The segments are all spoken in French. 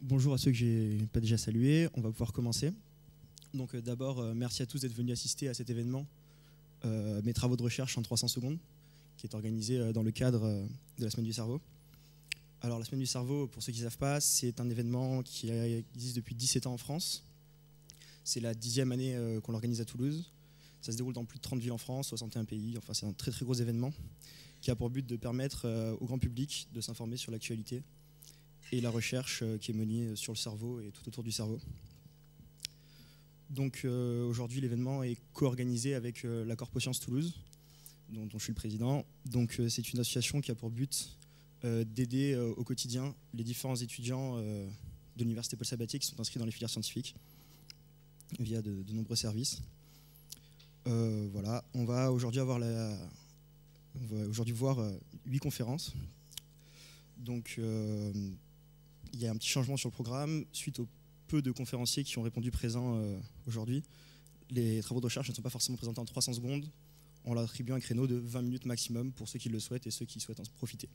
Bonjour à ceux que j'ai pas déjà salués, on va pouvoir commencer. Donc d'abord, merci à tous d'être venus assister à cet événement, mes travaux de recherche en 300 secondes, qui est organisé dans le cadre de la Semaine du Cerveau. Alors la Semaine du Cerveau, pour ceux qui ne savent pas, c'est un événement qui existe depuis 17 ans en France. C'est la 10e année qu'on l'organise à Toulouse. Ça se déroule dans plus de 30 villes en France, 61 pays. Enfin, c'est un très très gros événement qui a pour but de permettre au grand public de s'informer sur l'actualité et la recherche qui est menée sur le cerveau et tout autour du cerveau. Donc aujourd'hui, l'événement est co-organisé avec la Corpo Sciences Toulouse, dont je suis le président. Donc c'est une association qui a pour but d'aider au quotidien les différents étudiants de l'Université Paul Sabatier qui sont inscrits dans les filières scientifiques via de nombreux services. Voilà, on va aujourd'hui voir 8 conférences. Donc il y a un petit changement sur le programme suite au peu de conférenciers qui ont répondu présents aujourd'hui. Les travaux de recherche ne sont pas forcément présentés en 300 secondes. On leur attribue un créneau de 20 minutes maximum pour ceux qui le souhaitent et ceux qui souhaitent en profiter.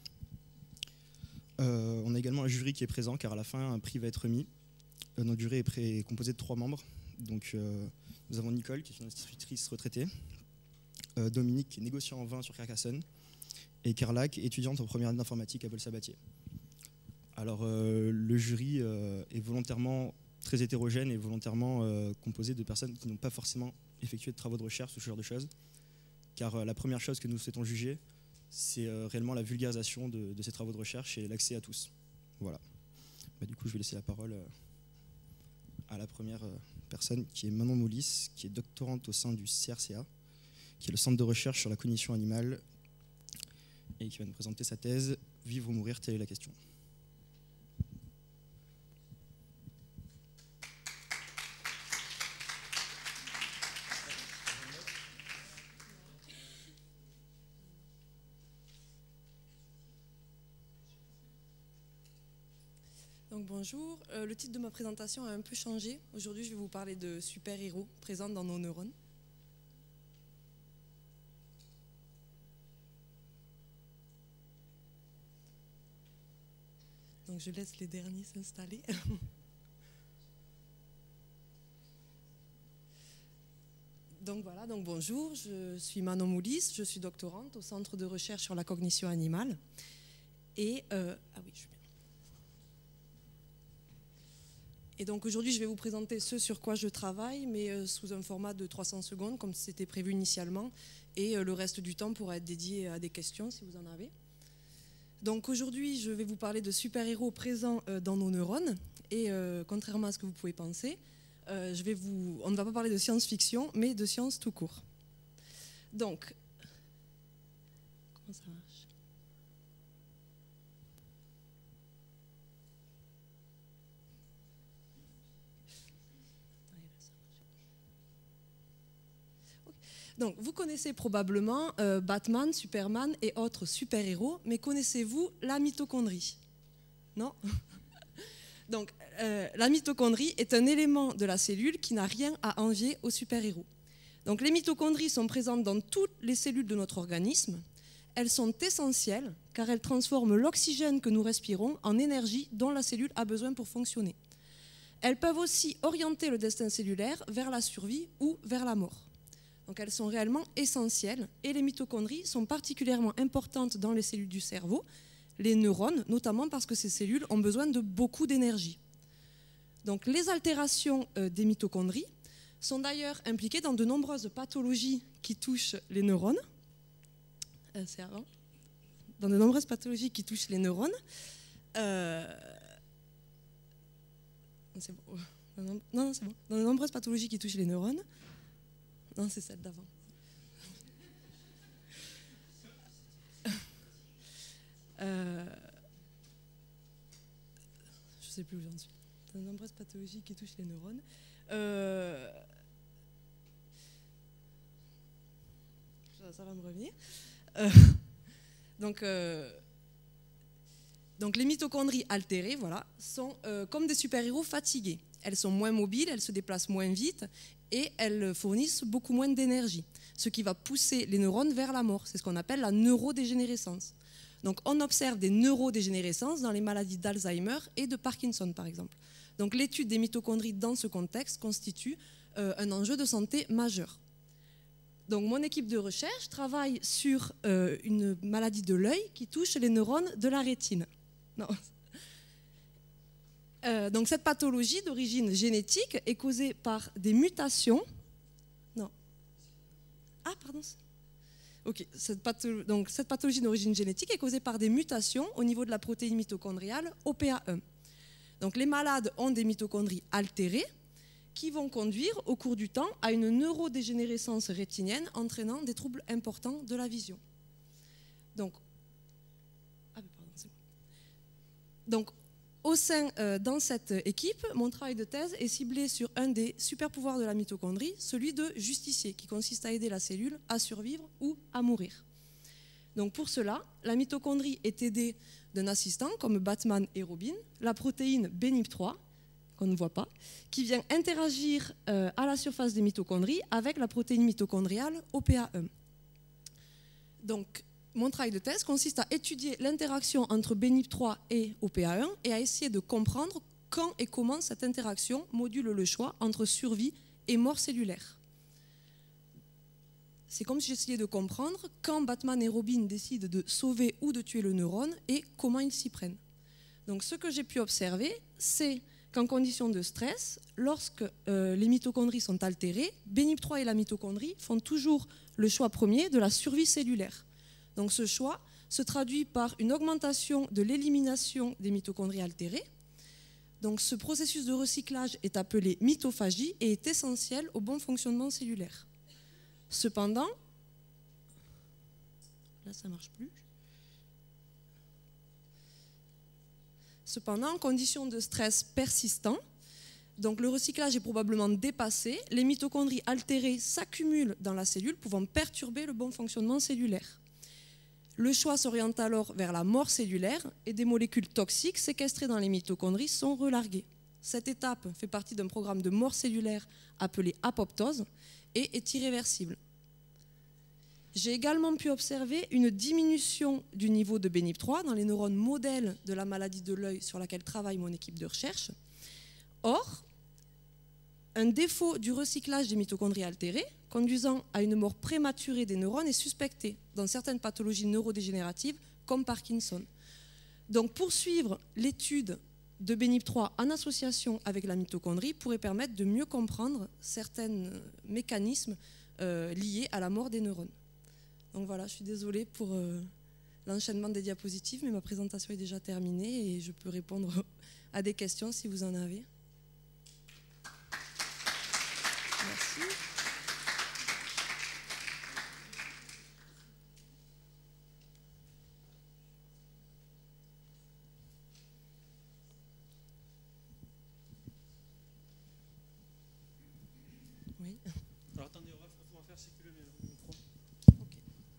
On a également un jury qui est présent car à la fin un prix va être remis. Notre jury est composé de 3 membres. Donc nous avons Nicole qui est une institutrice retraitée, Dominique qui est négociant en vin sur Carcassonne et Carla qui est étudiante en première année d'informatique à Paul Sabatier. Alors le jury est volontairement très hétérogène et volontairement composé de personnes qui n'ont pas forcément effectué de travaux de recherche ou ce genre de choses, car la première chose que nous souhaitons juger, c'est réellement la vulgarisation de ces travaux de recherche et l'accès à tous. Voilà. Du coup, je vais laisser la parole à la première personne, qui est Manon Moulis, qui est doctorante au sein du CRCA, qui est le centre de recherche sur la cognition animale, et qui va nous présenter sa thèse « Vivre ou mourir, telle est la question ». Donc bonjour, le titre de ma présentation a un peu changé. Aujourd'hui, je vais vous parler de super-héros présents dans nos neurones. Donc je laisse les derniers s'installer. Donc voilà, donc bonjour, je suis Manon Moulis, je suis doctorante au Centre de recherche sur la cognition animale. Et Et donc aujourd'hui, je vais vous présenter ce sur quoi je travaille, mais sous un format de 300 secondes, comme c'était prévu initialement. Et le reste du temps pourra être dédié à des questions, si vous en avez. Donc aujourd'hui, je vais vous parler de super-héros présents dans nos neurones. Et contrairement à ce que vous pouvez penser, on ne va pas parler de science-fiction, mais de science tout court. Donc, comment ça marche ? Donc, vous connaissez probablement Batman, Superman et autres super-héros, mais connaissez-vous la mitochondrie? Non? Donc, la mitochondrie est un élément de la cellule qui n'a rien à envier aux super-héros. Donc, les mitochondries sont présentes dans toutes les cellules de notre organisme. Elles sont essentielles car elles transforment l'oxygène que nous respirons en énergie dont la cellule a besoin pour fonctionner. Elles peuvent aussi orienter le destin cellulaire vers la survie ou vers la mort. Donc elles sont réellement essentielles et les mitochondries sont particulièrement importantes dans les cellules du cerveau, les neurones, notamment parce que ces cellules ont besoin de beaucoup d'énergie. Donc les altérations des mitochondries sont d'ailleurs impliquées dans de nombreuses pathologies qui touchent les neurones. Dans de nombreuses pathologies qui touchent les neurones. C'est bon. Non, c'est bon. Dans de nombreuses pathologies qui touchent les neurones. Non, c'est celle d'avant. Je ne sais plus où j'en suis. Dans de nombreuses pathologies qui touchent les neurones. Ça va me revenir. Donc les mitochondries altérées, voilà, sont comme des super-héros fatigués. Elles sont moins mobiles, elles se déplacent moins vite et elles fournissent beaucoup moins d'énergie, ce qui va pousser les neurones vers la mort. C'est ce qu'on appelle la neurodégénérescence. Donc on observe des neurodégénérescences dans les maladies d'Alzheimer et de Parkinson par exemple. Donc l'étude des mitochondries dans ce contexte constitue un enjeu de santé majeur. Donc mon équipe de recherche travaille sur une maladie de l'œil qui touche les neurones de la rétine. Non. Donc cette pathologie d'origine génétique est causée par des mutations. Non. Ah pardon. Ok. Cette pathologie d'origine génétique est causée par des mutations au niveau de la protéine mitochondriale OPA1. Donc les malades ont des mitochondries altérées qui vont conduire au cours du temps à une neurodégénérescence rétinienne entraînant des troubles importants de la vision. Donc, dans cette équipe, mon travail de thèse est ciblé sur un des super pouvoirs de la mitochondrie, celui de justicier, qui consiste à aider la cellule à survivre ou à mourir. Donc pour cela, la mitochondrie est aidée d'un assistant comme Batman et Robin, la protéine BNIP3, qu'on ne voit pas, qui vient interagir à la surface des mitochondries avec la protéine mitochondriale OPA1. Donc, mon travail de thèse consiste à étudier l'interaction entre BNIP3 et OPA1 et à essayer de comprendre quand et comment cette interaction module le choix entre survie et mort cellulaire. C'est comme si j'essayais de comprendre quand Batman et Robin décident de sauver ou de tuer le neurone et comment ils s'y prennent. Donc, ce que j'ai pu observer, c'est qu'en conditions de stress, lorsque les mitochondries sont altérées, BNIP3 et la mitochondrie font toujours le choix premier de la survie cellulaire. Donc ce choix se traduit par une augmentation de l'élimination des mitochondries altérées. Donc ce processus de recyclage est appelé mitophagie et est essentiel au bon fonctionnement cellulaire. Cependant, là ça ne marche plus. Cependant, en conditions de stress persistant, donc le recyclage est probablement dépassé, les mitochondries altérées s'accumulent dans la cellule, pouvant perturber le bon fonctionnement cellulaire. Le choix s'oriente alors vers la mort cellulaire et des molécules toxiques séquestrées dans les mitochondries sont relarguées. Cette étape fait partie d'un programme de mort cellulaire appelé apoptose et est irréversible. J'ai également pu observer une diminution du niveau de BNIP3 dans les neurones modèles de la maladie de l'œil sur laquelle travaille mon équipe de recherche. Or, un défaut du recyclage des mitochondries altérées, conduisant à une mort prématurée des neurones, est suspecté dans certaines pathologies neurodégénératives comme Parkinson. Donc, poursuivre l'étude de BNIP3 en association avec la mitochondrie pourrait permettre de mieux comprendre certains mécanismes liés à la mort des neurones. Donc voilà, je suis désolée pour l'enchaînement des diapositives, mais ma présentation est déjà terminée et je peux répondre à des questions si vous en avez. Merci. Oui. Alors attendez, on va faire circuler le micro. Ok.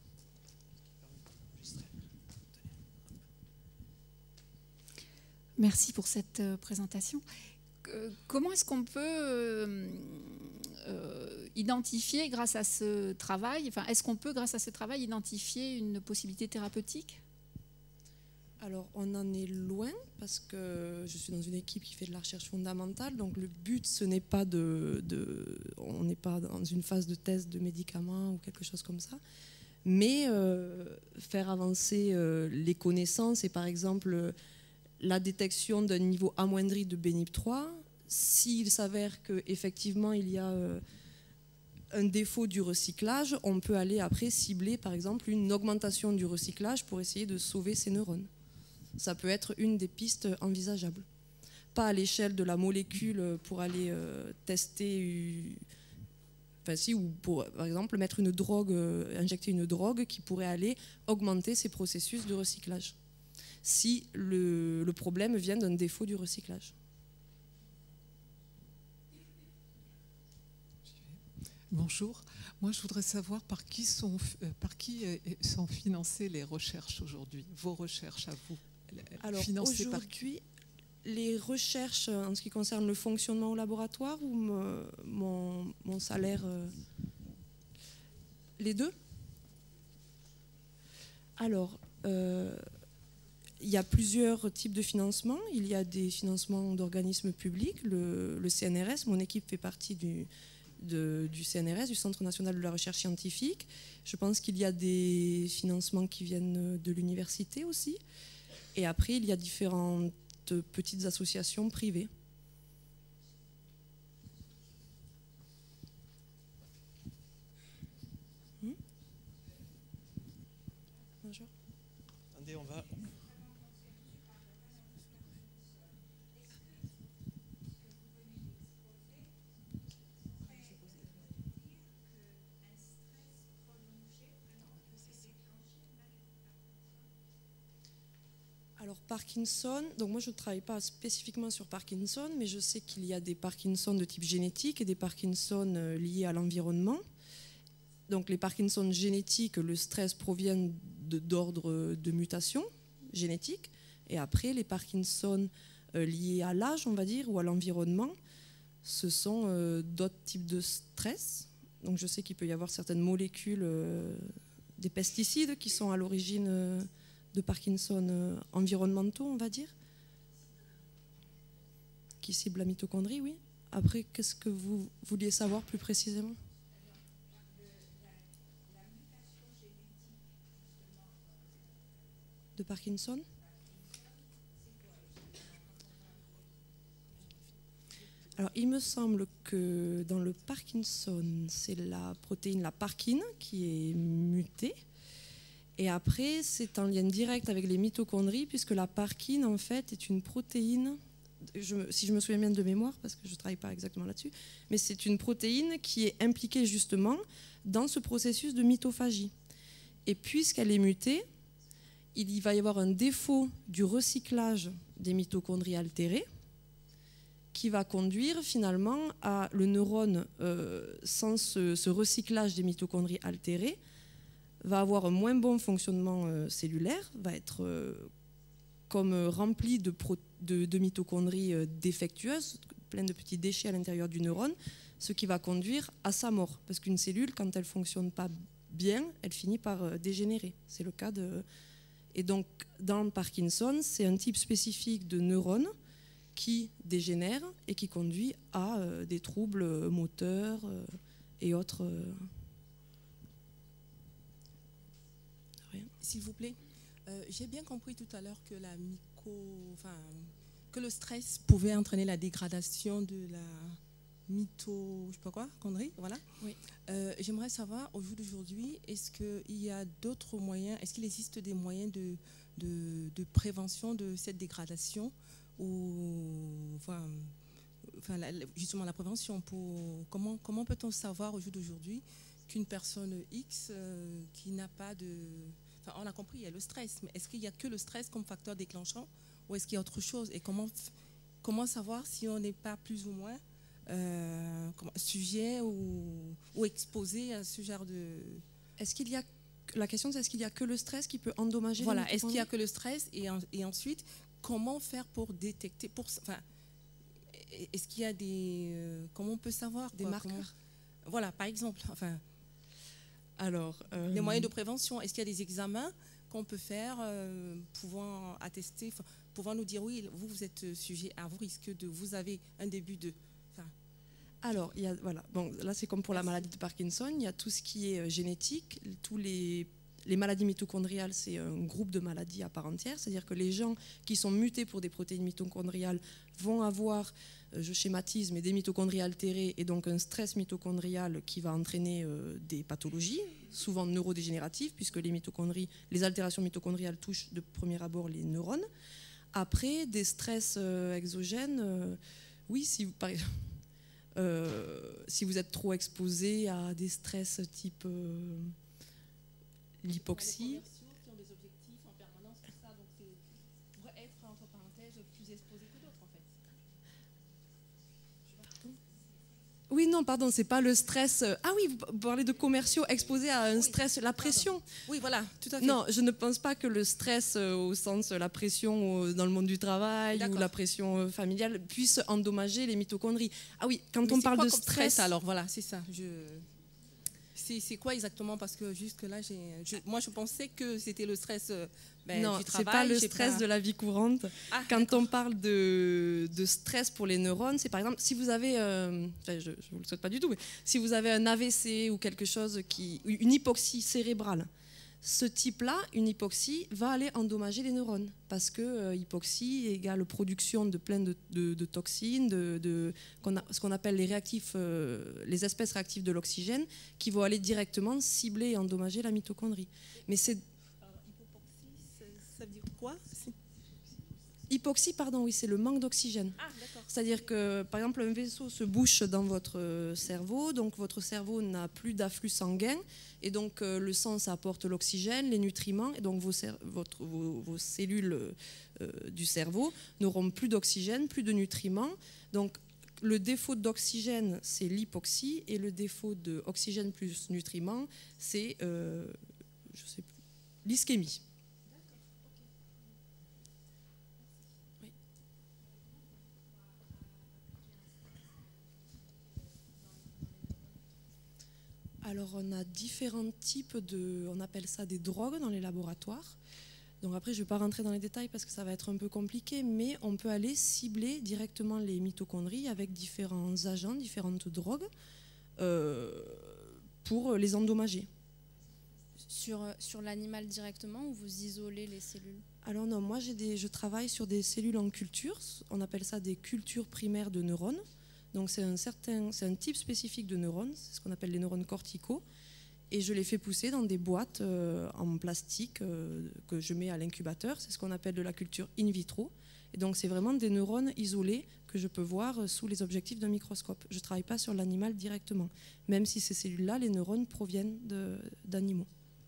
Merci pour cette présentation. Comment est-ce qu'on peut identifier grâce à ce travail, est-ce qu'on peut grâce à ce travail identifier une possibilité thérapeutique? Alors, on en est loin parce que je suis dans une équipe qui fait de la recherche fondamentale. Donc, le but, ce n'est pas on n'est pas dans une phase de test de médicaments ou quelque chose comme ça, mais faire avancer les connaissances et, par exemple, la détection d'un niveau amoindri de BNIP3. S'il s'avère qu'effectivement, il y a un défaut du recyclage, on peut aller après cibler, par exemple, une augmentation du recyclage pour essayer de sauver ces neurones. Ça peut être une des pistes envisageables. Pas à l'échelle de la molécule pour aller tester, ou pour, par exemple, mettre une drogue, injecter une drogue qui pourrait aller augmenter ces processus de recyclage, si le problème vient d'un défaut du recyclage. Bonjour. Moi, je voudrais savoir par qui sont financées les recherches aujourd'hui, vos recherches à vous. Alors aujourd'hui, les recherches en ce qui concerne le fonctionnement au laboratoire ou mon salaire, les deux. Alors, il y a plusieurs types de financements. Il y a des financements d'organismes publics, le CNRS. Mon équipe fait partie du CNRS, du Centre national de la recherche scientifique. Je pense qu'il y a des financements qui viennent de l'université aussi. Et après, il y a différentes petites associations privées. Bonjour. Attendez, on va... Alors Parkinson, donc moi je ne travaille pas spécifiquement sur Parkinson, mais je sais qu'il y a des Parkinson de type génétique et des Parkinson liés à l'environnement. Donc les Parkinson génétiques, le stress provient d'ordre de mutation génétique. Et après, les Parkinson liés à l'âge, on va dire, ou à l'environnement, ce sont d'autres types de stress. Donc je sais qu'il peut y avoir certaines molécules, des pesticides qui sont à l'origine de Parkinson environnementaux, on va dire, qui ciblent la mitochondrie, oui. Après, qu'est-ce que vous vouliez savoir plus précisément ? De Parkinson ? Alors, il me semble que dans le Parkinson, c'est la protéine, la parkine, qui est mutée. Et après, c'est en lien direct avec les mitochondries, puisque la parkine, en fait, est une protéine, si je me souviens bien de mémoire, parce que je ne travaille pas exactement là-dessus, mais c'est une protéine qui est impliquée justement dans ce processus de mitophagie. Et puisqu'elle est mutée, il va y avoir un défaut du recyclage des mitochondries altérées, qui va conduire finalement à le neurone, sans ce recyclage des mitochondries altérées, va avoir un moins bon fonctionnement cellulaire, va être comme rempli de mitochondries défectueuses, plein de petits déchets à l'intérieur du neurone, ce qui va conduire à sa mort. Parce qu'une cellule, quand elle ne fonctionne pas bien, elle finit par dégénérer. C'est le cas de... Et donc, dans Parkinson, c'est un type spécifique de neurone qui dégénère et qui conduit à des troubles moteurs et autres... S'il vous plaît, j'ai bien compris tout à l'heure que que le stress pouvait entraîner la dégradation de la mitochondrie, voilà. Oui. J'aimerais savoir, au jour d'aujourd'hui, est-ce qu'il y a d'autres moyens, est-ce qu'il existe des moyens de prévention de cette dégradation ou justement la prévention comment peut-on savoir au jour d'aujourd'hui qu'une personne X qui n'a pas de... Enfin, on a compris, il y a le stress, mais est-ce qu'il n'y a que le stress comme facteur déclenchant ou est-ce qu'il y a autre chose? Et comment savoir si on n'est pas plus ou moins sujet ou exposé à ce genre de... La question, c'est est-ce qu'il n'y a que le stress qui peut endommager? Voilà, est-ce qu'il n'y a que le stress et ensuite, comment faire pour détecter est-ce qu'il y a des... comment on peut savoir des marqueurs? Voilà, par exemple, alors, les moyens de prévention. Est-ce qu'il y a des examens qu'on peut faire pouvant attester, pouvant nous dire oui, vous êtes sujet à vos risques vous avez un début de... Alors, voilà. Bon, là, c'est comme pour la maladie de Parkinson, il y a tout ce qui est génétique, tous les maladies mitochondriales, c'est un groupe de maladies à part entière, c'est-à-dire que les gens qui sont mutés pour des protéines mitochondriales vont avoir, je schématise, mais des mitochondries altérées et donc un stress mitochondrial qui va entraîner des pathologies, souvent neurodégénératives, puisque les altérations mitochondriales touchent de premier abord les neurones. Après, des stress exogènes, oui, si vous êtes trop exposé à des stress type l'hypoxie. Qui ont des objectifs en permanence, tout ça, donc c'est pour être entre parenthèses plus exposé que d'autres en fait. Oui, non, pardon, c'est pas le stress. Ah oui, vous parlez de commerciaux exposés à un stress, la pression. Oui, voilà, tout à fait. Non, je ne pense pas que le stress, au sens la pression dans le monde du travail ou la pression familiale, puisse endommager les mitochondries. Ah oui, quand on parle de stress, alors voilà, c'est ça. c'est quoi exactement? Parce que jusque-là, moi, je pensais que c'était le stress non, du travail. c'est pas le stress de la vie courante. Ah, Quand d'accord. on parle de stress pour les neurones, c'est par exemple si vous avez, enfin, je ne vous le souhaite pas du tout, mais si vous avez un AVC ou quelque chose une hypoxie cérébrale, ce type-là, une hypoxie, va aller endommager les neurones parce que hypoxie égale production de plein de toxines, ce qu'on appelle les réactifs, les espèces réactives de l'oxygène, qui vont aller directement cibler et endommager la mitochondrie. Mais c'est Hypoxie, ça veut dire quoi? hypoxie, pardon, oui, c'est le manque d'oxygène. Ah, d'accord. C'est-à-dire que, par exemple, un vaisseau se bouche dans votre cerveau, donc votre cerveau n'a plus d'afflux sanguin, et donc le sang, ça apporte l'oxygène, les nutriments, et donc vos cellules du cerveau n'auront plus d'oxygène, plus de nutriments. Donc, le défaut d'oxygène, c'est l'hypoxie, et le défaut d'oxygène plus nutriments, c'est l'ischémie. Alors, on a différents types on appelle ça des drogues dans les laboratoires. Donc après, je ne vais pas rentrer dans les détails parce que ça va être un peu compliqué, mais on peut aller cibler directement les mitochondries avec différents agents, différentes drogues pour les endommager. Sur l'animal directement ou vous isolez les cellules? Alors non, moi je travaille sur des cellules en culture, on appelle ça des cultures primaires de neurones. Donc c'est un type spécifique de neurones, c'est ce qu'on appelle les neurones corticaux, et je les fais pousser dans des boîtes en plastique que je mets à l'incubateur. C'est ce qu'on appelle de la culture in vitro. Et donc c'est vraiment des neurones isolés que je peux voir sous les objectifs d'un microscope. Je ne travaille pas sur l'animal directement, même si ces cellules-là, les neurones proviennent d'animaux.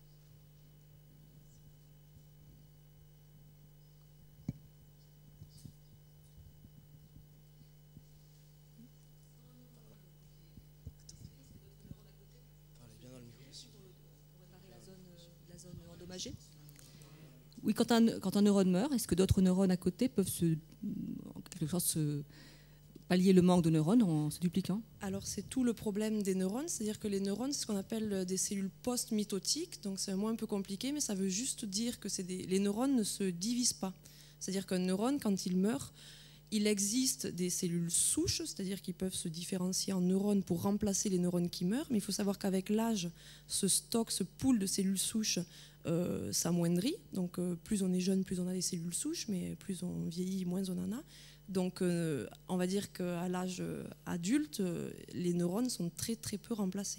Oui, quand un neurone meurt, est-ce que d'autres neurones à côté peuvent en quelque sorte pallier le manque de neurones en se dupliquant? Alors c'est tout le problème des neurones, c'est-à-dire que les neurones, c'est ce qu'on appelle des cellules post-mitotiques, donc c'est un mot un peu compliqué, mais ça veut juste dire que les neurones ne se divisent pas. C'est-à-dire qu'un neurone, quand il meurt, il existe des cellules souches, c'est-à-dire qu'ils peuvent se différencier en neurones pour remplacer les neurones qui meurent, mais il faut savoir qu'avec l'âge, ce stock, ce pool de cellules souches s'amoindrit. Donc plus on est jeune, plus on a des cellules souches, mais plus on vieillit, moins on en a. Donc on va dire qu'à l'âge adulte, les neurones sont très très peu remplacés.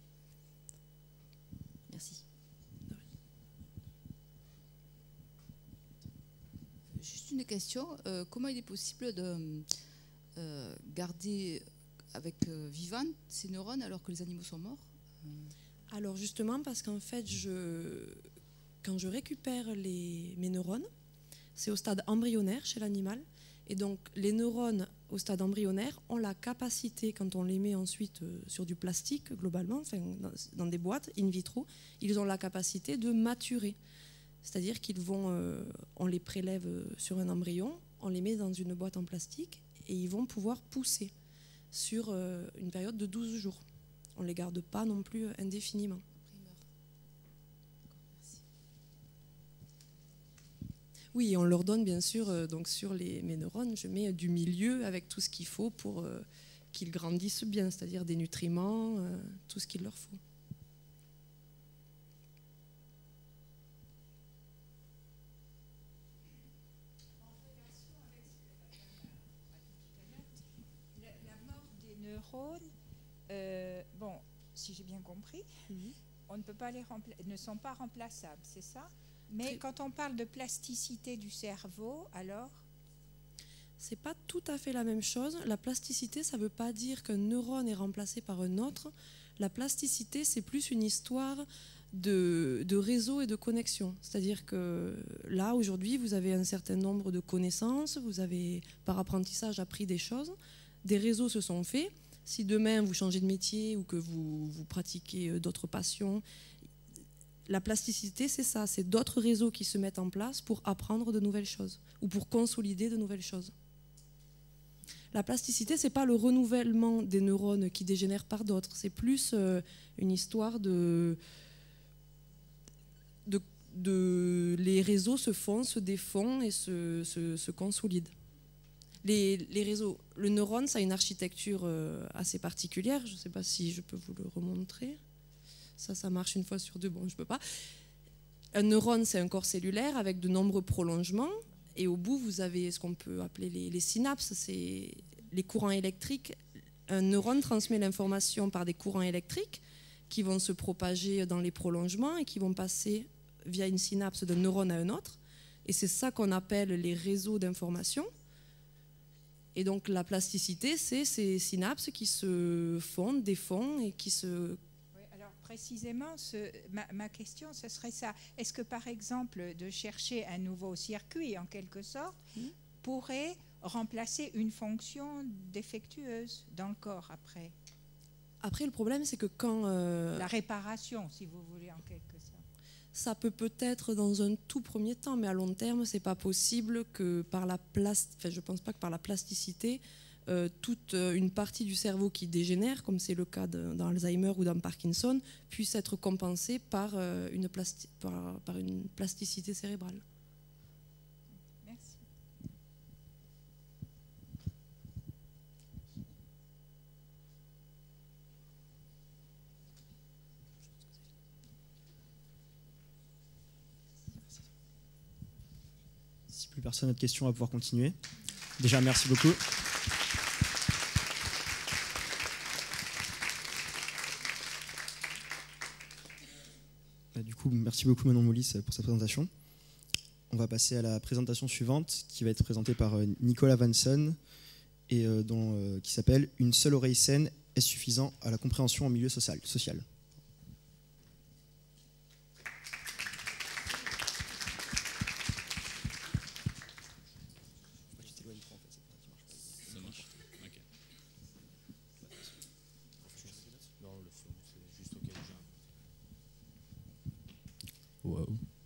Merci. Juste une question, comment il est possible de garder vivantes ces neurones alors que les animaux sont morts? Alors justement parce qu'en fait, quand je récupère mes neurones, c'est au stade embryonnaire chez l'animal. Et donc les neurones au stade embryonnaire ont la capacité, quand on les met ensuite sur du plastique globalement, enfin, dans des boîtes in vitro, ils ont la capacité de maturer. C'est-à-dire on les prélève sur un embryon, on les met dans une boîte en plastique et ils vont pouvoir pousser sur une période de 12 jours. On ne les garde pas non plus indéfiniment. Oui, on leur donne bien sûr, donc sur mes neurones, je mets du milieu avec tout ce qu'il faut pour qu'ils grandissent bien, c'est-à-dire des nutriments, tout ce qu'il leur faut. Bon, si j'ai bien compris, on ne peut pas ne sont pas remplaçables, c'est ça? Mais quand on parle de plasticité du cerveau, alors? C'est pas tout à fait la même chose. La plasticité, ça ne veut pas dire qu'un neurone est remplacé par un autre. La plasticité, c'est plus une histoire de réseau et de connexion. C'est-à-dire que là, aujourd'hui, vous avez un certain nombre de connaissances, vous avez, par apprentissage, appris des choses, des réseaux se sont faits. Si demain vous changez de métier ou que vous pratiquez d'autres passions, la plasticité, c'est ça, c'est d'autres réseaux qui se mettent en place pour apprendre de nouvelles choses ou pour consolider de nouvelles choses. La plasticité, c'est pas le renouvellement des neurones qui dégénèrent par d'autres. C'est plus une histoire de les réseaux se font, se défont et se consolident. Les réseaux, le neurone, ça a une architecture assez particulière. Je ne sais pas si je peux vous le remontrer. Ça marche une fois sur deux. Bon, je peux pas. Un neurone, c'est un corps cellulaire avec de nombreux prolongements. Et au bout, vous avez ce qu'on peut appeler les synapses, c'est les courants électriques. Un neurone transmet l'information par des courants électriques qui vont se propager dans les prolongements et qui vont passer via une synapse d'un neurone à un autre. Et c'est ça qu'on appelle les réseaux d'information. Et donc la plasticité, c'est ces synapses qui se fondent, défont et qui se... Oui, alors précisément, ma question, ce serait ça. Est-ce que par exemple, de chercher un nouveau circuit, en quelque sorte, pourrait remplacer une fonction défectueuse dans le corps après? Après, le problème, c'est que quand... La réparation, si vous voulez, en quelque sorte. Ça peut-être dans un tout premier temps, mais à long terme, c'est pas possible que par la je pense pas que par la plasticité, toute une partie du cerveau qui dégénère, comme c'est le cas dans Alzheimer ou dans Parkinson, puisse être compensée par une plasticité cérébrale. Merci. Si plus personne n'a de questions, on va pouvoir continuer. Déjà, merci beaucoup. Du coup, merci beaucoup Manon Moulis pour cette présentation. On va passer à la présentation suivante qui va être présentée par Nicolas Vanson et qui s'appelle « Une seule oreille saine est suffisant à la compréhension en milieu social ». Wow.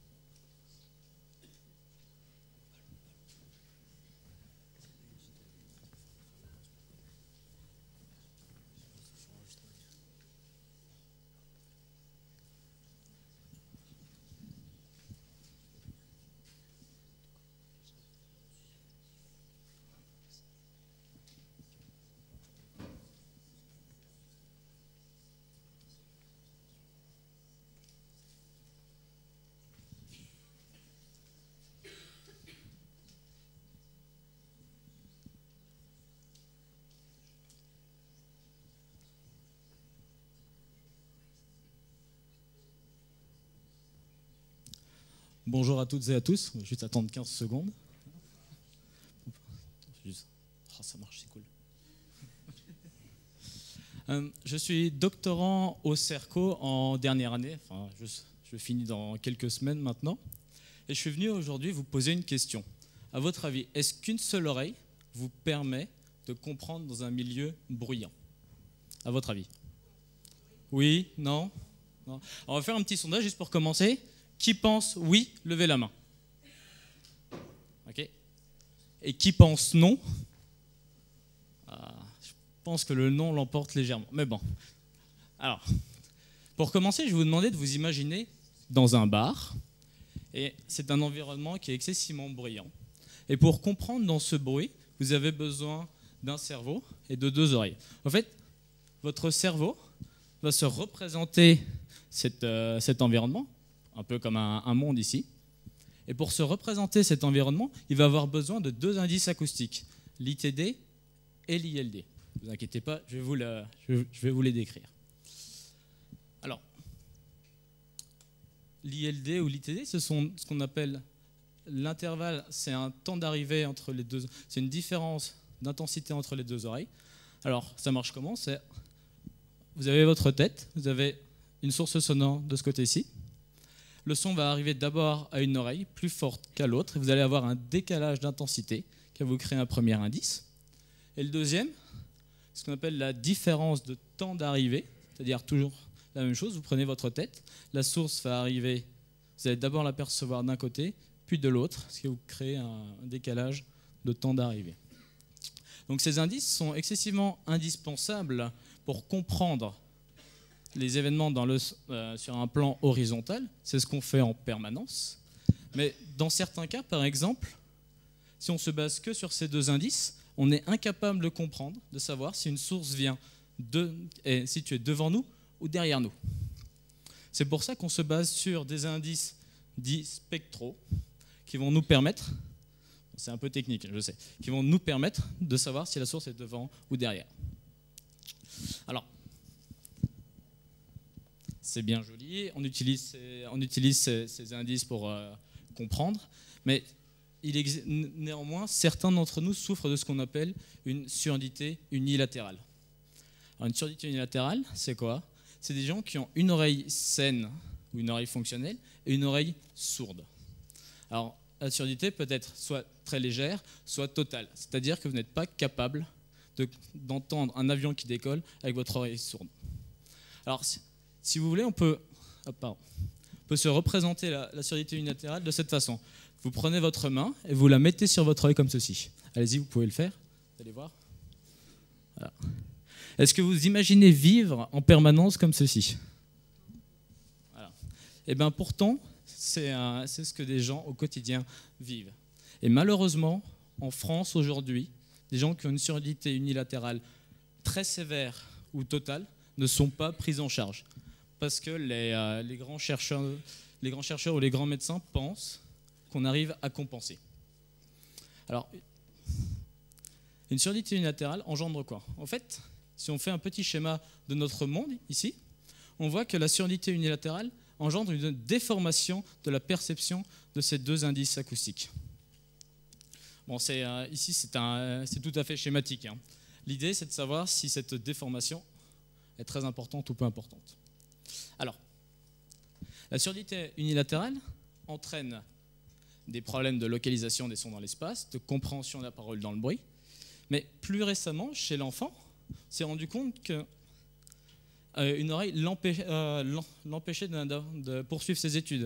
Bonjour à toutes et à tous. On va juste attendre 15 secondes. Oh, ça marche, c'est cool. Je suis doctorant au CERCO en dernière année. Enfin, je finis dans quelques semaines maintenant. Et je suis venu aujourd'hui vous poser une question. À votre avis, est-ce qu'une seule oreille vous permet de comprendre dans un milieu bruyant? À votre avis? Oui? Non? Non? On va faire un petit sondage juste pour commencer. Qui pense oui, levez la main. Ok. Et qui pense non? Je pense que le non l'emporte légèrement. Mais bon. Alors, pour commencer, je vais vous demander de vous imaginer dans un bar. Et c'est un environnement qui est excessivement bruyant. Et pour comprendre dans ce bruit, vous avez besoin d'un cerveau et de deux oreilles. En fait, votre cerveau va se représenter cet environnement, un peu comme un monde ici. Et pour se représenter cet environnement, il va avoir besoin de deux indices acoustiques, l'ITD et l'ILD. Ne vous inquiétez pas, je vais vous les décrire. Alors, l'ILD ou l'ITD, ce sont ce qu'on appelle l'intervalle, c'est un temps d'arrivée entre les deux, c'est une différence d'intensité entre les deux oreilles. Alors, ça marche comment? Vous avez votre tête, vous avez une source sonore de ce côté-ci. Le son va arriver d'abord à une oreille plus forte qu'à l'autre et vous allez avoir un décalage d'intensité qui va vous créer un premier indice. Et le deuxième, ce qu'on appelle la différence de temps d'arrivée, c'est-à-dire toujours la même chose, vous prenez votre tête, la source va arriver, vous allez d'abord la percevoir d'un côté, puis de l'autre, ce qui va vous créer un décalage de temps d'arrivée. Donc ces indices sont excessivement indispensables pour comprendre les événements sur un plan horizontal. C'est ce qu'on fait en permanence. Mais dans certains cas, par exemple, si on se base que sur ces deux indices, on est incapable de comprendre, de savoir si une source est située devant nous ou derrière nous. C'est pour ça qu'on se base sur des indices dits spectraux qui vont nous permettre, c'est un peu technique, je sais, qui vont nous permettre de savoir si la source est devant ou derrière. Alors, c'est bien joli, on utilise ces indices pour comprendre, mais néanmoins, certains d'entre nous souffrent de ce qu'on appelle une surdité unilatérale. Alors, une surdité unilatérale, c'est quoi? C'est des gens qui ont une oreille saine ou une oreille fonctionnelle et une oreille sourde. Alors, la surdité peut être soit très légère, soit totale. C'est-à-dire que vous n'êtes pas capable d'entendre un avion qui décolle avec votre oreille sourde. Alors, si vous voulez, on peut se représenter la surdité unilatérale de cette façon. Vous prenez votre main et vous la mettez sur votre oreille comme ceci. Allez-y, vous pouvez le faire. Vous allez voir. Voilà. Est-ce que vous imaginez vivre en permanence comme ceci? Voilà. Et bien pourtant, c'est ce que des gens au quotidien vivent. Et malheureusement, en France aujourd'hui, des gens qui ont une surdité unilatérale très sévère ou totale ne sont pas pris en charge. Parce que les grands chercheurs ou les grands médecins pensent qu'on arrive à compenser. Alors, une surdité unilatérale engendre quoi? En fait, si on fait un petit schéma de notre monde ici, on voit que la surdité unilatérale engendre une déformation de la perception de ces deux indices acoustiques. Bon, ici, c'est tout à fait schématique, hein. L'idée, c'est de savoir si cette déformation est très importante ou peu importante. Alors, la surdité unilatérale entraîne des problèmes de localisation des sons dans l'espace, de compréhension de la parole dans le bruit, mais plus récemment, chez l'enfant, on s'est rendu compte qu'une oreille l'empêchait de poursuivre ses études.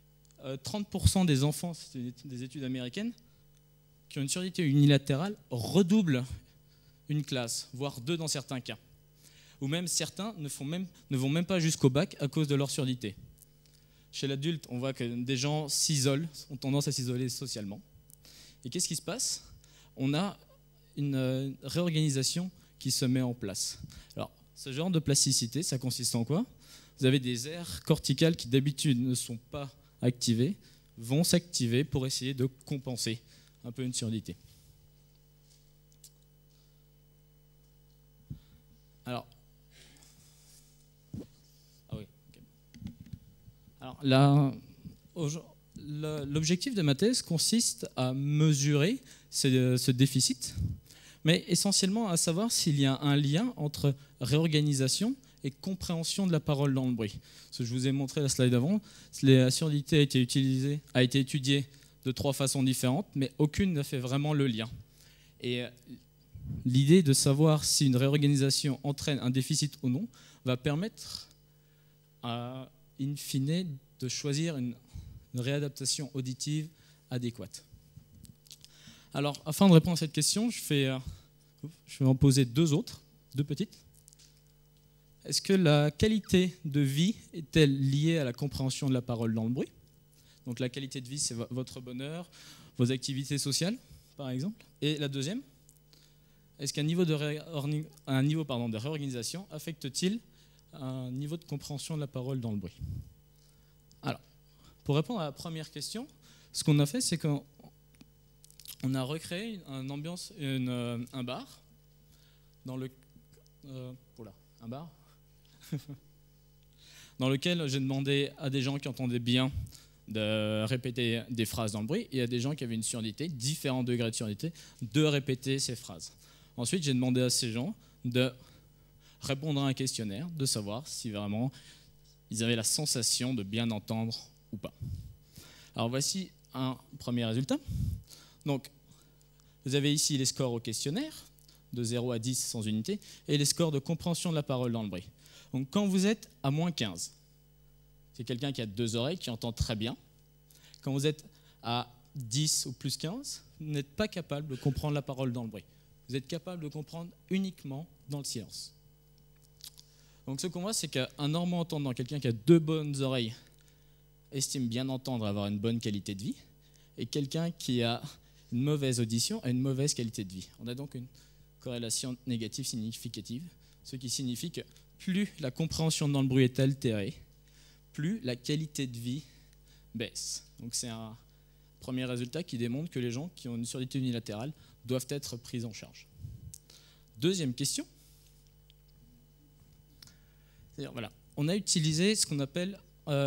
30% des enfants, c'est des études américaines, qui ont une surdité unilatérale redoublent une classe, voire deux dans certains cas. Ou même certains ne vont même pas jusqu'au bac à cause de leur surdité. Chez l'adulte, on voit que des gens ont tendance à s'isoler socialement. Et qu'est-ce qui se passe? On a une réorganisation qui se met en place. Alors, ce genre de plasticité, ça consiste en quoi? Vous avez des aires corticales qui d'habitude ne sont pas activées, vont s'activer pour essayer de compenser un peu une surdité. Alors, là, l'objectif de ma thèse consiste à mesurer ce déficit, mais essentiellement à savoir s'il y a un lien entre réorganisation et compréhension de la parole dans le bruit. Ce que je vous ai montré la slide avant, la surdité a été étudiée de 3 façons différentes, mais aucune n'a fait vraiment le lien. Et l'idée de savoir si une réorganisation entraîne un déficit ou non va permettre, in fine, de choisir une réadaptation auditive adéquate. Alors, afin de répondre à cette question, je vais en poser deux petites. Est-ce que la qualité de vie est-elle liée à la compréhension de la parole dans le bruit? Donc la qualité de vie, c'est votre bonheur, vos activités sociales, par exemple. Et la deuxième, est-ce qu'un niveau de réorganisation affecte-t-il un niveau de compréhension de la parole dans le bruit? Alors, pour répondre à la première question, ce qu'on a fait, c'est qu'on a recréé un bar dans dans lequel j'ai demandé à des gens qui entendaient bien de répéter des phrases dans le bruit et à des gens qui avaient une surdité, différents degrés de surdité, de répéter ces phrases. Ensuite, j'ai demandé à ces gens de répondre à un questionnaire, de savoir si vraiment ils avaient la sensation de bien entendre ou pas. Alors voici un premier résultat. Donc, vous avez ici les scores au questionnaire, de 0 à 10 sans unité, et les scores de compréhension de la parole dans le bruit. Donc quand vous êtes à moins 15, c'est quelqu'un qui a 2 oreilles, qui entend très bien. Quand vous êtes à 10 ou plus 15, vous n'êtes pas capable de comprendre la parole dans le bruit. vous êtes capable de comprendre uniquement dans le silence. Donc ce qu'on voit, c'est qu'un normand entendant, quelqu'un qui a 2 bonnes oreilles, estime bien entendre, avoir une bonne qualité de vie, et quelqu'un qui a une mauvaise audition a une mauvaise qualité de vie. On a donc une corrélation négative significative, ce qui signifie que plus la compréhension dans le bruit est altérée, plus la qualité de vie baisse. Donc c'est un premier résultat qui démontre que les gens qui ont une surdité unilatérale doivent être pris en charge. Deuxième question. C'est-à-dire, voilà, on a utilisé ce qu'on appelle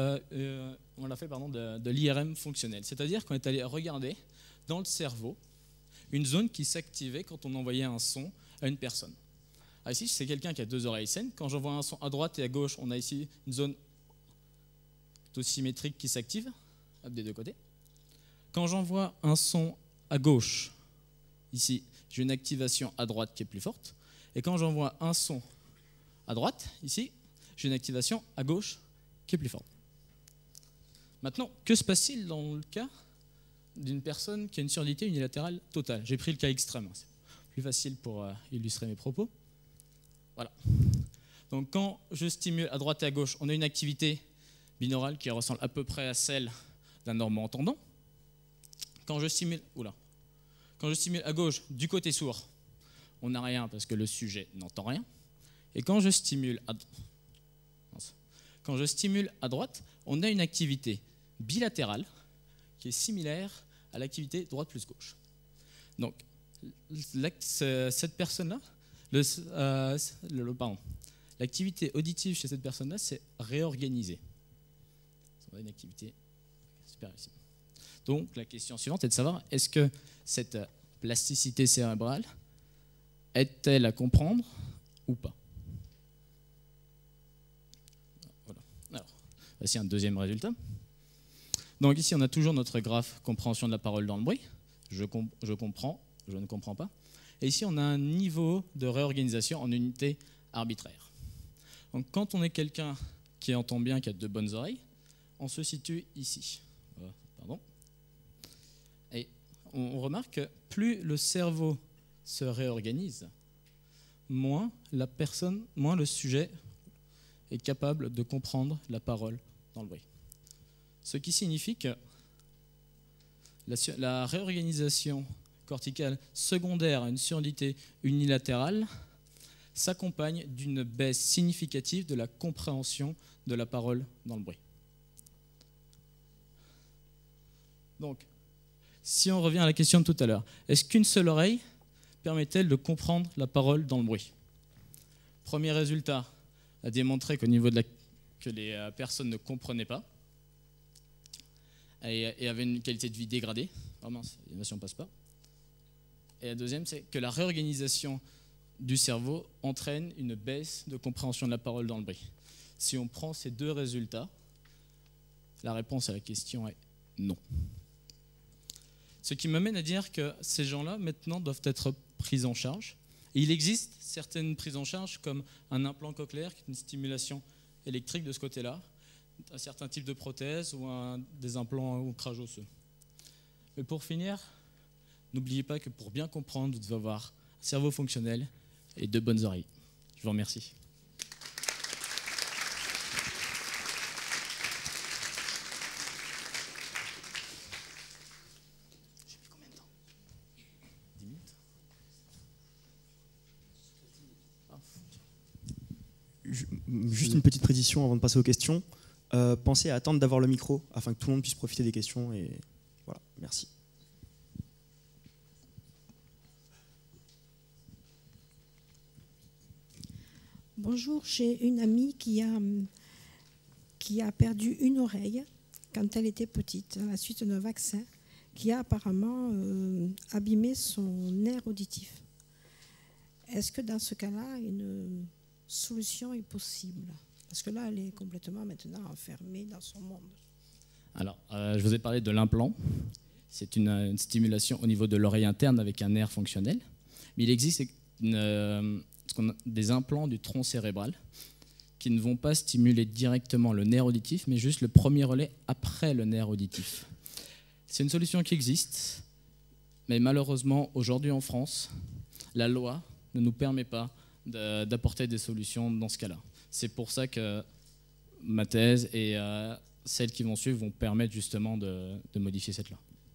de l'IRM fonctionnel. C'est-à-dire qu'on est allé regarder dans le cerveau une zone qui s'activait quand on envoyait un son à une personne. Ah, ici, c'est quelqu'un qui a 2 oreilles saines. Quand j'envoie un son à droite et à gauche, on a ici une zone plutôt symétrique qui s'active des 2 côtés. Quand j'envoie un son à gauche, ici, j'ai une activation à droite qui est plus forte. Et quand j'envoie un son à droite, ici, j'ai une activation à gauche qui est plus forte. Maintenant, que se passe-t-il dans le cas d'une personne qui a une surdité unilatérale totale? J'ai pris le cas extrême, c'est plus facile pour illustrer mes propos. Voilà. Donc quand je stimule à droite et à gauche, on a une activité binaurale qui ressemble à peu près à celle d'un normand entendant. Quand je stimule à gauche du côté sourd, on n'a rien parce que le sujet n'entend rien. Et quand je stimule à droite, on a une activité bilatérale qui est similaire à l'activité droite plus gauche. Donc, cette personne-là, l'activité auditive chez cette personne-là, c'est réorganisée. On a une activité supérieure. Donc, la question suivante est de savoir, est-ce que cette plasticité cérébrale aide-t-elle à comprendre ou pas? Voilà. Alors, voici un deuxième résultat. Donc ici, on a toujours notre graphe compréhension de la parole dans le bruit. Je comprends, je ne comprends pas. Et ici, on a un niveau de réorganisation en unité arbitraire. Donc quand on est quelqu'un qui entend bien, qui a 2 bonnes oreilles, on se situe ici. Et on remarque que plus le cerveau se réorganise, moins le sujet est capable de comprendre la parole dans le bruit. Ce qui signifie que la réorganisation corticale secondaire à une surdité unilatérale s'accompagne d'une baisse significative de la compréhension de la parole dans le bruit. Donc, si on revient à la question de tout à l'heure, est-ce qu'une seule oreille permet-elle de comprendre la parole dans le bruit? Premier résultat a démontré qu'au niveau que les personnes ne comprenaient pas et avaient une qualité de vie dégradée. Oh mince, l'animation ne passe pas. Et la deuxième, c'est que la réorganisation du cerveau entraîne une baisse de compréhension de la parole dans le bruit. Si on prend ces 2 résultats, la réponse à la question est non. Ce qui m'amène à dire que ces gens-là, maintenant, doivent être pris en charge. Et il existe certaines prises en charge, comme un implant cochléaire, qui est une stimulation électrique de ce côté-là, un certain type de prothèse ou des implants au ancrage osseux. Mais pour finir, n'oubliez pas que pour bien comprendre, vous devez avoir un cerveau fonctionnel et 2 bonnes oreilles. Je vous remercie. Juste une petite précision avant de passer aux questions. Pensez à attendre d'avoir le micro afin que tout le monde puisse profiter des questions. Et voilà, merci. Bonjour, j'ai une amie qui a perdu une oreille quand elle était petite, à la suite d'un vaccin, qui a apparemment abîmé son nerf auditif. Est-ce que dans ce cas-là, une solution est possible? Parce que là, elle est complètement maintenant enfermée dans son monde. Alors, je vous ai parlé de l'implant. C'est une stimulation au niveau de l'oreille interne avec un nerf fonctionnel. Mais il existe des implants du tronc cérébral qui ne vont pas stimuler directement le nerf auditif, mais juste le premier relais après le nerf auditif. C'est une solution qui existe, mais malheureusement, aujourd'hui en France, la loi ne nous permet pas d'apporter des solutions dans ce cas-là. C'est pour ça que ma thèse et celles qui vont suivre vont permettre justement de modifier cette loi.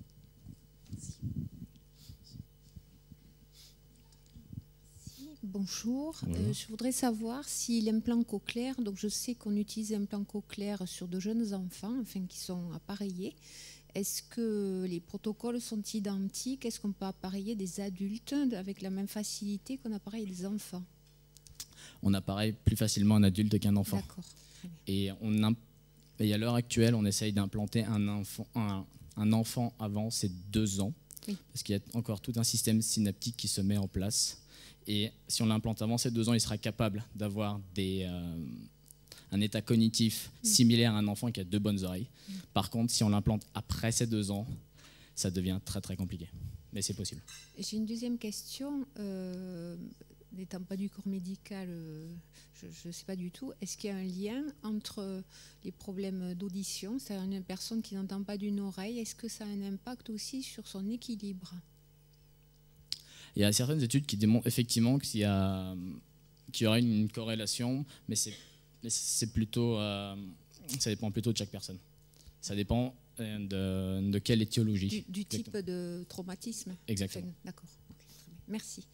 Bonjour, Bonjour. je voudrais savoir si l'implant cochléaire, donc je sais qu'on utilise l'implant cochléaire sur de jeunes enfants, enfin qui sont appareillés. Est-ce que les protocoles sont identiques? Est-ce qu'on peut appareiller des adultes avec la même facilité qu'on appareille des enfants? On appareille plus facilement un adulte qu'un enfant. D'accord. Et à l'heure actuelle, on essaye d'implanter un enfant avant ses 2 ans, oui. Parce qu'il y a encore tout un système synaptique qui se met en place. Et si on l'implante avant ses 2 ans, il sera capable d'avoir un état cognitif similaire à un enfant qui a 2 bonnes oreilles. Par contre, si on l'implante après ses 2 ans, ça devient très très compliqué. Mais c'est possible. J'ai une deuxième question. N'étant pas du corps médical, je ne sais pas du tout. Est-ce qu'il y a un lien entre les problèmes d'audition, c'est-à-dire une personne qui n'entend pas d'une oreille, est-ce que ça a un impact aussi sur son équilibre? Il y a certaines études qui démontrent effectivement qu'il y aurait une corrélation, mais c'est plutôt, ça dépend plutôt de chaque personne. Ça dépend de quelle étiologie. Du type de traumatisme. Exactement. Enfin, d'accord. Okay, très bien. Merci.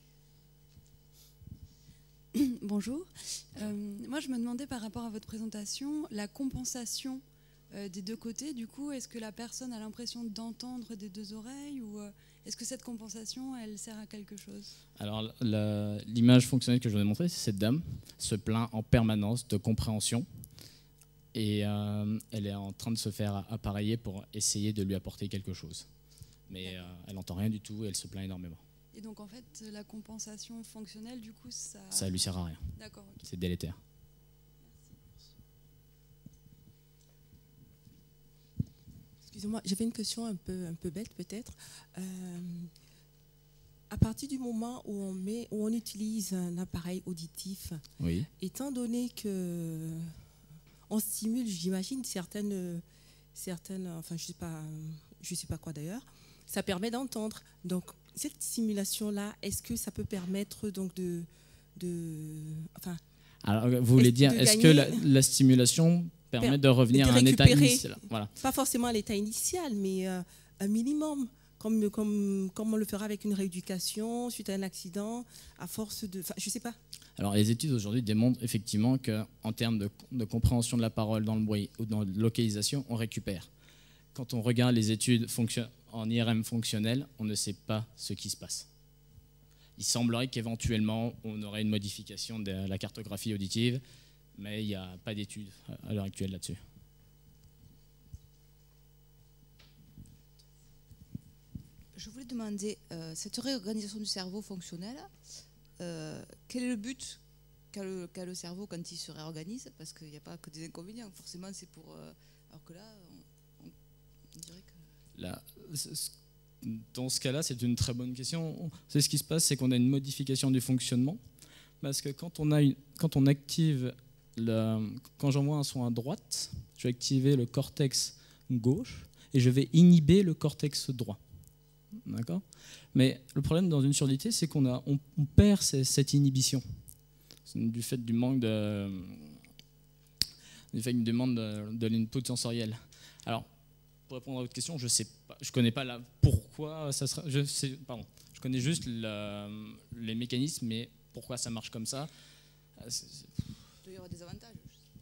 Bonjour. Moi, je me demandais par rapport à votre présentation, la compensation des 2 côtés. Du coup, est-ce que la personne a l'impression d'entendre des 2 oreilles ou est-ce que cette compensation, elle sert à quelque chose? Alors, l'image fonctionnelle que je vous ai montrée, c'est cette dame se plaint en permanence de compréhension et elle est en train de se faire appareiller pour essayer de lui apporter quelque chose. Mais elle n'entend rien du tout et elle se plaint énormément. Et donc, en fait, la compensation fonctionnelle, du coup, ça... Ça lui sert à rien. D'accord. Okay. C'est délétère. Excusez-moi, j'avais une question un peu bête peut-être. À partir du moment où on utilise un appareil auditif, oui. Étant donné que on stimule, j'imagine, certaines, enfin je sais pas quoi d'ailleurs, ça permet d'entendre. Donc cette stimulation-là, est-ce que ça peut permettre donc enfin. Alors vous voulez dire, est-ce que la stimulation permet de revenir à un état initial? Voilà. Pas forcément à l'état initial, mais un minimum, comme on le fera avec une rééducation suite à un accident, à force de... Enfin, je ne sais pas. Alors les études aujourd'hui démontrent effectivement qu'en termes de compréhension de la parole dans le bruit ou dans la localisation, on récupère. Quand on regarde les études en IRM fonctionnel, on ne sait pas ce qui se passe. Il semblerait qu'éventuellement, on aurait une modification de la cartographie auditive, mais il n'y a pas d'études à l'heure actuelle là-dessus. Je voulais demander, cette réorganisation du cerveau fonctionnel, quel est le but qu'a le cerveau quand il se réorganise? Parce qu'il n'y a pas que des inconvénients, forcément c'est pour... alors que là, on dirait que... Là, dans ce cas-là, c'est une très bonne question. C'est ce qui se passe, c'est qu'on a une modification du fonctionnement, parce que quand on active... quand j'envoie un son à droite, je vais activer le cortex gauche et je vais inhiber le cortex droit. D'accord? Mais le problème dans une surdité, c'est qu'on perd cette inhibition du fait du manque de l'input sensoriel. Alors, pour répondre à votre question, je sais pas, je connais pas pourquoi ça sera. Je connais juste les mécanismes, mais pourquoi ça marche comme ça. Il doit y avoir des avantages.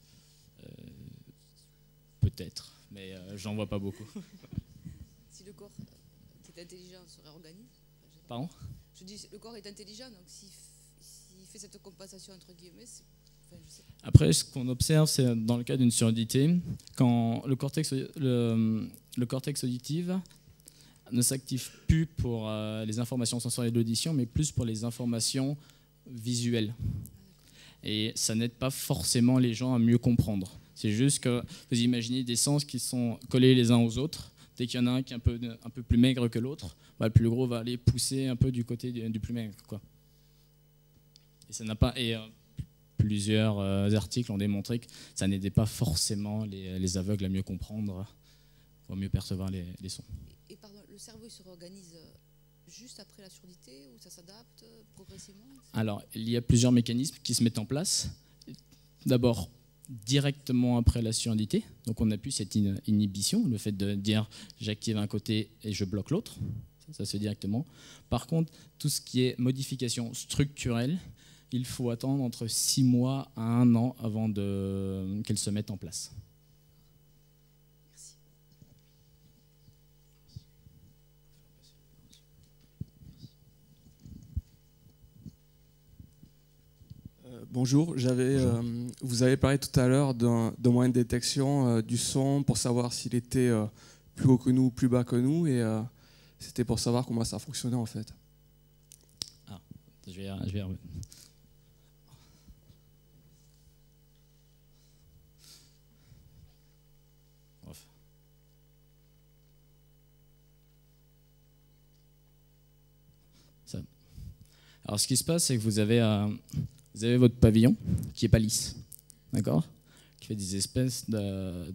Peut-être, mais j'en vois pas beaucoup. Si le corps qui est intelligent se réorganise. Pardon? Je dis, le corps est intelligent, donc s'il fait cette compensation entre guillemets, je sais pas. Après, ce qu'on observe, c'est dans le cas d'une surdité, quand le cortex auditif ne s'active plus pour les informations sensorielles d'audition, mais plus pour les informations visuelles. Et ça n'aide pas forcément les gens à mieux comprendre. C'est juste que vous imaginez des sens qui sont collés les uns aux autres. Dès qu'il y en a un qui est un peu plus maigre que l'autre, le plus gros va aller pousser un peu du côté du plus maigre, quoi. Et ça n'a pas. Plusieurs articles ont démontré que ça n'aidait pas forcément les aveugles à mieux comprendre ou à mieux percevoir les sons. Et pardon, le cerveau il se réorganise juste après la surdité ou ça s'adapte progressivement? Alors, il y a plusieurs mécanismes qui se mettent en place. D'abord, directement après la surdité, donc on appuie cette inhibition, le fait de dire j'active un côté et je bloque l'autre, ça se fait directement. Par contre, tout ce qui est modification structurelle, il faut attendre entre 6 mois à 1 an avant qu'elle se mette en place. Bonjour, vous avez parlé tout à l'heure d'un moyen de détection du son pour savoir s'il était plus haut que nous ou plus bas que nous, et c'était pour savoir comment ça fonctionnait en fait. Ah, je vais ça. Alors, ce qui se passe, c'est que vous avez votre pavillon qui n'est pas lisse, d'accord, qui fait des espèces de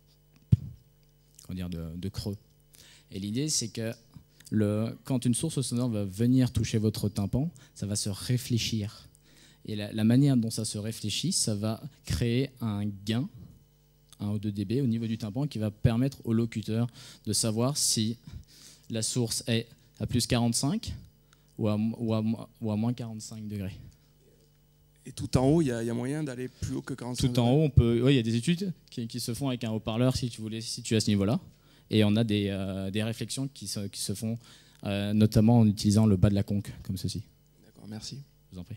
creux. Et l'idée, c'est que quand une source sonore va venir toucher votre tympan, ça va se réfléchir. Et la manière dont ça se réfléchit, ça va créer un gain, 1 ou 2 dB au niveau du tympan, qui va permettre au locuteur de savoir si la source est à plus 45 ou à moins 45 degrés. Et tout en haut, il y a moyen d'aller plus haut que 45 degrés. Tout en haut, il y a des études qui se font avec un haut-parleur si tu voulais situer à ce niveau-là. Et on a des réflexions qui se font notamment en utilisant le bas de la conque, comme ceci. D'accord, merci. Je vous en prie.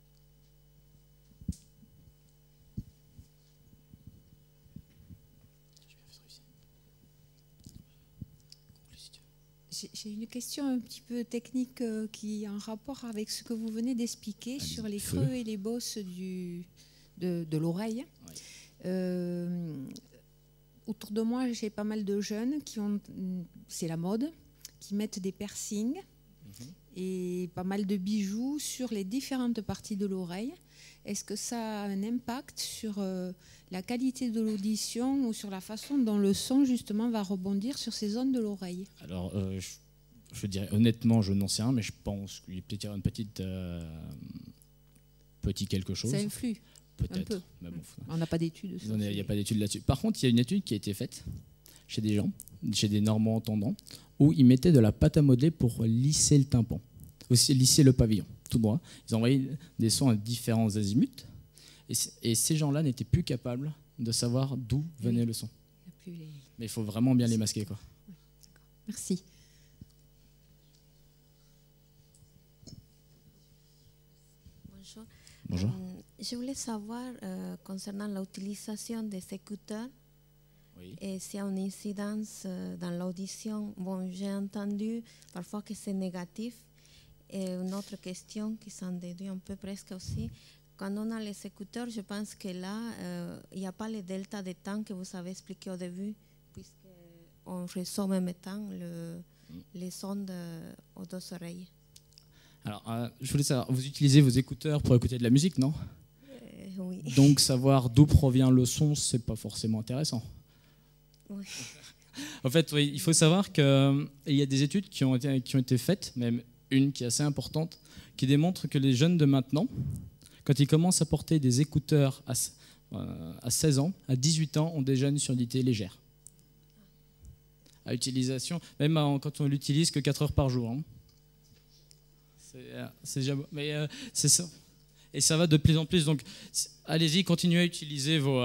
J'ai une question un petit peu technique qui est en rapport avec ce que vous venez d'expliquer sur les creux et les bosses de l'oreille. Oui. Autour de moi, j'ai pas mal de jeunes c'est la mode, qui mettent des piercings et pas mal de bijoux sur les différentes parties de l'oreille. Est-ce que ça a un impact sur la qualité de l'audition ou sur la façon dont le son justement va rebondir sur ces zones de l'oreille? Alors, je dirais honnêtement, je n'en sais rien, mais je pense qu'il y a peut-être une petit quelque chose. Ça influe. Peut-être. Mais bon, on n'a pas d'études. Il n'y a pas d'études là-dessus. Par contre, il y a une étude qui a été faite chez des gens, chez des Normands entendants, où ils mettaient de la pâte à modeler pour lisser le tympan, aussi lisser le pavillon, tout droit. Ils envoyaient des sons à différents azimuts, et ces gens-là n'étaient plus capables de savoir d'où venait le son. Mais il faut vraiment bien les masquer, quoi. Merci. Bonjour. Bonjour. Je voulais savoir, concernant l'utilisation des écouteurs, et s'il y a une incidence dans l'audition. Bon, j'ai entendu parfois que c'est négatif. Et une autre question qui s'en déduit un peu presque aussi. Quand on a les écouteurs, je pense que là, il n'y a pas le delta de temps que vous avez expliqué au début, puisqu'on reçoit en même temps les sons aux 2 oreilles. Alors, je voulais savoir, vous utilisez vos écouteurs pour écouter de la musique, non? Oui. Donc, savoir d'où provient le son, c'est pas forcément intéressant. Oui. En fait, oui, il faut savoir qu'il y a des études qui ont été faites, même une qui est assez importante, qui démontre que les jeunes de maintenant, quand ils commencent à porter des écouteurs à 16 ans, à 18 ans, ont déjà une surdité légère. À utilisation, même quand on l'utilise que 4 heures par jour. Hein. C'est déjà, mais c'est ça. Et ça va de plus en plus. Donc, allez-y, continuez à utiliser vos...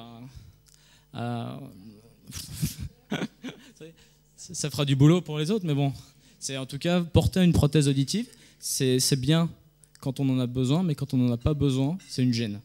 ça fera du boulot pour les autres, mais bon. C'est en tout cas, porter une prothèse auditive, c'est bien quand on en a besoin, mais quand on n'en a pas besoin, c'est une gêne.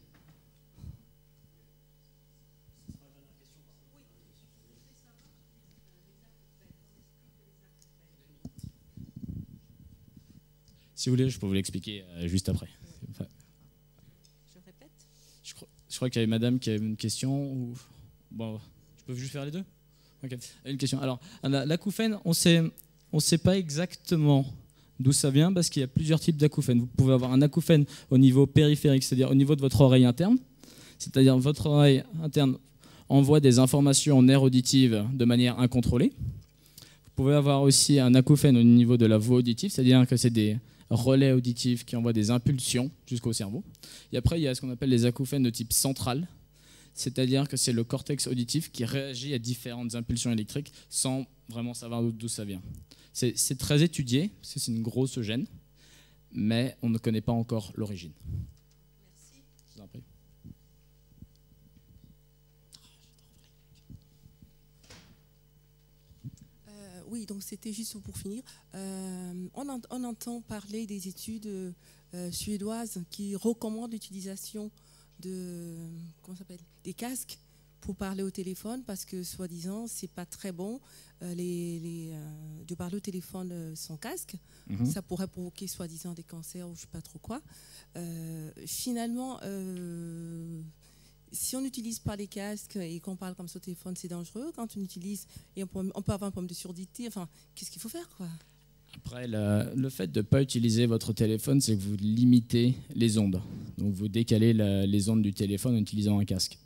Si vous voulez, je peux vous l'expliquer juste après. Enfin, je répète. Je crois qu'il y avait madame qui avait une question. Ou... Bon, je peux juste faire les deux? Okay. Une question. Alors, l'acouphène, on ne sait pas exactement d'où ça vient parce qu'il y a plusieurs types d'acouphènes. Vous pouvez avoir un acouphène au niveau périphérique, c'est-à-dire au niveau de votre oreille interne. C'est-à-dire votre oreille interne envoie des informations en aire auditive de manière incontrôlée. Vous pouvez avoir aussi un acouphène au niveau de la voie auditive, c'est-à-dire que c'est des relais auditifs qui envoient des impulsions jusqu'au cerveau. Et après, il y a ce qu'on appelle les acouphènes de type central, c'est-à-dire que c'est le cortex auditif qui réagit à différentes impulsions électriques sans vraiment savoir d'où ça vient. C'est très étudié, parce que c'est une grosse gêne, mais on ne connaît pas encore l'origine. Merci. Je vous en prie. Oui, donc c'était juste pour finir. On entend parler des études suédoises qui recommandent l'utilisation des casques pour parler au téléphone parce que, soi-disant, c'est pas très bon de parler au téléphone sans casque. Ça pourrait provoquer, soi-disant, des cancers ou je sais pas trop quoi. Finalement, si on n'utilise pas les casques et qu'on parle comme ça au téléphone, c'est dangereux. Quand on utilise, et on peut avoir un problème de surdité. Enfin, qu'est-ce qu'il faut faire, quoi? Après, le fait de ne pas utiliser votre téléphone, c'est que vous limitez les ondes. Donc, vous décalez les ondes du téléphone en utilisant un casque.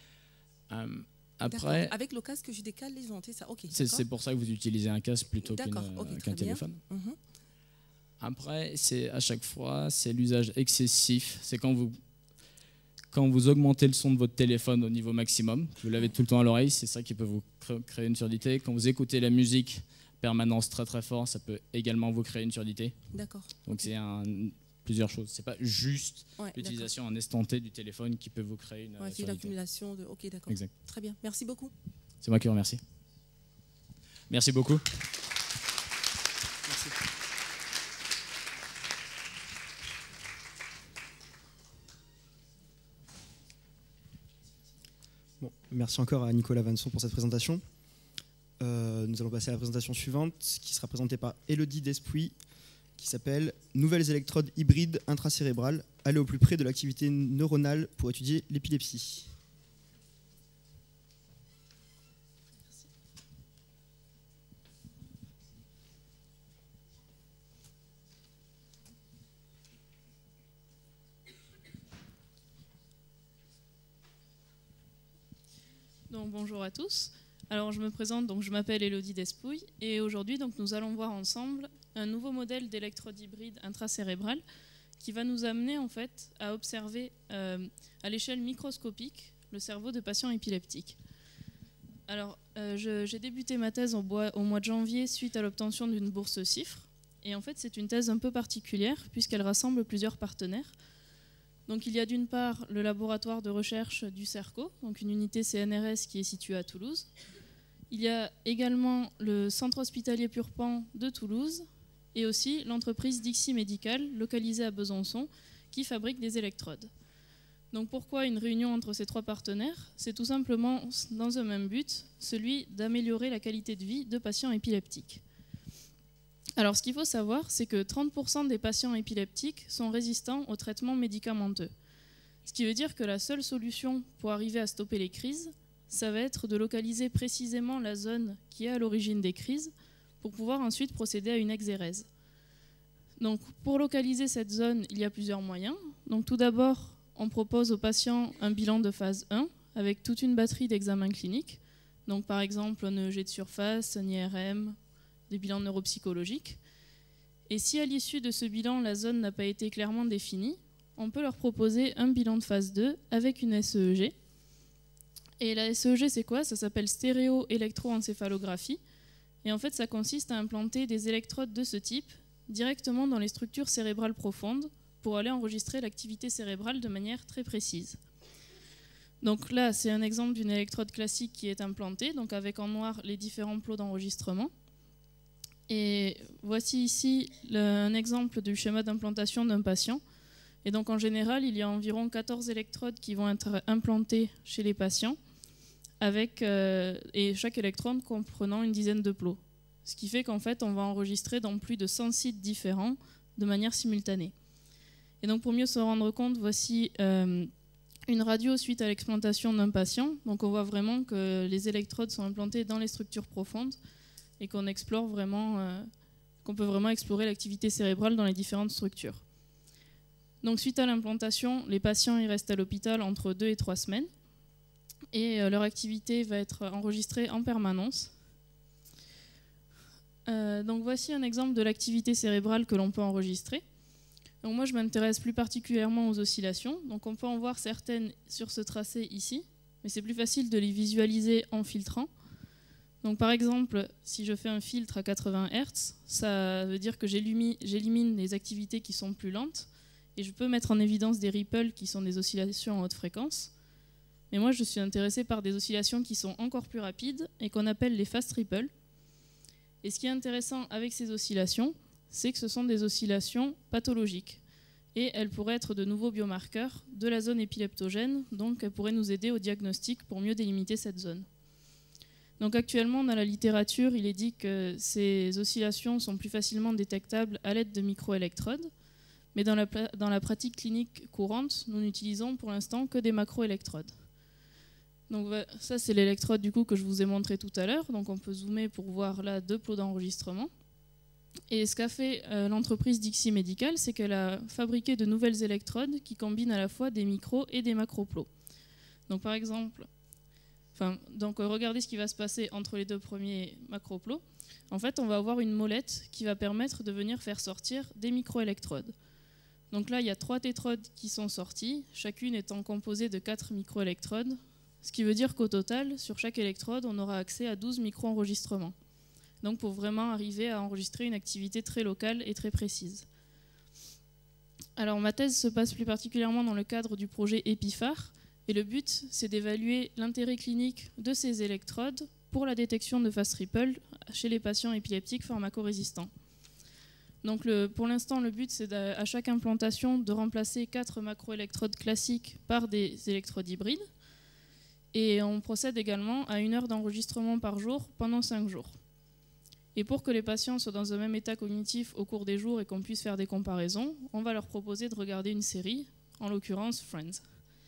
Après, avec le casque, je décale les ondes, c'est ça? Okay, c'est pour ça que vous utilisez un casque plutôt qu'un téléphone. Après, à chaque fois, c'est l'usage excessif. C'est quand vous augmentez le son de votre téléphone au niveau maximum, que vous l'avez tout le temps à l'oreille, c'est ça qui peut vous créer une surdité. Quand vous écoutez la musique permanence très très fort, ça peut également vous créer une surdité. D'accord. Donc c'est plusieurs choses. C'est pas juste l'utilisation en instant T du téléphone qui peut vous créer une surdité. C'est l'accumulation de... Ok, d'accord. Exact. Très bien. Merci beaucoup. C'est moi qui vous remercie. Merci beaucoup. Merci. Bon, merci encore à Nicolas Vanson pour cette présentation. Nous allons passer à la présentation suivante qui sera présentée par Élodie Despuy qui s'appelle « Nouvelles électrodes hybrides intracérébrales, aller au plus près de l'activité neuronale pour étudier l'épilepsie ». Donc, bonjour à tous. Alors je me présente, donc je m'appelle Élodie Despouille et aujourd'hui donc nous allons voir ensemble un nouveau modèle d'électrode hybride intracérébrale qui va nous amener en fait à observer à l'échelle microscopique le cerveau de patients épileptiques. Alors j'ai débuté ma thèse au mois de janvier suite à l'obtention d'une bourse CIFRE et en fait c'est une thèse un peu particulière puisqu'elle rassemble plusieurs partenaires. Donc il y a d'une part le laboratoire de recherche du CERCO, donc une unité CNRS qui est située à Toulouse. Il y a également le centre hospitalier Purpan de Toulouse et aussi l'entreprise Dixi Medical, localisée à Besançon, qui fabrique des électrodes. Donc pourquoi une réunion entre ces trois partenaires? C'est tout simplement dans un même but, celui d'améliorer la qualité de vie de patients épileptiques. Alors ce qu'il faut savoir, c'est que 30% des patients épileptiques sont résistants aux traitements médicamenteux. Ce qui veut dire que la seule solution pour arriver à stopper les crises, ça va être de localiser précisément la zone qui est à l'origine des crises pour pouvoir ensuite procéder à une exérèse. Donc, pour localiser cette zone, il y a plusieurs moyens. Donc, tout d'abord, on propose aux patients un bilan de phase 1 avec toute une batterie d'examens cliniques. Donc, par exemple, un EEG de surface, un IRM, des bilans neuropsychologiques. Et si à l'issue de ce bilan, la zone n'a pas été clairement définie, on peut leur proposer un bilan de phase 2 avec une SEEG. Et la SEEG, c'est quoi? Ça s'appelle stéréo-électroencéphalographie. Et en fait, ça consiste à implanter des électrodes de ce type directement dans les structures cérébrales profondes pour aller enregistrer l'activité cérébrale de manière très précise. Donc là, c'est un exemple d'une électrode classique qui est implantée, donc avec en noir les différents plots d'enregistrement. Et voici ici un exemple du schéma d'implantation d'un patient. Et donc en général, il y a environ 14 électrodes qui vont être implantées chez les patients, et chaque électrode comprenant une dizaine de plots. Ce qui fait qu'en fait, on va enregistrer dans plus de 100 sites différents de manière simultanée. Et donc pour mieux se rendre compte, voici une radio suite à l'explantation d'un patient. Donc on voit vraiment que les électrodes sont implantées dans les structures profondes et qu'on explore vraiment, qu'on peut vraiment explorer l'activité cérébrale dans les différentes structures. Donc suite à l'implantation, les patients ils restent à l'hôpital entre 2 et 3 semaines et leur activité va être enregistrée en permanence. Donc voici un exemple de l'activité cérébrale que l'on peut enregistrer. Donc moi je m'intéresse plus particulièrement aux oscillations. Donc on peut en voir certaines sur ce tracé ici, mais c'est plus facile de les visualiser en filtrant. Donc par exemple, si je fais un filtre à 80 Hz, ça veut dire que j'élimine les activités qui sont plus lentes et je peux mettre en évidence des ripples qui sont des oscillations en haute fréquence. Mais moi je suis intéressé par des oscillations qui sont encore plus rapides et qu'on appelle les fast ripples. Et ce qui est intéressant avec ces oscillations, c'est que ce sont des oscillations pathologiques. Et elles pourraient être de nouveaux biomarqueurs de la zone épileptogène, donc elles pourraient nous aider au diagnostic pour mieux délimiter cette zone. Donc actuellement, dans la littérature, il est dit que ces oscillations sont plus facilement détectables à l'aide de microélectrodes, mais dans la pratique clinique courante, nous n'utilisons pour l'instant que des macroélectrodes. Donc ça, c'est l'électrode du coup que je vous ai montré tout à l'heure. Donc on peut zoomer pour voir là 2 plots d'enregistrement. Et ce qu'a fait l'entreprise Dixi Medical, c'est qu'elle a fabriqué de nouvelles électrodes qui combinent à la fois des micros et des macroplots. Donc par exemple, regardez ce qui va se passer entre les 2 premiers macroplots. En fait, on va avoir une molette qui va permettre de venir faire sortir des microélectrodes. Donc là, il y a 3 tétrodes qui sont sorties, chacune étant composée de 4 microélectrodes. Ce qui veut dire qu'au total, sur chaque électrode, on aura accès à 12 micro-enregistrements. Donc pour vraiment arriver à enregistrer une activité très locale et très précise. Alors ma thèse se passe plus particulièrement dans le cadre du projet EpiPhare. Et le but, c'est d'évaluer l'intérêt clinique de ces électrodes pour la détection de fast ripple chez les patients épileptiques pharmacorésistants. Donc pour l'instant, le but, c'est à chaque implantation de remplacer 4 macroélectrodes classiques par des électrodes hybrides. Et on procède également à 1 heure d'enregistrement par jour pendant 5 jours. Et pour que les patients soient dans un même état cognitif au cours des jours et qu'on puisse faire des comparaisons, on va leur proposer de regarder une série, en l'occurrence Friends.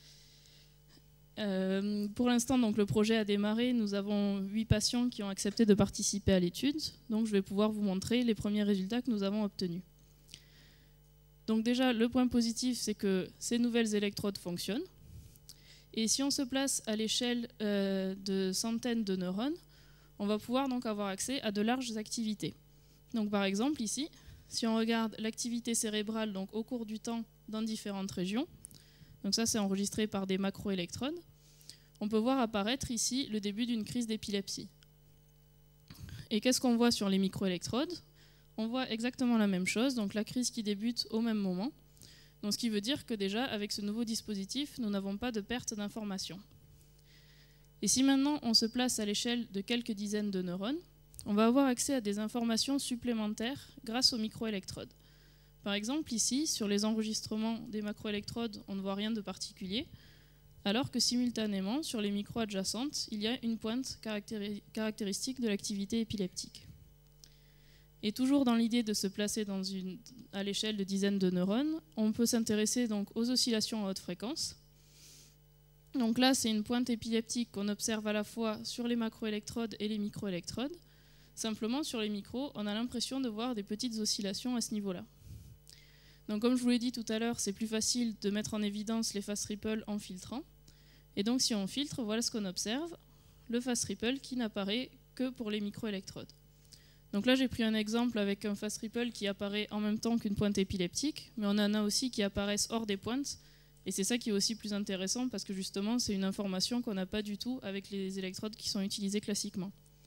Pour l'instant, donc, le projet a démarré. Nous avons 8 patients qui ont accepté de participer à l'étude. Donc je vais pouvoir vous montrer les premiers résultats que nous avons obtenus. Donc déjà, le point positif, c'est que ces nouvelles électrodes fonctionnent. Et si on se place à l'échelle de centaines de neurones, on va pouvoir donc avoir accès à de larges activités. Donc par exemple ici, si on regarde l'activité cérébrale donc, au cours du temps dans différentes régions, donc ça c'est enregistré par des macroélectrodes, on peut voir apparaître ici le début d'une crise d'épilepsie. Et qu'est-ce qu'on voit sur les microélectrodes? On voit exactement la même chose, donc la crise qui débute au même moment. Donc, ce qui veut dire que déjà, avec ce nouveau dispositif, nous n'avons pas de perte d'informations. Et si maintenant on se place à l'échelle de quelques dizaines de neurones, on va avoir accès à des informations supplémentaires grâce aux microélectrodes. Par exemple, ici, sur les enregistrements des macroélectrodes, on ne voit rien de particulier, alors que simultanément, sur les micros adjacentes, il y a une pointe caractéristique de l'activité épileptique. Et toujours dans l'idée de se placer à l'échelle de dizaines de neurones, on peut s'intéresser donc aux oscillations à haute fréquence. Donc là, c'est une pointe épileptique qu'on observe à la fois sur les macroélectrodes et les microélectrodes. Simplement, sur les micros, on a l'impression de voir des petites oscillations à ce niveau-là. Donc comme je vous l'ai dit tout à l'heure, c'est plus facile de mettre en évidence les fast ripples en filtrant. Et donc si on filtre, voilà ce qu'on observe, le fast ripple qui n'apparaît que pour les microélectrodes. Donc là, j'ai pris un exemple avec un fast ripple qui apparaît en même temps qu'une pointe épileptique, mais on en a aussi qui apparaissent hors des pointes. Et c'est ça qui est aussi plus intéressant parce que justement, c'est une information qu'on n'a pas du tout avec les électrodes qui sont utilisées classiquement.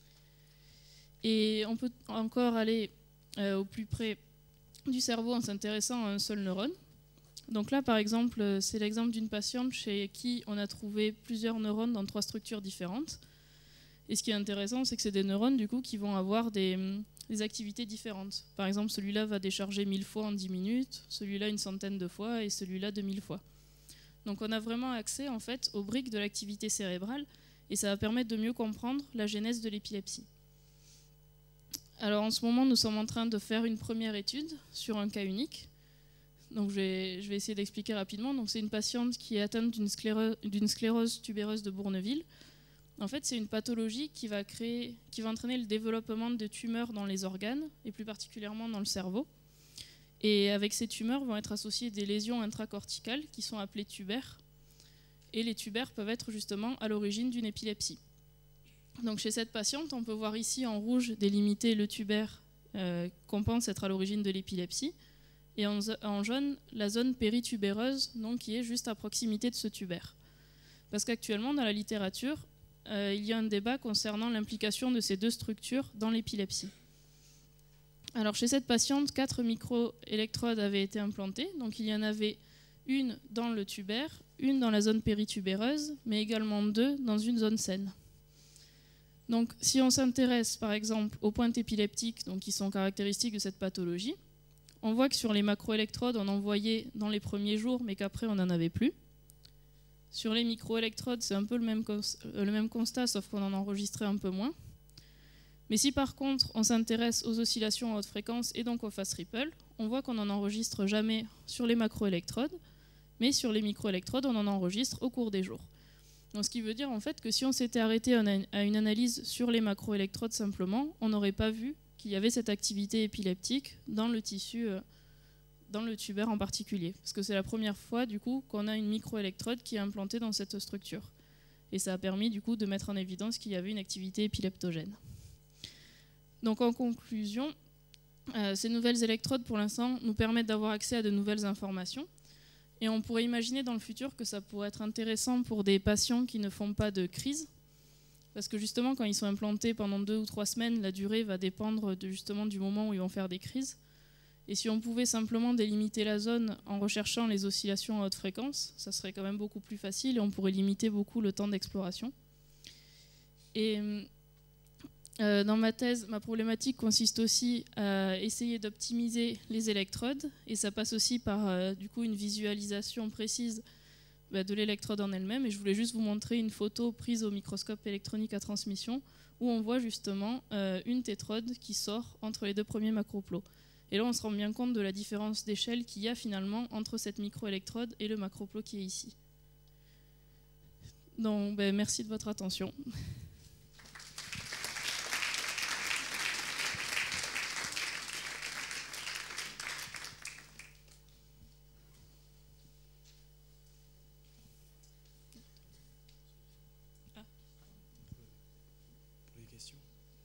Et on peut encore aller au plus près du cerveau en s'intéressant à un seul neurone. Donc là, par exemple, c'est l'exemple d'une patiente chez qui on a trouvé plusieurs neurones dans 3 structures différentes. Et ce qui est intéressant, c'est que c'est des neurones du coup, qui vont avoir des activités différentes. Par exemple, celui-là va décharger 1000 fois en 10 minutes, celui-là une centaine de fois et celui-là 2000 fois. Donc on a vraiment accès en fait, aux briques de l'activité cérébrale et ça va permettre de mieux comprendre la genèse de l'épilepsie. Alors en ce moment, nous sommes en train de faire une première étude sur un cas unique. Donc je vais essayer d'expliquer rapidement. Donc c'est une patiente qui est atteinte d'une sclérose tubéreuse de Bourneville. En fait, c'est une pathologie qui va entraîner le développement de tumeurs dans les organes, et plus particulièrement dans le cerveau. Et avec ces tumeurs vont être associées des lésions intracorticales qui sont appelées tubaires. Et les tubaires peuvent être justement à l'origine d'une épilepsie. Donc chez cette patiente, on peut voir ici en rouge délimiter le tubaire qu'on pense être à l'origine de l'épilepsie. Et en jaune, la zone péritubéreuse, donc, qui est juste à proximité de ce tubère. Parce qu'actuellement, dans la littérature, il y a un débat concernant l'implication de ces deux structures dans l'épilepsie. Alors, chez cette patiente, 4 microélectrodes avaient été implantées. Donc, il y en avait une dans le tubère, une dans la zone péritubéreuse, mais également 2 dans une zone saine. Donc, si on s'intéresse, par exemple, aux pointes épileptiques, donc, qui sont caractéristiques de cette pathologie, on voit que sur les macroélectrodes, on en voyait dans les premiers jours, mais qu'après, on n'en avait plus. Sur les microélectrodes, c'est un peu le même constat, sauf qu'on en enregistrait un peu moins. Mais si par contre, on s'intéresse aux oscillations à haute fréquence et donc aux phase ripple, on voit qu'on n'en enregistre jamais sur les macroélectrodes, mais sur les microélectrodes, on en enregistre au cours des jours. Donc, ce qui veut dire en fait que si on s'était arrêté à une analyse sur les macroélectrodes simplement, on n'aurait pas vu qu'il y avait cette activité épileptique dans le tissu, dans le tubère en particulier. Parce que c'est la première fois du coup qu'on a une microélectrode qui est implantée dans cette structure. Et ça a permis du coup de mettre en évidence qu'il y avait une activité épileptogène. Donc en conclusion, ces nouvelles électrodes pour l'instant nous permettent d'avoir accès à de nouvelles informations. Et on pourrait imaginer dans le futur que ça pourrait être intéressant pour des patients qui ne font pas de crise. Parce que justement, quand ils sont implantés pendant 2 ou 3 semaines, la durée va dépendre justement du moment où ils vont faire des crises. Et si on pouvait simplement délimiter la zone en recherchant les oscillations à haute fréquence, ça serait quand même beaucoup plus facile et on pourrait limiter beaucoup le temps d'exploration. Et dans ma thèse, ma problématique consiste aussi à essayer d'optimiser les électrodes. Et ça passe aussi par du coup, une visualisation précise de l'électrode en elle-même. Et je voulais juste vous montrer une photo prise au microscope électronique à transmission où on voit justement une tétrode qui sort entre les 2 premiers macroplots. Et là, on se rend bien compte de la différence d'échelle qu'il y a finalement entre cette microélectrode et le macroplot qui est ici. Donc, merci de votre attention. Pour les questions.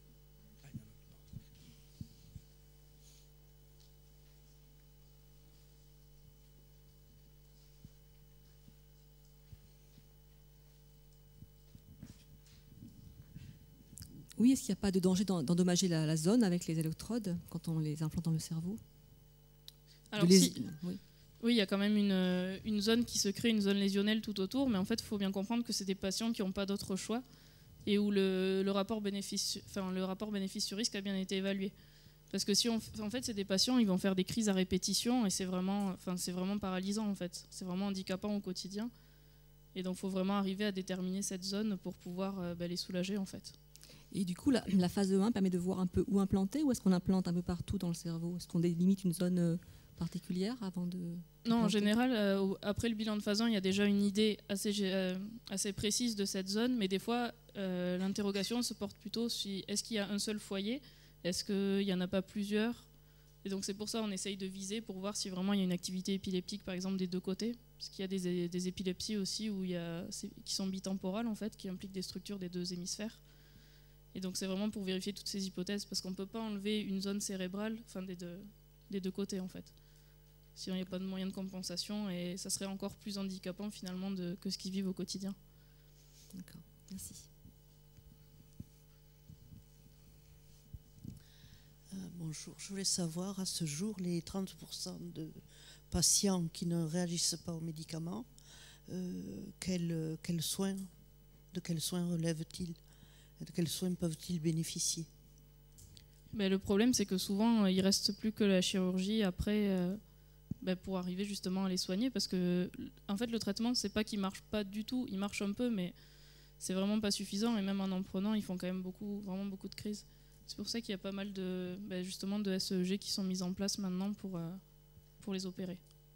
Oui, est-ce qu'il n'y a pas de danger d'endommager la zone avec les électrodes quand on les implante dans le cerveau? Alors oui, il y a quand même une zone qui se crée, une zone lésionnelle tout autour, mais en fait, il faut bien comprendre que c'est des patients qui n'ont pas d'autre choix et où le rapport bénéfice sur risque a bien été évalué. Parce que en fait, c'est des patients, ils vont faire des crises à répétition et c'est vraiment paralysant en fait. C'est vraiment handicapant au quotidien. Et donc, il faut vraiment arriver à déterminer cette zone pour pouvoir les soulager en fait. Et du coup, la phase 1 permet de voir un peu où implanter, ou est-ce qu'on implante un peu partout dans le cerveau? Est-ce qu'on délimite une zone particulière avant de... Non, en général, après le bilan de phase 1, il y a déjà une idée assez précise de cette zone, mais des fois, l'interrogation se porte plutôt sur est-ce qu'il y a un seul foyer? Est-ce qu'il n'y en a pas plusieurs? Et donc c'est pour ça qu'on essaye de viser pour voir si vraiment il y a une activité épileptique, par exemple, des 2 côtés. Parce qu'il y a des épilepsies aussi qui sont bitemporales, en fait, qui impliquent des structures des 2 hémisphères. Et donc c'est vraiment pour vérifier toutes ces hypothèses, parce qu'on ne peut pas enlever une zone cérébrale des deux côtés, en fait. Sinon, il n'y a pas de moyen de compensation, et ça serait encore plus handicapant, finalement, que ce qu'ils vivent au quotidien. D'accord, merci. Bonjour, je voulais savoir, à ce jour, les 30% de patients qui ne réagissent pas aux médicaments, de quels soins relèvent-ils? De quels soins peuvent-ils bénéficier? Le problème, c'est que souvent, il ne reste plus que la chirurgie après pour arriver justement à les soigner. Parce que, en fait, le traitement, c'est pas qu'il ne marche pas du tout. Il marche un peu, mais c'est vraiment pas suffisant. Et même en prenant, ils font quand même vraiment beaucoup de crises. C'est pour ça qu'il y a pas mal justement de SEEG qui sont mises en place maintenant pour les opérer.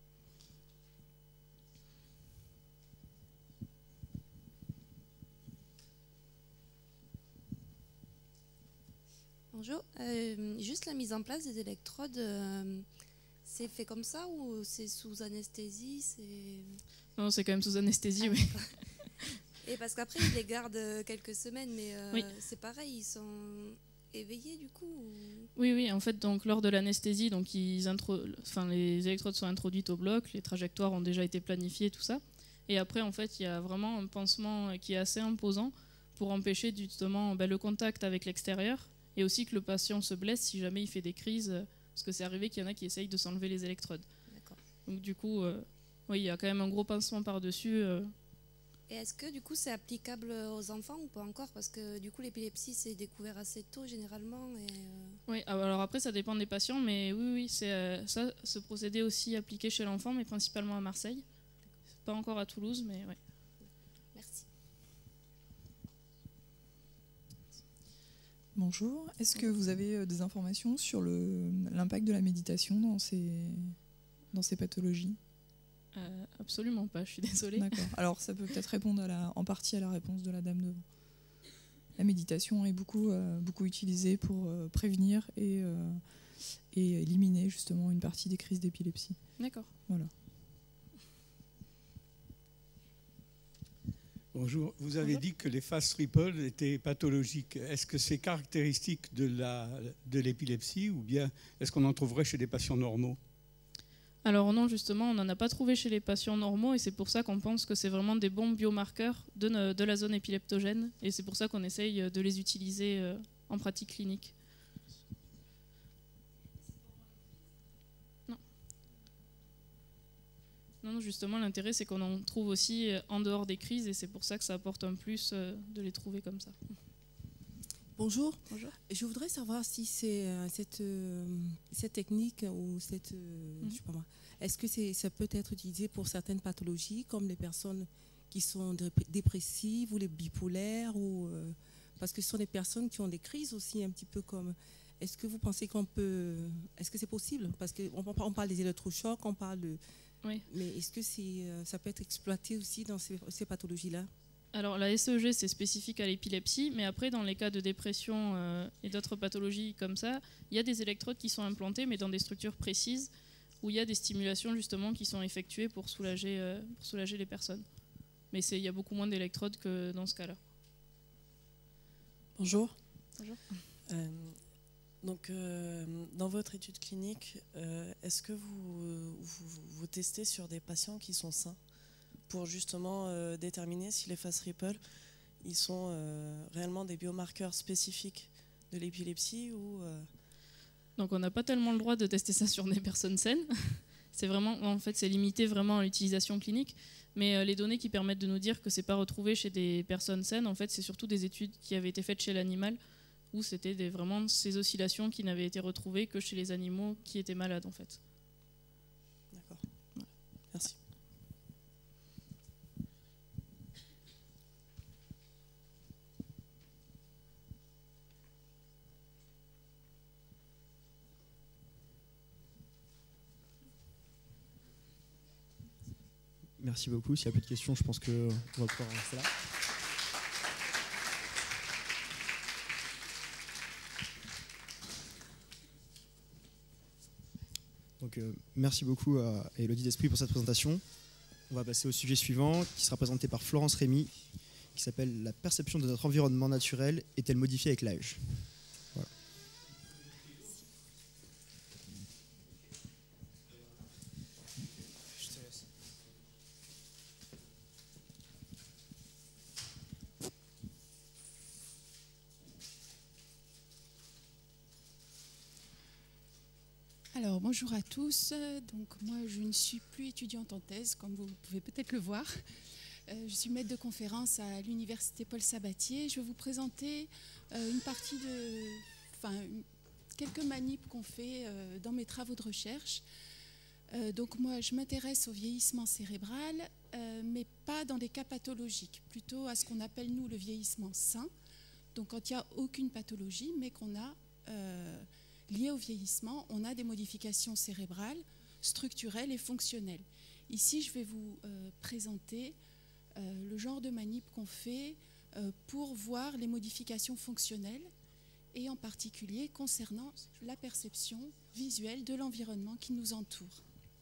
Bonjour, juste la mise en place des électrodes, c'est fait comme ça ou c'est sous anesthésie? Non, c'est quand même sous anesthésie, oui. Et parce qu'après, ils les gardent quelques semaines, mais oui. c'est pareil, éveillés du coup Oui, en fait, donc, lors de l'anesthésie, donc, les électrodes sont introduites au bloc, les trajectoires ont déjà été planifiées, tout ça. Et après, en fait, il y a vraiment un pansement qui est assez imposant pour empêcher justement le contact avec l'extérieur et aussi que le patient se blesse si jamais il fait des crises, parce que c'est arrivé qu'il y en a qui essayent de s'enlever les électrodes. Donc du coup, oui, il y a quand même un gros pincement par-dessus. Et est-ce que du coup c'est applicable aux enfants ou pas encore? Parce que du coup l'épilepsie c'est découvert assez tôt généralement. Oui, alors après ça dépend des patients, mais oui, c'est ça, ce procédé aussi appliqué chez l'enfant, mais principalement à Marseille. Pas encore à Toulouse, mais oui. Merci. Bonjour, est-ce que vous avez des informations sur l'impact de la méditation dans ces pathologies? Absolument pas, je suis désolée. D'accord. Alors ça peut peut-être répondre en partie à la réponse de la dame devant. La méditation est beaucoup utilisée pour prévenir et éliminer justement une partie des crises d'épilepsie. D'accord. Voilà. Bonjour, vous avez dit que les fast triples étaient pathologiques. Est-ce que c'est caractéristique de l'épilepsie ou bien est-ce qu'on en trouverait chez des patients normaux? Alors non, justement, on n'en a pas trouvé chez les patients normaux et c'est pour ça qu'on pense que c'est vraiment des bons biomarqueurs de la zone épileptogène et c'est pour ça qu'on essaye de les utiliser en pratique clinique. Non, justement, l'intérêt, c'est qu'on en trouve aussi en dehors des crises et c'est pour ça que ça apporte un plus de les trouver comme ça. Bonjour. Bonjour. Je voudrais savoir si c'est cette technique ou je sais pas moi, est-ce que ça peut être utilisé pour certaines pathologies comme les personnes qui sont dépressives ou les bipolaires ou parce que ce sont des personnes qui ont des crises aussi un petit peu comme. Est-ce que vous pensez est-ce que c'est possible? Parce qu'on parle des électrochocs, on parle de. Oui. Mais est-ce que ça peut être exploité aussi dans ces pathologies-là? Alors la SEEG, c'est spécifique à l'épilepsie, mais après, dans les cas de dépression et d'autres pathologies comme ça, il y a des électrodes qui sont implantées, mais dans des structures précises, où il y a des stimulations justement qui sont effectuées pour soulager les personnes. Mais il y a beaucoup moins d'électrodes que dans ce cas-là. Bonjour. Bonjour. Donc, dans votre étude clinique, est-ce que vous testez sur des patients qui sont sains pour justement déterminer si les fast ripple ils sont réellement des biomarqueurs spécifiques de l'épilepsie ou Donc, on n'a pas tellement le droit de tester ça sur des personnes saines. C'est limité vraiment à l'utilisation clinique. Mais les données qui permettent de nous dire que c'est pas retrouvé chez des personnes saines, en fait, c'est surtout des études qui avaient été faites chez l'animal, où c'était vraiment ces oscillations qui n'avaient été retrouvées que chez les animaux qui étaient malades en fait. D'accord. Ouais. Merci. Merci beaucoup. S'il n'y a plus de questions, je pense qu'on va pouvoir rester là. Donc, merci beaucoup à Élodie Despruy pour cette présentation. On va passer au sujet suivant, qui sera présenté par Florence Rémy, qui s'appelle « La perception de notre environnement naturel est-elle modifiée avec l'âge ?» Voilà. Alors, bonjour à tous. Donc, moi, je ne suis plus étudiante en thèse, comme vous pouvez peut-être le voir. Je suis maître de conférence à l'université Paul Sabatier. Je vais vous présenter quelques manips qu'on fait dans mes travaux de recherche. Donc, moi, je m'intéresse au vieillissement cérébral, mais pas dans des cas pathologiques, plutôt à ce qu'on appelle, nous, le vieillissement sain. Donc, quand il n'y a aucune pathologie, mais qu'on a... liées au vieillissement, on a des modifications cérébrales, structurelles et fonctionnelles. Ici, je vais vous présenter le genre de manip qu'on fait pour voir les modifications fonctionnelles et en particulier concernant la perception visuelle de l'environnement qui nous entoure.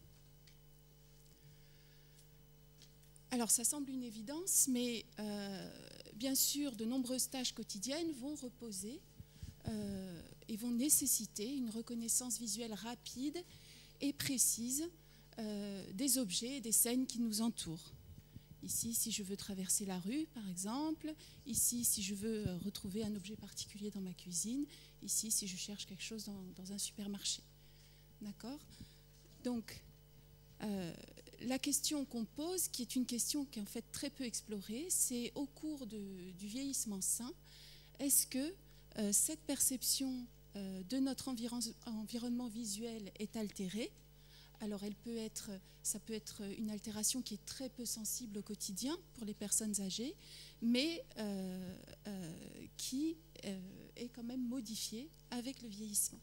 Alors, ça semble une évidence, mais bien sûr, de nombreuses tâches quotidiennes vont reposer et vont nécessiter une reconnaissance visuelle rapide et précise des objets et des scènes qui nous entourent. Ici, si je veux traverser la rue, par exemple. Ici, si je veux retrouver un objet particulier dans ma cuisine. Ici, si je cherche quelque chose dans un supermarché. D'accord ? Donc, la question qu'on pose, qui est une question qui est en fait très peu explorée, c'est au cours du vieillissement sain, est-ce que cette perception de notre environnement visuel est altérée ? Alors ça peut être une altération qui est très peu sensible au quotidien pour les personnes âgées, mais qui est quand même modifiée avec le vieillissement.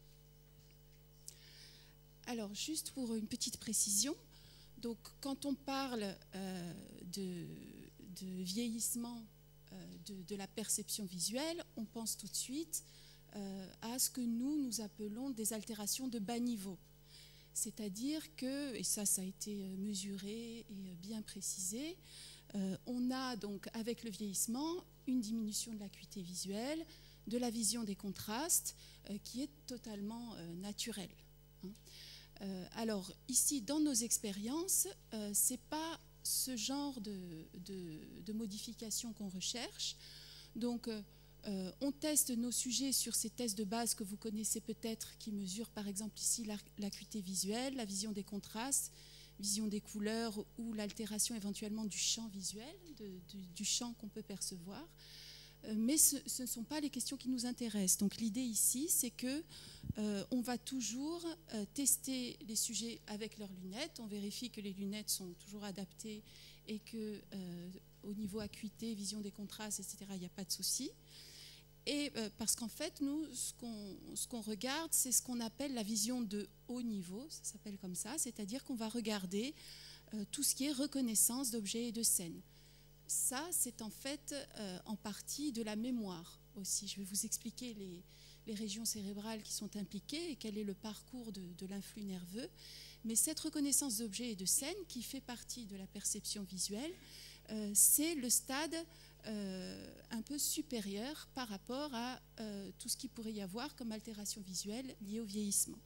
Alors, juste pour une petite précision, donc, quand on parle de vieillissement de la perception visuelle, on pense tout de suite à ce que nous appelons des altérations de bas niveau. C'est-à-dire que, et ça a été mesuré et bien précisé, on a donc avec le vieillissement une diminution de l'acuité visuelle, de la vision des contrastes, qui est totalement naturelle. Alors ici, dans nos expériences, ce n'est pas ce genre de modification qu'on recherche. Donc, on teste nos sujets sur ces tests de base que vous connaissez peut-être, qui mesurent par exemple ici l'acuité visuelle, la vision des contrastes, vision des couleurs ou l'altération éventuellement du champ visuel, du champ qu'on peut percevoir. Mais ce ne sont pas les questions qui nous intéressent. Donc l'idée ici, c'est que on va toujours tester les sujets avec leurs lunettes. On vérifie que les lunettes sont toujours adaptées et que au niveau acuité, vision des contrastes, etc., il n'y a pas de souci. Et parce qu'en fait, nous, ce qu'on regarde, c'est ce qu'on appelle la vision de haut niveau, ça s'appelle comme ça, c'est-à-dire qu'on va regarder tout ce qui est reconnaissance d'objets et de scènes. Ça, c'est en fait en partie de la mémoire aussi. Je vais vous expliquer les régions cérébrales qui sont impliquées et quel est le parcours de l'influx nerveux. Mais cette reconnaissance d'objets et de scènes qui fait partie de la perception visuelle, c'est le stade un peu supérieur par rapport à tout ce qu'il pourrait y avoir comme altération visuelle liée au vieillissement.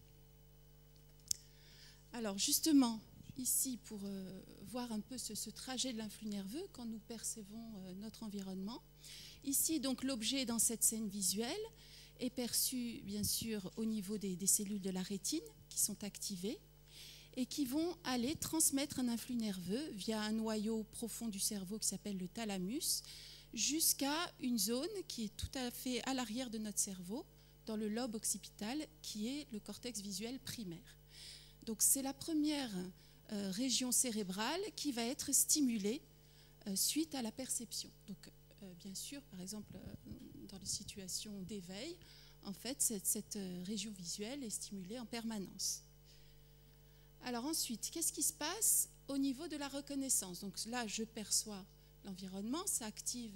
Alors justement, ici, pour voir un peu ce trajet de l'influx nerveux quand nous percevons notre environnement. Ici, donc, l'objet dans cette scène visuelle est perçu, bien sûr, au niveau des cellules de la rétine qui sont activées et qui vont aller transmettre un influx nerveux via un noyau profond du cerveau qui s'appelle le thalamus jusqu'à une zone qui est tout à fait à l'arrière de notre cerveau, dans le lobe occipital, qui est le cortex visuel primaire. Donc, c'est la première région cérébrale qui va être stimulée suite à la perception. Donc, bien sûr, par exemple, dans les situations d'éveil, en fait, cette région visuelle est stimulée en permanence. Alors ensuite, qu'est-ce qui se passe au niveau de la reconnaissance? Donc là, je perçois l'environnement, ça active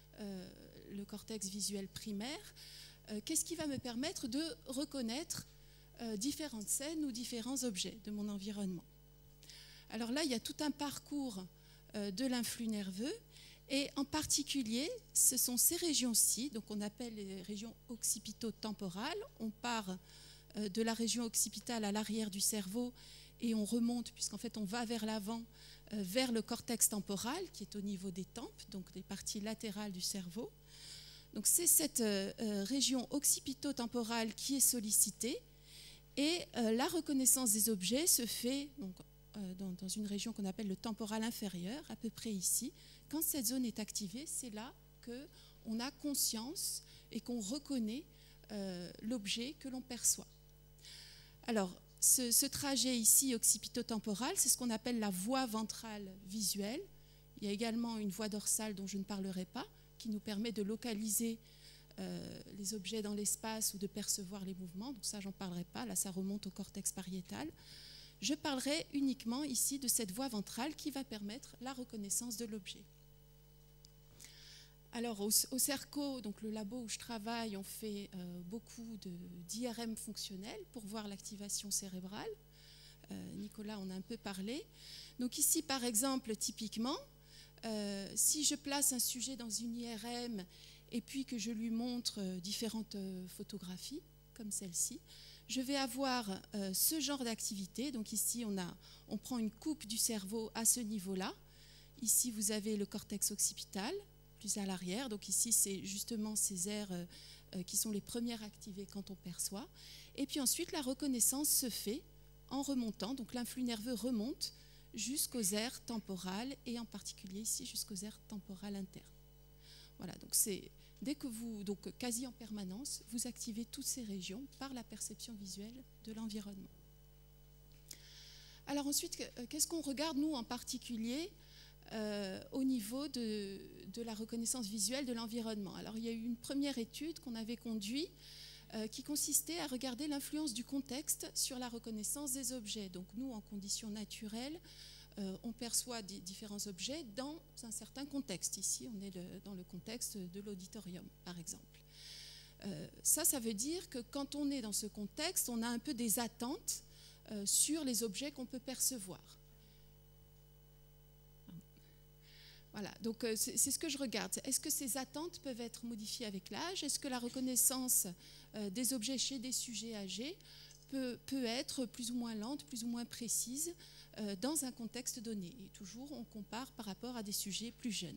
le cortex visuel primaire. Qu'est-ce qui va me permettre de reconnaître différentes scènes ou différents objets de mon environnement? Alors là, il y a tout un parcours de l'influx nerveux et en particulier, ce sont ces régions-ci, donc on appelle les régions occipito-temporales. On part de la région occipitale à l'arrière du cerveau et on remonte, puisqu'en fait on va vers l'avant, vers le cortex temporal qui est au niveau des tempes, donc des parties latérales du cerveau. Donc c'est cette région occipito-temporale qui est sollicitée et la reconnaissance des objets se fait donc, dans une région qu'on appelle le temporal inférieur, à peu près ici. Quand cette zone est activée, c'est là qu'on a conscience et qu'on reconnaît l'objet que l'on perçoit. Alors, ce trajet ici occipito-temporal, c'est ce qu'on appelle la voie ventrale visuelle. Il y a également une voie dorsale dont je ne parlerai pas, qui nous permet de localiser les objets dans l'espace ou de percevoir les mouvements. Donc ça, j'en parlerai pas. Là, ça remonte au cortex pariétal. Je parlerai uniquement ici de cette voie ventrale qui va permettre la reconnaissance de l'objet. Alors au CERCO, donc le labo où je travaille, on fait beaucoup d'IRM fonctionnel pour voir l'activation cérébrale. Nicolas en a un peu parlé. Donc ici, par exemple, typiquement, si je place un sujet dans une IRM et puis que je lui montre différentes photographies, comme celle-ci, je vais avoir ce genre d'activité. Donc ici, on prend une coupe du cerveau à ce niveau-là. Ici, vous avez le cortex occipital, plus à l'arrière. Donc ici, c'est justement ces aires qui sont les premières activées quand on perçoit. Et puis ensuite, la reconnaissance se fait en remontant. Donc l'influx nerveux remonte jusqu'aux aires temporales et en particulier ici jusqu'aux aires temporales internes. Voilà, donc c'est dès que vous, donc quasi en permanence, vous activez toutes ces régions par la perception visuelle de l'environnement. Alors ensuite, qu'est-ce qu'on regarde nous en particulier au niveau de la reconnaissance visuelle de l'environnement? Alors il y a eu une première étude qu'on avait conduite qui consistait à regarder l'influence du contexte sur la reconnaissance des objets. Donc nous, en conditions naturelles, on perçoit différents objets dans un certain contexte. Ici, on est dans le contexte de l'auditorium, par exemple. Ça veut dire que quand on est dans ce contexte, on a un peu des attentes sur les objets qu'on peut percevoir. Voilà, donc c'est ce que je regarde. Est-ce que ces attentes peuvent être modifiées avec l'âge? Est-ce que la reconnaissance des objets chez des sujets âgés peut être plus ou moins lente, plus ou moins précise dans un contexte donné? Et toujours, on compare par rapport à des sujets plus jeunes.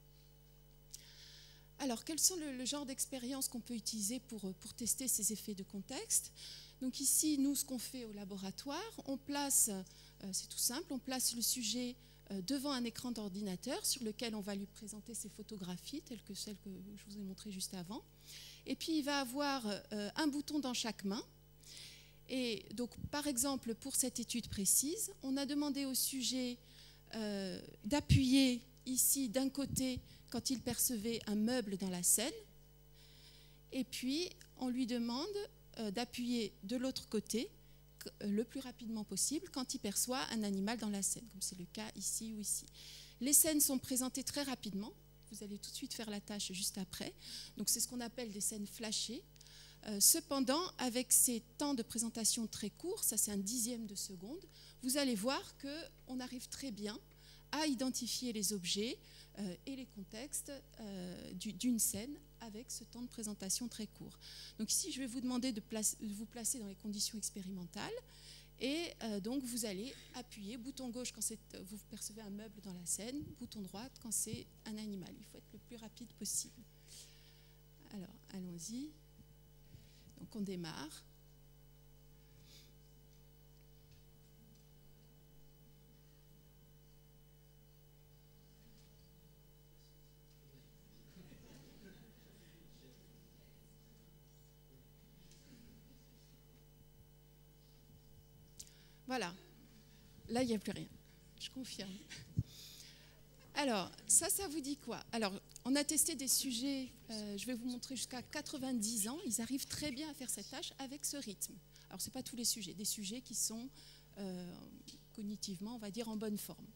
Alors, quels sont le genre d'expériences qu'on peut utiliser pour tester ces effets de contexte? Donc ici, nous, ce qu'on fait au laboratoire, on place, c'est tout simple, on place le sujet devant un écran d'ordinateur sur lequel on va lui présenter ses photographies, telles que celles que je vous ai montrées juste avant. Et puis, il va avoir un bouton dans chaque main. Et donc, par exemple, pour cette étude précise, on a demandé au sujet d'appuyer ici d'un côté quand il percevait un meuble dans la scène. Et puis, on lui demande d'appuyer de l'autre côté le plus rapidement possible quand il perçoit un animal dans la scène, comme c'est le cas ici ou ici. Les scènes sont présentées très rapidement. Vous allez tout de suite faire la tâche juste après. Donc, c'est ce qu'on appelle des scènes flashées. Cependant, avec ces temps de présentation très courts, ça c'est un dixième de seconde, vous allez voir qu'on arrive très bien à identifier les objets et les contextes d'une scène avec ce temps de présentation très court. Donc ici, je vais vous demander de vous placer dans les conditions expérimentales et donc vous allez appuyer bouton gauche quand vous percevez un meuble dans la scène, bouton droit quand c'est un animal. Il faut être le plus rapide possible. Alors, allons-y. Donc on démarre. Voilà, là il n'y a plus rien, je confirme. Alors, ça vous dit quoi? Alors, on a testé des sujets, je vais vous montrer jusqu'à 90 ans, ils arrivent très bien à faire cette tâche avec ce rythme. Alors, ce n'est pas tous les sujets, des sujets qui sont cognitivement, on va dire, en bonne forme.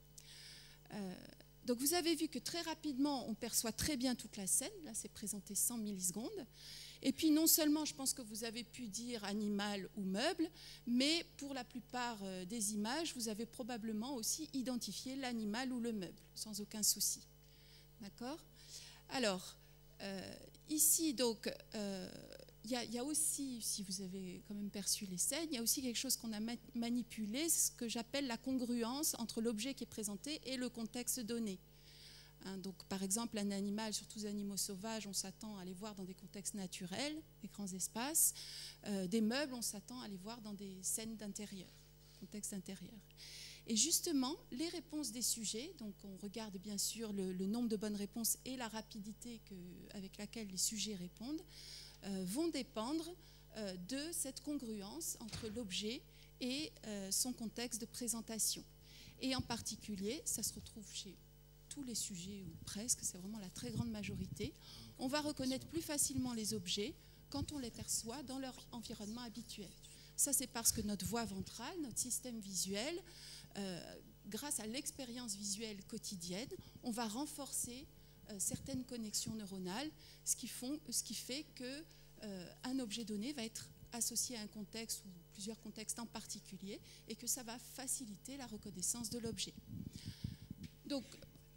Donc, vous avez vu que très rapidement, on perçoit très bien toute la scène, là c'est présenté 100 millisecondes. Et puis non seulement, je pense que vous avez pu dire animal ou meuble, mais pour la plupart des images, vous avez probablement aussi identifié l'animal ou le meuble, sans aucun souci. D'accord? Alors, ici, donc, il y a aussi, si vous avez quand même perçu les scènes, il y a aussi quelque chose qu'on a manipulé, ce que j'appelle la congruence entre l'objet qui est présenté et le contexte donné. Donc, par exemple, un animal, surtout les animaux sauvages, on s'attend à les voir dans des contextes naturels, des grands espaces. Des meubles, on s'attend à les voir dans des scènes d'intérieur, contexte intérieur. Et justement, les réponses des sujets, donc on regarde bien sûr le nombre de bonnes réponses et la rapidité avec laquelle les sujets répondent, vont dépendre de cette congruence entre l'objet et son contexte de présentation. Et en particulier, ça se retrouve chez tous les sujets, ou presque, c'est vraiment la très grande majorité, on va reconnaître plus facilement les objets quand on les perçoit dans leur environnement habituel. Ça, c'est parce que notre voie ventrale, notre système visuel, grâce à l'expérience visuelle quotidienne, on va renforcer certaines connexions neuronales, ce qui fait qu'un objet donné va être associé à un contexte ou plusieurs contextes en particulier et que ça va faciliter la reconnaissance de l'objet. Donc,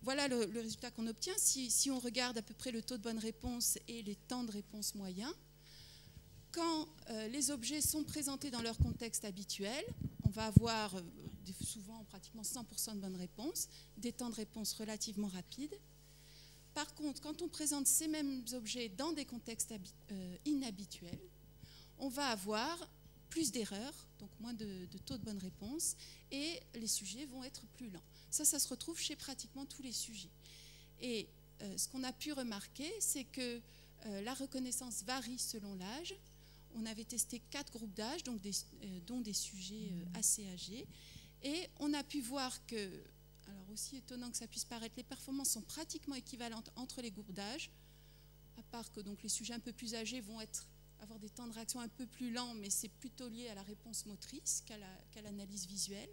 voilà le résultat qu'on obtient. Si on regarde à peu près le taux de bonne réponse et les temps de réponse moyens, quand les objets sont présentés dans leur contexte habituel, on va avoir souvent pratiquement 100% de bonnes réponses, des temps de réponse relativement rapides. Par contre, quand on présente ces mêmes objets dans des contextes inhabituels, on va avoir plus d'erreurs, donc moins de taux de bonne réponse, et les sujets vont être plus lents. Ça se retrouve chez pratiquement tous les sujets. Et ce qu'on a pu remarquer, c'est que la reconnaissance varie selon l'âge. On avait testé 4 groupes d'âge, dont des sujets assez âgés, et on a pu voir que, alors aussi étonnant que ça puisse paraître, les performances sont pratiquement équivalentes entre les groupes d'âge, à part que donc, les sujets un peu plus âgés vont avoir des temps de réaction un peu plus lents, mais c'est plutôt lié à la réponse motrice qu'à l'analyse visuelle.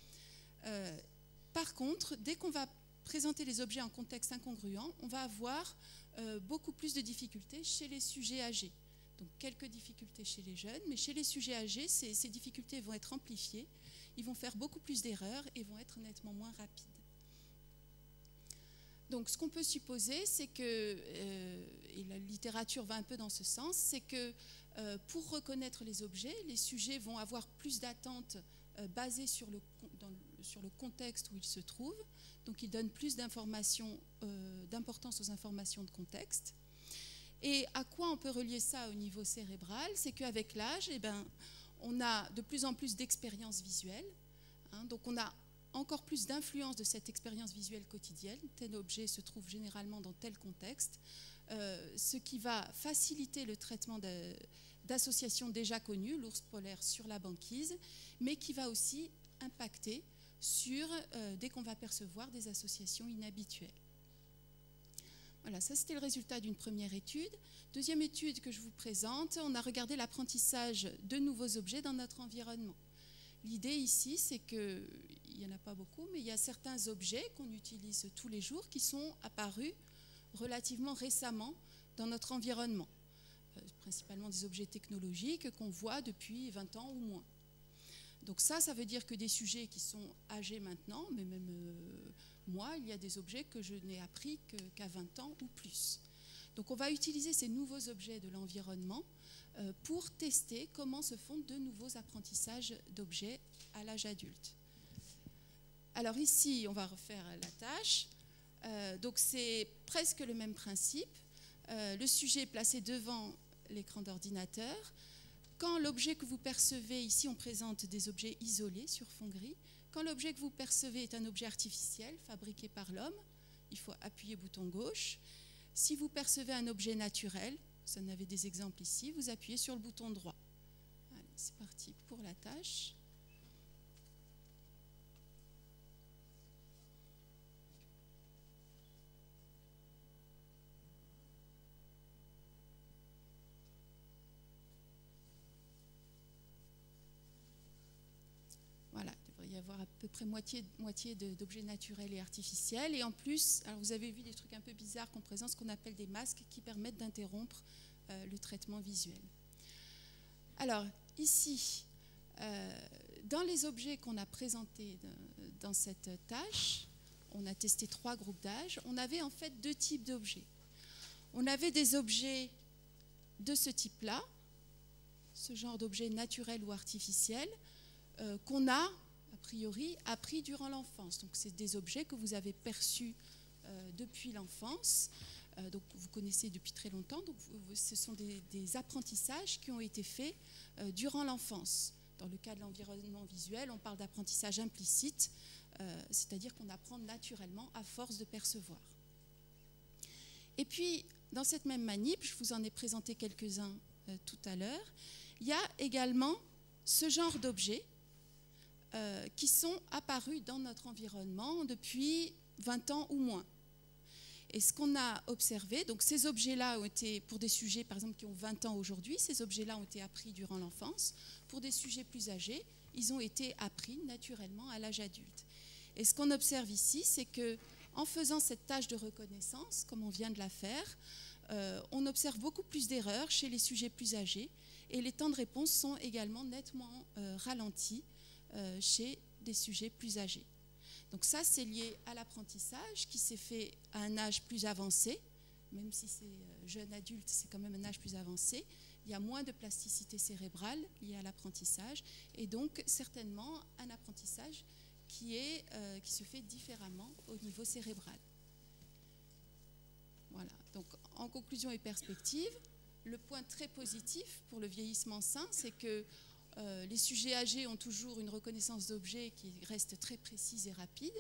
Par contre, dès qu'on va présenter les objets en contexte incongruent, on va avoir beaucoup plus de difficultés chez les sujets âgés. Donc quelques difficultés chez les jeunes, mais chez les sujets âgés, ces difficultés vont être amplifiées, ils vont faire beaucoup plus d'erreurs et vont être nettement moins rapides. Donc ce qu'on peut supposer, c'est que, et la littérature va un peu dans ce sens, c'est que pour reconnaître les objets, les sujets vont avoir plus d'attentes basées sur le contexte où ils se trouvent, donc ils donnent plus d'importance aux informations de contexte. Et à quoi on peut relier ça au niveau cérébral? C'est qu'avec l'âge, on a de plus en plus d'expériences visuelles, donc on a encore plus d'influence de cette expérience visuelle quotidienne. Tel objet se trouve généralement dans tel contexte, ce qui va faciliter le traitement d'associations déjà connues, l'ours polaire sur la banquise, mais qui va aussi impacter sur, dès qu'on va percevoir des associations inhabituelles. Voilà, ça c'était le résultat d'une première étude. Deuxième étude que je vous présente, on a regardé l'apprentissage de nouveaux objets dans notre environnement. L'idée ici, c'est qu'il n'y en a pas beaucoup, mais il y a certains objets qu'on utilise tous les jours qui sont apparus relativement récemment dans notre environnement. Principalement des objets technologiques qu'on voit depuis 20 ans ou moins. Donc ça veut dire que des sujets qui sont âgés maintenant, mais même moi, il y a des objets que je n'ai appris qu'à 20 ans ou plus. Donc on va utiliser ces nouveaux objets de l'environnement pour tester comment se font de nouveaux apprentissages d'objets à l'âge adulte. Alors ici, on va refaire la tâche. Donc c'est presque le même principe. Le sujet est placé devant l'écran d'ordinateur. Quand l'objet que vous percevez, ici on présente des objets isolés sur fond gris, quand l'objet que vous percevez est un objet artificiel fabriqué par l'homme, il faut appuyer bouton gauche. Si vous percevez un objet naturel, vous en avez des exemples ici, vous appuyez sur le bouton droit. Allez, c'est parti pour la tâche. Voilà, il devrait y avoir à peu près moitié d'objets naturels et artificiels. Et en plus, alors vous avez vu des trucs un peu bizarres qu'on présente, ce qu'on appelle des masques qui permettent d'interrompre le traitement visuel. Alors ici, dans les objets qu'on a présentés dans cette tâche, on a testé 3 groupes d'âge, on avait en fait 2 types d'objets. On avait des objets de ce type-là, ce genre d'objets naturels ou artificiels, qu'on a, a priori, appris durant l'enfance. Donc c'est des objets que vous avez perçus depuis l'enfance, donc vous connaissez depuis très longtemps, donc ce sont des apprentissages qui ont été faits durant l'enfance. Dans le cas de l'environnement visuel, on parle d'apprentissage implicite, c'est-à-dire qu'on apprend naturellement à force de percevoir. Et puis, dans cette même manip, je vous en ai présenté quelques-uns tout à l'heure, il y a également ce genre d'objets qui sont apparus dans notre environnement depuis 20 ans ou moins. Et ce qu'on a observé, donc ces objets-là ont été, pour des sujets par exemple qui ont 20 ans aujourd'hui, ces objets-là ont été appris durant l'enfance. Pour des sujets plus âgés, ils ont été appris naturellement à l'âge adulte. Et ce qu'on observe ici, c'est qu'en faisant cette tâche de reconnaissance, comme on vient de la faire, on observe beaucoup plus d'erreurs chez les sujets plus âgés et les temps de réponse sont également nettement ralentis chez des sujets plus âgés. Donc ça, c'est lié à l'apprentissage qui s'est fait à un âge plus avancé, même si c'est jeune adulte, c'est quand même un âge plus avancé. Il y a moins de plasticité cérébrale liée à l'apprentissage et donc certainement un apprentissage qui se fait différemment au niveau cérébral. Voilà, donc en conclusion et perspective, le point très positif pour le vieillissement sain, c'est que les sujets âgés ont toujours une reconnaissance d'objets qui reste très précise et rapide.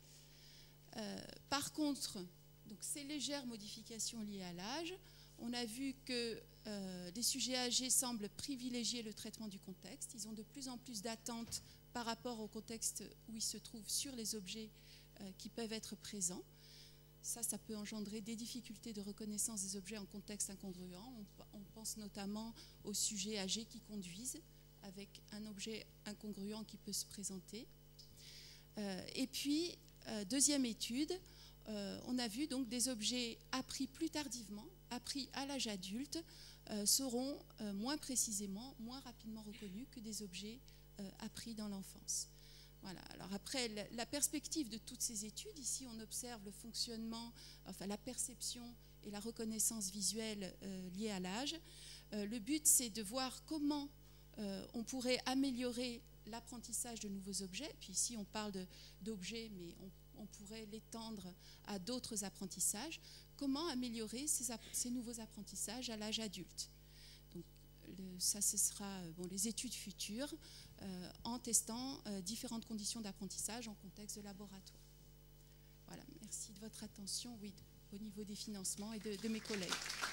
Par contre, donc ces légères modifications liées à l'âge, on a vu que les sujets âgés semblent privilégier le traitement du contexte. Ils ont de plus en plus d'attentes par rapport au contexte où ils se trouvent sur les objets qui peuvent être présents. Ça peut engendrer des difficultés de reconnaissance des objets en contexte incongruent. On pense notamment aux sujets âgés qui conduisent avec un objet incongruent qui peut se présenter. Et puis, deuxième étude, on a vu donc des objets appris plus tardivement, appris à l'âge adulte, seront moins précisément, moins rapidement reconnus que des objets appris dans l'enfance. Voilà. Alors après, la perspective de toutes ces études, ici on observe le fonctionnement, enfin la perception et la reconnaissance visuelle liée à l'âge. Le but, c'est de voir comment on pourrait améliorer l'apprentissage de nouveaux objets. Puis ici, on parle d'objets, mais on pourrait l'étendre à d'autres apprentissages. Comment améliorer ces nouveaux apprentissages à l'âge adulte? Donc, ça, ce sera les études futures en testant différentes conditions d'apprentissage en contexte de laboratoire. Voilà, merci de votre attention, oui, au niveau des financements et de mes collègues.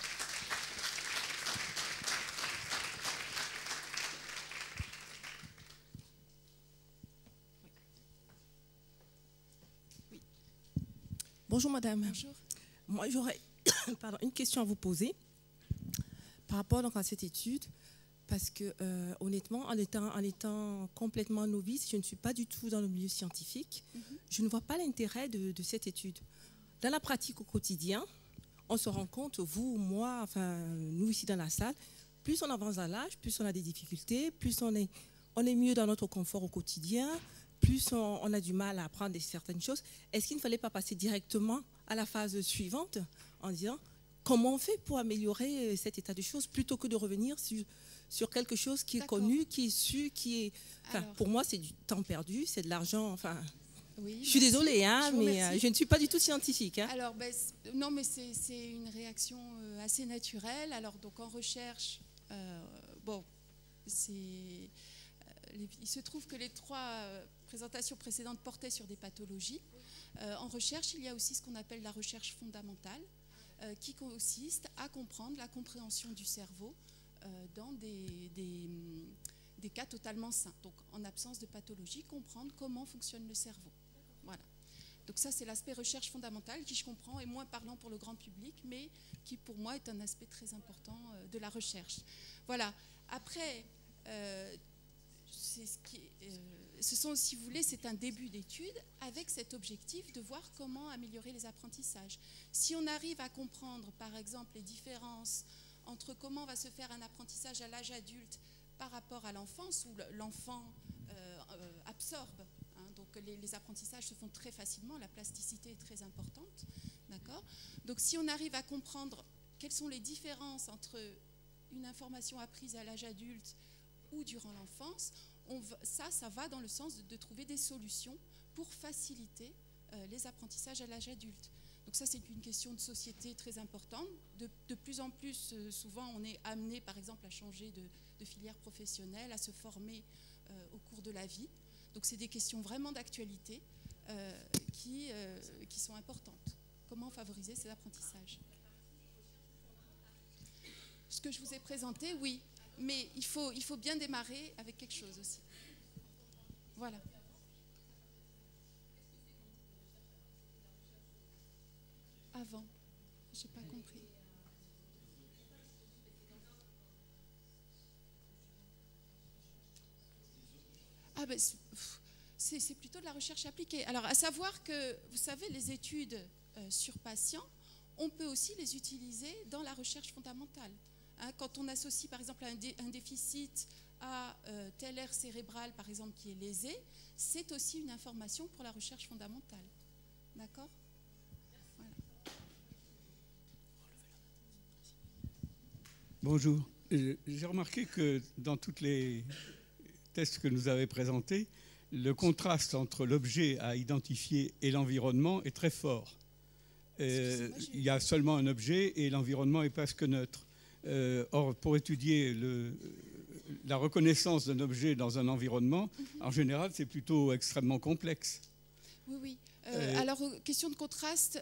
Bonjour madame. Bonjour. Moi j'aurais une question à vous poser par rapport donc, à cette étude, parce que honnêtement, en étant complètement novice, je ne suis pas du tout dans le milieu scientifique, je ne vois pas l'intérêt de cette étude. Dans la pratique au quotidien, on se rend compte, vous, moi, enfin nous ici dans la salle, plus on avance à l'âge, plus on a des difficultés, plus on est mieux dans notre confort au quotidien, plus on a du mal à apprendre certaines choses. Est-ce qu'il ne fallait pas passer directement à la phase suivante en disant comment on fait pour améliorer cet état de choses plutôt que de revenir sur quelque chose qui est connu, qui est su, qui est... Enfin, pour moi, c'est du temps perdu, c'est de l'argent. Enfin, oui, je suis désolée, hein, mais je ne suis pas du tout scientifique. Hein. Alors, non, mais c'est une réaction assez naturelle. Alors, donc en recherche, il se trouve que les trois présentations précédentes portaient sur des pathologies. En recherche, il y a aussi ce qu'on appelle la recherche fondamentale, qui consiste à comprendre la compréhension du cerveau dans des cas totalement sains. Donc, en absence de pathologie, comprendre comment fonctionne le cerveau. Voilà. Donc ça, c'est l'aspect recherche fondamentale qui, je comprends, est moins parlant pour le grand public, mais qui, pour moi, est un aspect très important de la recherche. Voilà. Après... ce sont, si vous voulez, c'est un début d'étude avec cet objectif de voir comment améliorer les apprentissages. Si on arrive à comprendre, par exemple, les différences entre comment va se faire un apprentissage à l'âge adulte par rapport à l'enfance, où l'enfant absorbe, hein, donc les apprentissages se font très facilement, la plasticité est très importante, d'accord ? Donc si on arrive à comprendre quelles sont les différences entre une information apprise à l'âge adulte ou durant l'enfance, ça va dans le sens de trouver des solutions pour faciliter les apprentissages à l'âge adulte. Donc ça, c'est une question de société très importante. De plus en plus, souvent, on est amené, par exemple, à changer de filière professionnelle, à se former au cours de la vie. Donc c'est des questions vraiment d'actualité qui sont importantes. Comment favoriser ces apprentissages? Ce que je vous ai présenté, oui. Mais il faut bien démarrer avec quelque chose aussi. Voilà. Avant, je n'ai pas compris. Ah ben, c'est plutôt de la recherche appliquée. Alors, à savoir que, vous savez, les études sur patients, on peut aussi les utiliser dans la recherche fondamentale. Hein, quand on associe par exemple un déficit à telle aire cérébrale, par exemple, qui est lésée, c'est aussi une information pour la recherche fondamentale. D'accord ? Voilà. Bonjour. J'ai remarqué que dans tous les tests que nous avez présentés, le contraste entre l'objet à identifier et l'environnement est très fort. Il y a seulement un objet et l'environnement est presque neutre. Or, pour étudier la reconnaissance d'un objet dans un environnement, en général, c'est plutôt extrêmement complexe. Oui, oui. Alors, question de contraste,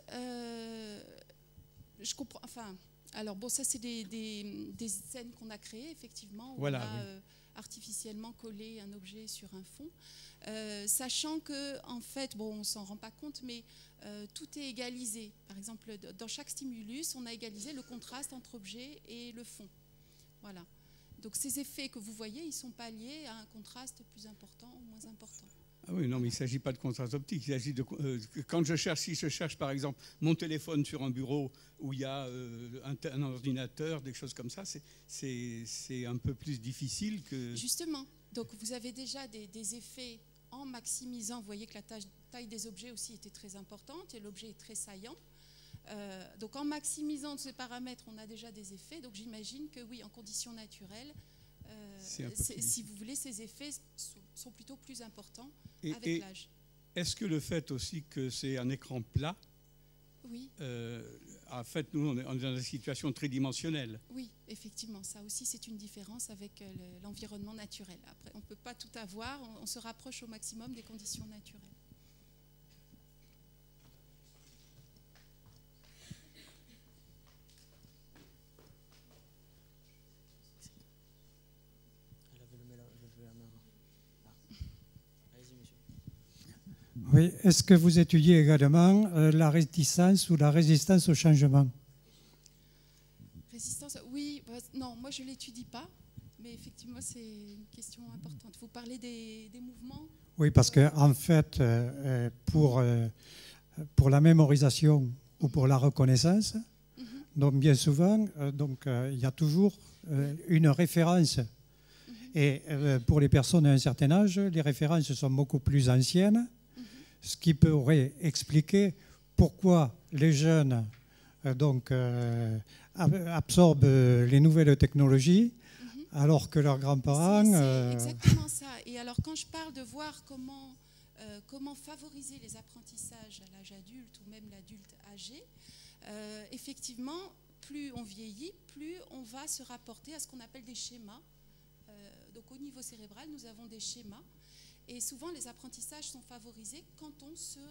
je comprends. Enfin, alors bon, ça c'est des scènes qu'on a créées, effectivement, où voilà, on a artificiellement collé un objet sur un fond, sachant que, en fait, bon, on s'en rend pas compte, mais tout est égalisé. Par exemple, dans chaque stimulus, on a égalisé le contraste entre objet et le fond. Voilà. Donc ces effets que vous voyez, ils ne sont pas liés à un contraste plus important ou moins important. Ah oui, non, mais il ne s'agit pas de contraste optique. Il s'agit de quand si je cherche par exemple mon téléphone sur un bureau où il y a un ordinateur, des choses comme ça, c'est un peu plus difficile que. Justement. Donc vous avez déjà des effets en maximisant. Vous voyez que la taille des objets aussi était très importante et l'objet est très saillant. Donc en maximisant ces paramètres, on a déjà des effets. Donc j'imagine que oui, en conditions naturelles, si vous voulez, ces effets sont plutôt plus importants avec l'âge. Est-ce que le fait aussi que c'est un écran plat, oui. En fait, nous, on est dans une situation tridimensionnelle. Oui, effectivement, ça aussi, c'est une différence avec l'environnement naturel. Après, on ne peut pas tout avoir, on se rapproche au maximum des conditions naturelles. Oui, est-ce que vous étudiez également la réticence ou la résistance au changement? Résistance, oui, non, moi je ne l'étudie pas, mais effectivement c'est une question importante. Vous parlez des mouvements? Oui, parce qu'en fait, pour la mémorisation ou pour la reconnaissance, donc bien souvent, il y a toujours une référence. Et pour les personnes d'un certain âge, les références sont beaucoup plus anciennes. Ce qui pourrait expliquer pourquoi les jeunes absorbent les nouvelles technologies alors que leurs grands-parents... C'est exactement ça. Et alors quand je parle de voir comment favoriser les apprentissages à l'âge adulte ou même l'adulte âgé, effectivement, plus on vieillit, plus on va se rapporter à ce qu'on appelle des schémas. Donc au niveau cérébral, nous avons des schémas. Et souvent, les apprentissages sont favorisés quand on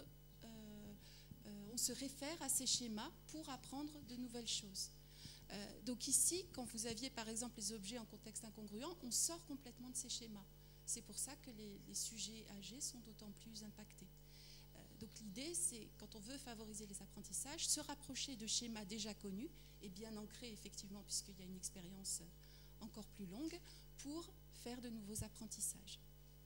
se réfère à ces schémas pour apprendre de nouvelles choses. Donc ici, quand vous aviez par exemple les objets en contexte incongruent, on sort complètement de ces schémas. C'est pour ça que les sujets âgés sont d'autant plus impactés. Donc l'idée, c'est, quand on veut favoriser les apprentissages, se rapprocher de schémas déjà connus et bien ancrés, effectivement, puisqu'il y a une expérience encore plus longue, pour faire de nouveaux apprentissages.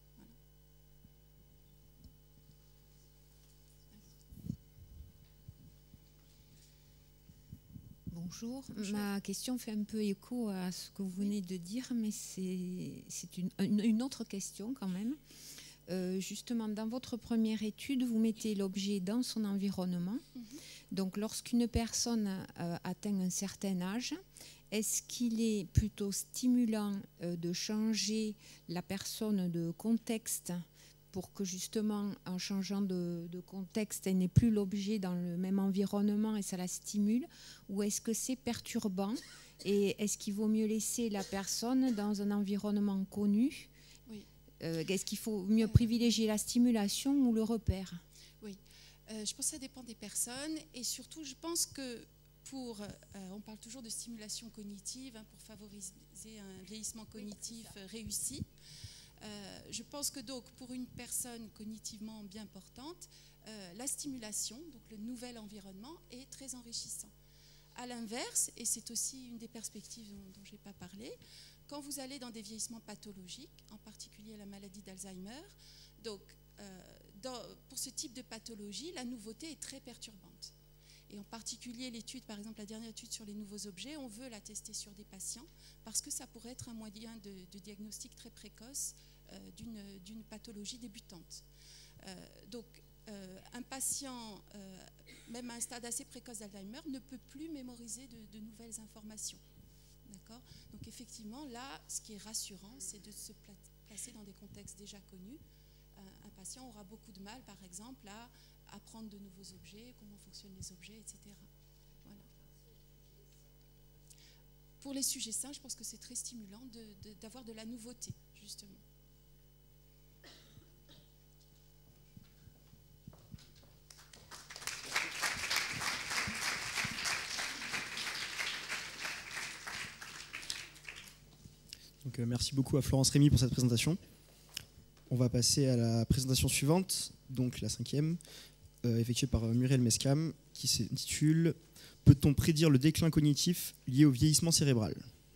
Bonjour. Ma question fait un peu écho à ce que vous venez de dire, mais c'est une autre question quand même. Justement, dans votre première étude, vous mettez l'objet dans son environnement. Donc, lorsqu'une personne atteint un certain âge, est-ce qu'il est plutôt stimulant de changer la personne de contexte pour que justement, en changeant de contexte, elle n'ait plus l'objet dans le même environnement et ça la stimule? Ou est-ce que c'est perturbant? Et est-ce qu'il vaut mieux laisser la personne dans un environnement connu? Oui. Est-ce qu'il faut mieux privilégier la stimulation ou le repère? Oui, je pense que ça dépend des personnes. Et surtout, je pense que on parle toujours de stimulation cognitive pour favoriser un vieillissement cognitif réussi. Je pense que donc pour une personne cognitivement bien portante, la stimulation, donc le nouvel environnement, est très enrichissant. À l'inverse, et c'est aussi une des perspectives dont je n'ai pas parlé, quand vous allez dans des vieillissements pathologiques, en particulier la maladie d'Alzheimer, donc pour ce type de pathologie, la nouveauté est très perturbante. Et en particulier l'étude, par exemple la dernière étude sur les nouveaux objets, on veut la tester sur des patients parce que ça pourrait être un moyen de diagnostic très précoce d'une pathologie débutante. Donc un patient, même à un stade assez précoce d'Alzheimer, ne peut plus mémoriser de nouvelles informations. D'accord ? Donc effectivement, là, ce qui est rassurant, c'est de se placer dans des contextes déjà connus. Un patient aura beaucoup de mal, par exemple, à apprendre de nouveaux objets, comment fonctionnent les objets, etc. Voilà. Pour les sujets sains, je pense que c'est très stimulant d'avoir de la nouveauté, justement. Donc, merci beaucoup à Florence Rémy pour cette présentation. On va passer à la présentation suivante, donc la 5e, effectuée par Muriel Mescam, qui s'intitule « Peut-on prédire le déclin cognitif lié au vieillissement cérébral ?»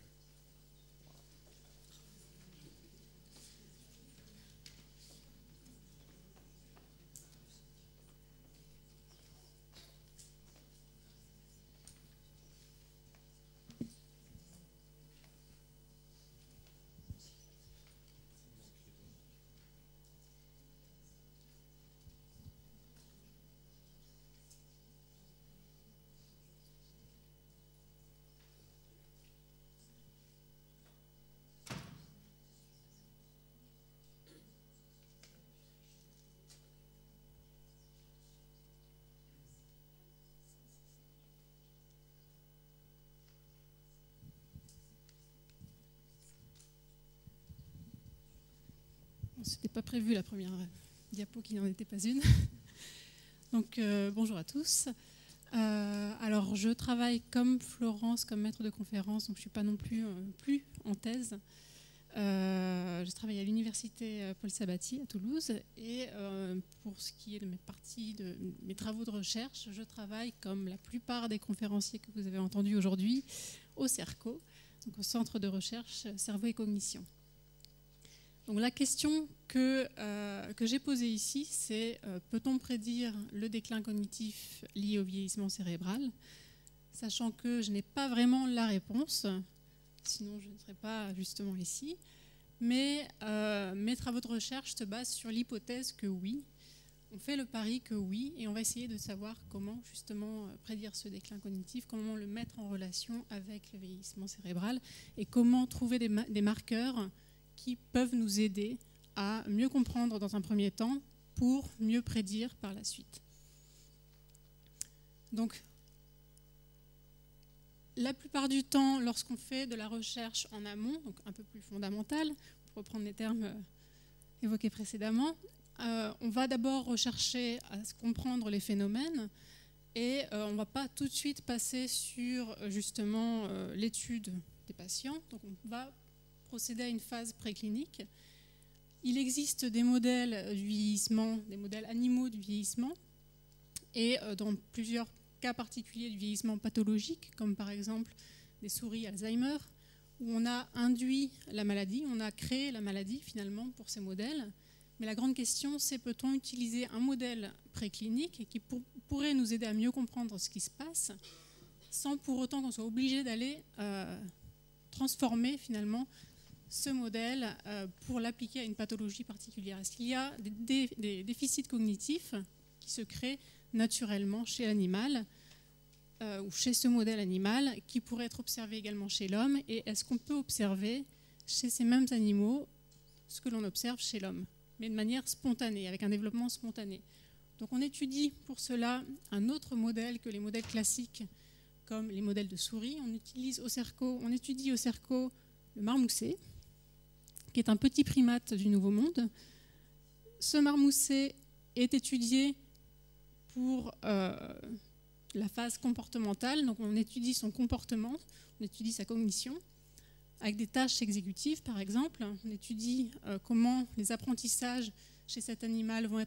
C'était pas prévu la première diapo qui n'en était pas une. Donc bonjour à tous. Alors je travaille comme Florence, comme maître de conférence, donc je ne suis pas non plus en thèse. Je travaille à l'université Paul Sabatier à Toulouse et pour ce qui est de mes travaux de recherche, je travaille comme la plupart des conférenciers que vous avez entendus aujourd'hui au CERCO, donc au Centre de recherche cerveau et cognition. Donc la question que j'ai posée ici, c'est peut-on prédire le déclin cognitif lié au vieillissement cérébral, sachant que je n'ai pas vraiment la réponse, sinon je ne serais pas justement ici, mais mes travaux de recherche se basent sur l'hypothèse que oui, on fait le pari que oui, et on va essayer de savoir comment justement prédire ce déclin cognitif, comment le mettre en relation avec le vieillissement cérébral, et comment trouver des marqueurs qui peuvent nous aider à mieux comprendre dans un premier temps pour mieux prédire par la suite. Donc, la plupart du temps, lorsqu'on fait de la recherche en amont, donc un peu plus fondamentale, pour reprendre les termes évoqués précédemment, on va d'abord rechercher à comprendre les phénomènes et on ne va pas tout de suite passer sur justement l'étude des patients. Donc, on va procéder à une phase préclinique. Il existe des modèles du vieillissement, des modèles animaux du vieillissement, et dans plusieurs cas particuliers du vieillissement pathologique, comme par exemple des souris Alzheimer, où on a induit la maladie, on a créé la maladie finalement pour ces modèles. Mais la grande question, c'est peut-on utiliser un modèle préclinique qui pourrait nous aider à mieux comprendre ce qui se passe, sans pour autant qu'on soit obligé d'aller transformer finalement ce modèle pour l'appliquer à une pathologie particulière. Est-ce qu'il y a des déficits cognitifs qui se créent naturellement chez l'animal ou chez ce modèle animal qui pourraient être observés également chez l'homme, et est-ce qu'on peut observer chez ces mêmes animaux ce que l'on observe chez l'homme, mais de manière spontanée, avec un développement spontané. Donc on étudie pour cela un autre modèle que les modèles classiques comme les modèles de souris. On étudie au cerveau le marmousset, qui est un petit primate du Nouveau Monde. Ce marmousset est étudié pour la phase comportementale, donc on étudie son comportement, on étudie sa cognition, avec des tâches exécutives par exemple. On étudie comment les apprentissages chez cet animal vont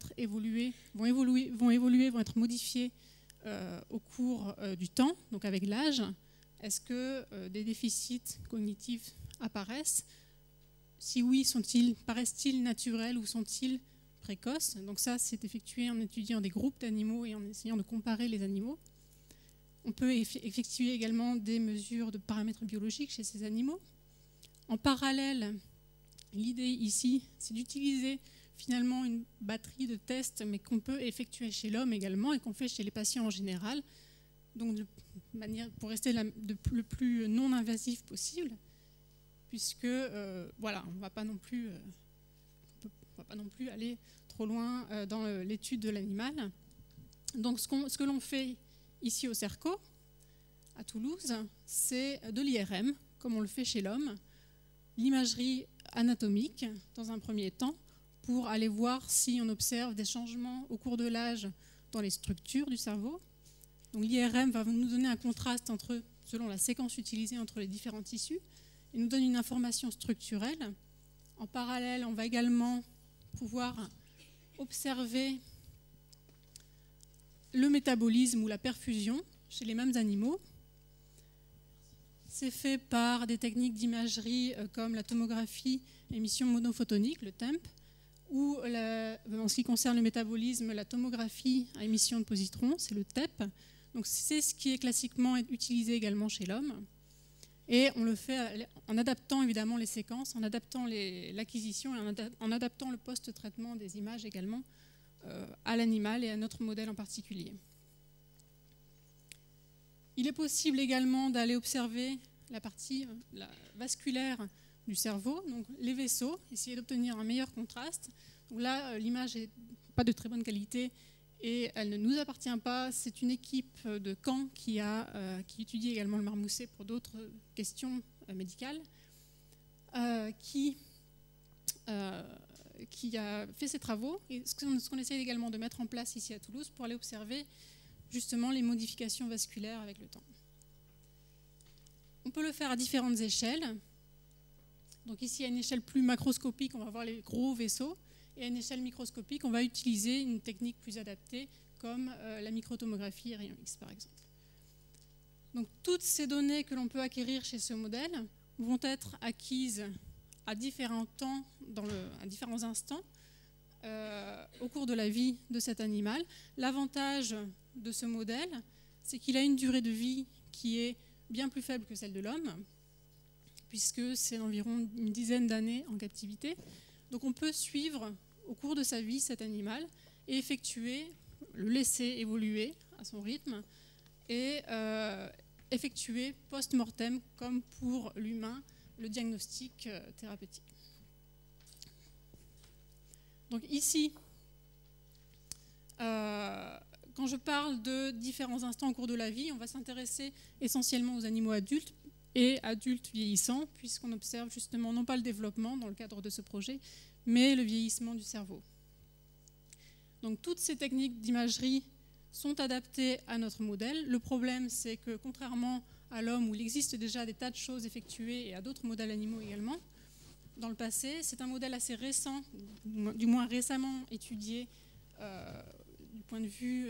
être modifiés au cours du temps, donc avec l'âge. Est-ce que des déficits cognitifs apparaissent? Si oui, paraissent-ils naturels ou sont-ils précoces? Donc ça, c'est effectué en étudiant des groupes d'animaux et en essayant de comparer les animaux. On peut effectuer également des mesures de paramètres biologiques chez ces animaux. En parallèle, l'idée ici, c'est d'utiliser finalement une batterie de tests, mais qu'on peut effectuer chez l'homme également et qu'on fait chez les patients en général, donc pour rester le plus non invasif possible, puisque voilà, on ne va pas non plus aller trop loin dans l'étude de l'animal. Donc ce que l'on fait ici au CERCO, à Toulouse, c'est de l'IRM, comme on le fait chez l'homme, l'imagerie anatomique dans un premier temps, pour aller voir si on observe des changements au cours de l'âge dans les structures du cerveau. Donc l'IRM va nous donner un contraste selon la séquence utilisée entre les différents tissus et nous donne une information structurelle. En parallèle, on va également pouvoir observer le métabolisme ou la perfusion chez les mêmes animaux. C'est fait par des techniques d'imagerie comme la tomographie émission monophotonique, le TEMP, ou en ce qui concerne le métabolisme, la tomographie à émission de positrons, c'est le TEP. Donc c'est ce qui est classiquement utilisé également chez l'homme. Et on le fait en adaptant évidemment les séquences, en adaptant l'acquisition et en adaptant le post-traitement des images également à l'animal et à notre modèle en particulier. Il est possible également d'aller observer la partie vasculaire du cerveau, donc les vaisseaux, essayer d'obtenir un meilleur contraste. Donc là, l'image n'est pas de très bonne qualité et elle ne nous appartient pas. C'est une équipe de Caen qui étudie également le marmousset pour d'autres questions médicales, qui a fait ces travaux et ce qu'on essaie également de mettre en place ici à Toulouse pour aller observer justement les modifications vasculaires avec le temps. On peut le faire à différentes échelles. Donc ici, à une échelle plus macroscopique, on va voir les gros vaisseaux, et à une échelle microscopique, on va utiliser une technique plus adaptée, comme la microtomographie et rayon X, par exemple. Donc toutes ces données que l'on peut acquérir chez ce modèle vont être acquises à différents temps, à différents instants, au cours de la vie de cet animal. L'avantage de ce modèle, c'est qu'il a une durée de vie qui est bien plus faible que celle de l'homme, puisque c'est environ une dizaine d'années en captivité. Donc on peut suivre au cours de sa vie cet animal et le laisser évoluer à son rythme et effectuer post-mortem, comme pour l'humain, le diagnostic thérapeutique. Donc ici, quand je parle de différents instants au cours de la vie, on va s'intéresser essentiellement aux animaux adultes et adultes vieillissants, puisqu'on observe justement non pas le développement dans le cadre de ce projet, mais le vieillissement du cerveau. Donc toutes ces techniques d'imagerie sont adaptées à notre modèle. Le problème, c'est que contrairement à l'homme, où il existe déjà des tas de choses effectuées, et à d'autres modèles animaux également, dans le passé, c'est un modèle assez récent, du moins récemment étudié du point de vue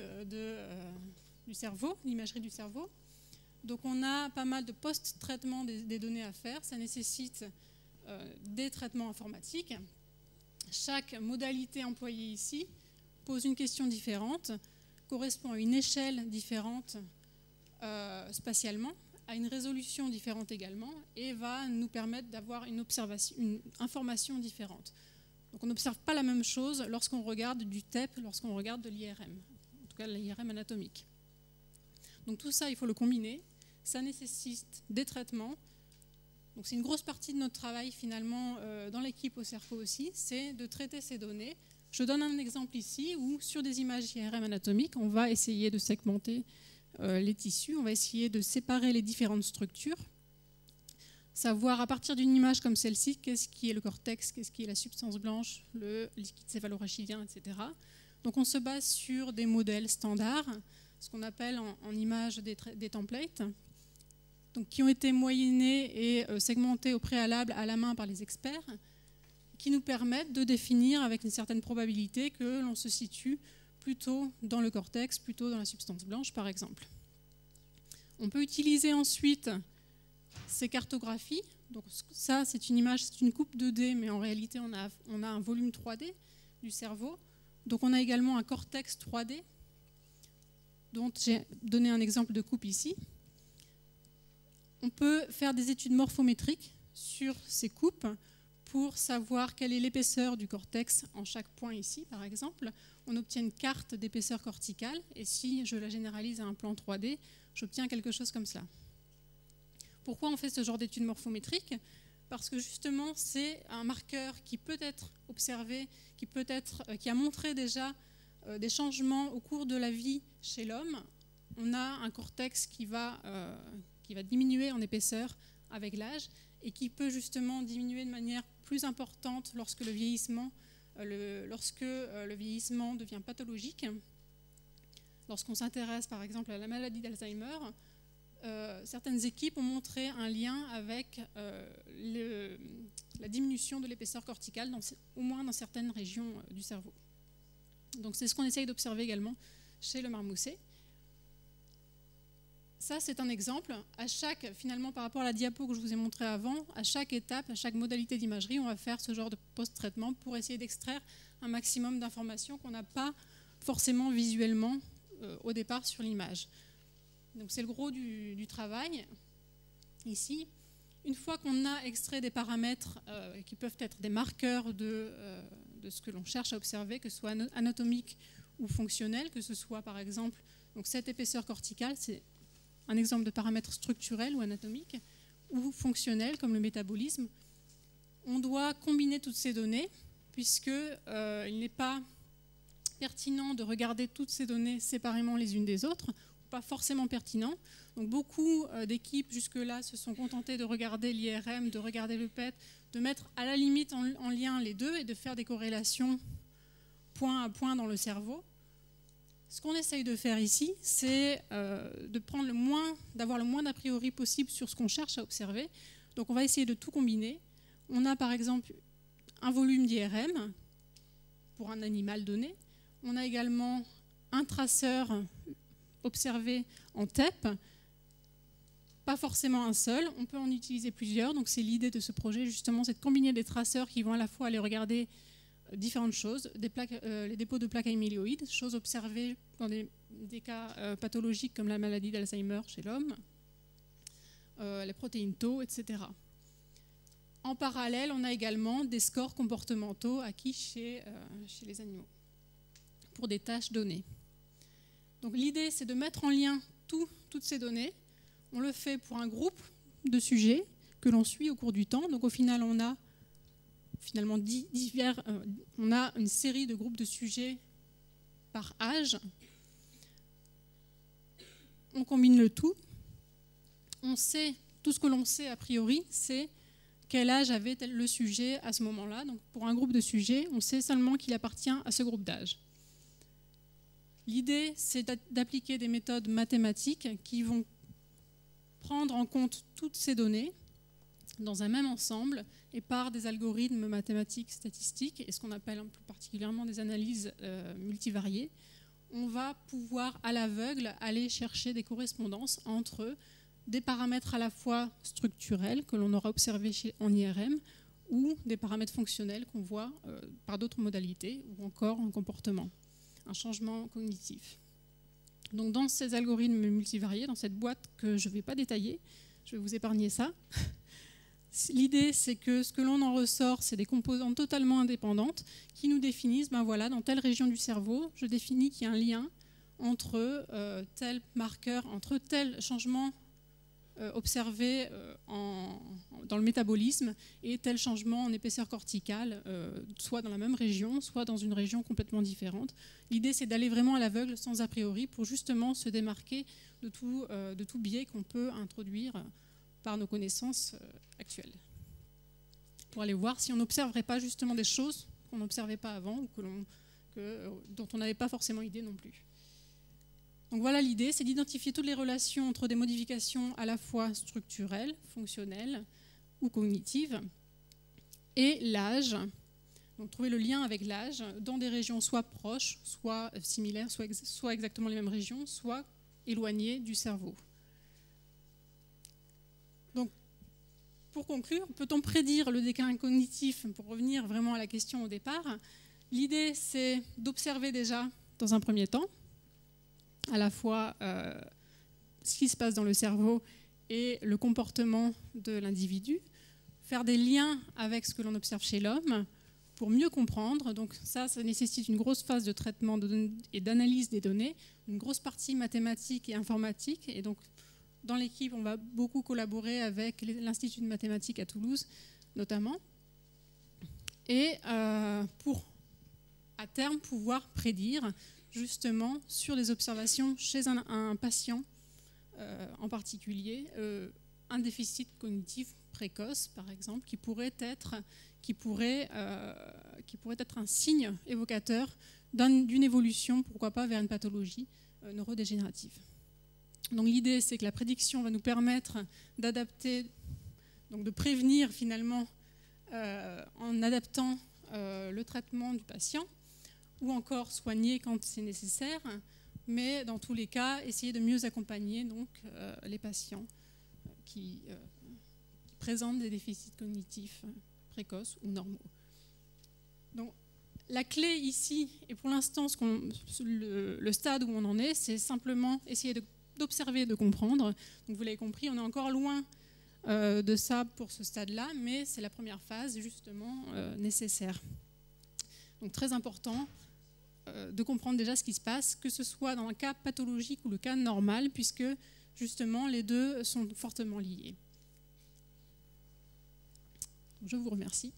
du cerveau, l'imagerie du cerveau. Donc on a pas mal de post-traitement des données à faire, ça nécessite des traitements informatiques. Chaque modalité employée ici pose une question différente, correspond à une échelle différente spatialement, à une résolution différente également, et va nous permettre d'avoir une information différente. Donc on n'observe pas la même chose lorsqu'on regarde du TEP, lorsqu'on regarde de l'IRM, en tout cas l'IRM anatomique. Donc tout ça, il faut le combiner. Ça nécessite des traitements. Donc c'est une grosse partie de notre travail finalement dans l'équipe au CERCO aussi, c'est de traiter ces données. Je donne un exemple ici où sur des images IRM anatomiques, on va essayer de segmenter les tissus, on va essayer de séparer les différentes structures, savoir à partir d'une image comme celle-ci, qu'est-ce qui est le cortex, qu'est-ce qui est la substance blanche, le liquide céphalorachidien, etc. Donc on se base sur des modèles standards, ce qu'on appelle en images des templates, donc qui ont été moyennés et segmentés au préalable à la main par les experts, qui nous permettent de définir avec une certaine probabilité que l'on se situe plutôt dans le cortex, plutôt dans la substance blanche, par exemple. On peut utiliser ensuite ces cartographies. Donc ça, c'est une image, c'est une coupe 2D, mais en réalité, on a un volume 3D du cerveau. Donc on a également un cortex 3D. dont j'ai donné un exemple de coupe ici. On peut faire des études morphométriques sur ces coupes pour savoir quelle est l'épaisseur du cortex en chaque point ici, par exemple. On obtient une carte d'épaisseur corticale, et si je la généralise à un plan 3D, j'obtiens quelque chose comme cela. Pourquoi on fait ce genre d'études morphométriques? Parce que justement, c'est un marqueur qui peut être observé, qui a montré déjà des changements au cours de la vie chez l'homme. On a un cortex qui va diminuer en épaisseur avec l'âge et qui peut justement diminuer de manière plus importante lorsque le vieillissement devient pathologique. Lorsqu'on s'intéresse par exemple à la maladie d'Alzheimer, certaines équipes ont montré un lien avec la diminution de l'épaisseur corticale, au moins dans certaines régions du cerveau. Donc c'est ce qu'on essaye d'observer également chez le marmousset. Ça, c'est un exemple. Finalement, par rapport à la diapo que je vous ai montrée avant, à chaque étape, à chaque modalité d'imagerie, on va faire ce genre de post-traitement pour essayer d'extraire un maximum d'informations qu'on n'a pas forcément visuellement au départ sur l'image. Donc c'est le gros du travail ici. Une fois qu'on a extrait des paramètres qui peuvent être des marqueurs de ce que l'on cherche à observer, que ce soit anatomique ou fonctionnel, que ce soit par exemple donc cette épaisseur corticale, c'est un exemple de paramètre structurel ou anatomique, ou fonctionnel comme le métabolisme. On doit combiner toutes ces données puisqu'il n'est pas pertinent de regarder toutes ces données séparément les unes des autres, pas forcément pertinent. Donc beaucoup d'équipes jusque-là se sont contentées de regarder l'IRM, de regarder le PET, de mettre à la limite en lien les deux et de faire des corrélations point à point dans le cerveau. Ce qu'on essaye de faire ici, c'est d'avoir le moins d'a priori possible sur ce qu'on cherche à observer. Donc on va essayer de tout combiner. On a par exemple un volume d'IRM pour un animal donné. On a également un traceur observé en TEP, pas forcément un seul, on peut en utiliser plusieurs. Donc c'est l'idée de ce projet justement, c'est de combiner des traceurs qui vont à la fois aller regarder différentes choses, les dépôts de plaques amyloïdes, choses observées dans des cas pathologiques comme la maladie d'Alzheimer chez l'homme, les protéines tau, etc. En parallèle, on a également des scores comportementaux acquis chez les animaux pour des tâches données. Donc l'idée, c'est de mettre en lien toutes ces données. On le fait pour un groupe de sujets que l'on suit au cours du temps. Donc au final, on a une série de groupes de sujets par âge. On combine le tout. Tout ce que l'on sait a priori, c'est quel âge avait le sujet à ce moment-là. Donc pour un groupe de sujets, on sait seulement qu'il appartient à ce groupe d'âge. L'idée, c'est d'appliquer des méthodes mathématiques qui vont prendre en compte toutes ces données dans un même ensemble et par des algorithmes mathématiques statistiques et ce qu'on appelle plus particulièrement des analyses multivariées, on va pouvoir à l'aveugle aller chercher des correspondances entre des paramètres à la fois structurels que l'on aura observés en IRM ou des paramètres fonctionnels qu'on voit par d'autres modalités ou encore en comportement, un changement cognitif. Donc dans ces algorithmes multivariés, dans cette boîte que je ne vais pas détailler, je vais vous épargner ça. L'idée, c'est que ce que l'on en ressort, c'est des composantes totalement indépendantes qui nous définissent, voilà, dans telle région du cerveau, je définis qu'il y a un lien entre tel marqueur, entre tel changement observé dans le métabolisme et tel changement en épaisseur corticale, soit dans la même région, soit dans une région complètement différente. L'idée, c'est d'aller vraiment à l'aveugle, sans a priori, pour justement se démarquer de tout biais qu'on peut introduire par nos connaissances actuelles. Pour aller voir si on n'observerait pas justement des choses qu'on n'observait pas avant ou dont on n'avait pas forcément idée non plus. Donc voilà l'idée, c'est d'identifier toutes les relations entre des modifications à la fois structurelles, fonctionnelles ou cognitives et l'âge. Donc trouver le lien avec l'âge dans des régions soit proches, soit similaires, soit exactement les mêmes régions, soit éloignées du cerveau. Donc pour conclure, peut-on prédire le déclin cognitif? Pour revenir vraiment à la question au départ, l'idée c'est d'observer déjà dans un premier temps à la fois ce qui se passe dans le cerveau et le comportement de l'individu, faire des liens avec ce que l'on observe chez l'homme pour mieux comprendre. Donc ça nécessite une grosse phase de traitement et d'analyse des données, une grosse partie mathématique et informatique. Et donc dans l'équipe, on va beaucoup collaborer avec l'Institut de mathématiques à Toulouse, notamment, et pour à terme pouvoir prédire justement sur des observations chez un patient en particulier, un déficit cognitif précoce, par exemple, qui pourrait être un signe évocateur d'une évolution, pourquoi pas, vers une pathologie neurodégénérative. Donc l'idée, c'est que la prédiction va nous permettre d'adapter, donc de prévenir finalement en adaptant le traitement du patient, ou encore soigner quand c'est nécessaire, mais dans tous les cas, essayer de mieux accompagner donc, les patients qui présentent des déficits cognitifs précoces ou normaux. Donc, la clé ici, et pour l'instant le stade où on en est, c'est simplement essayer d'observer et de comprendre. Donc, vous l'avez compris, on est encore loin de ça pour ce stade-là, mais c'est la première phase justement nécessaire. Donc très important de comprendre déjà ce qui se passe, que ce soit dans un cas pathologique ou le cas normal, puisque justement les deux sont fortement liés. Je vous remercie.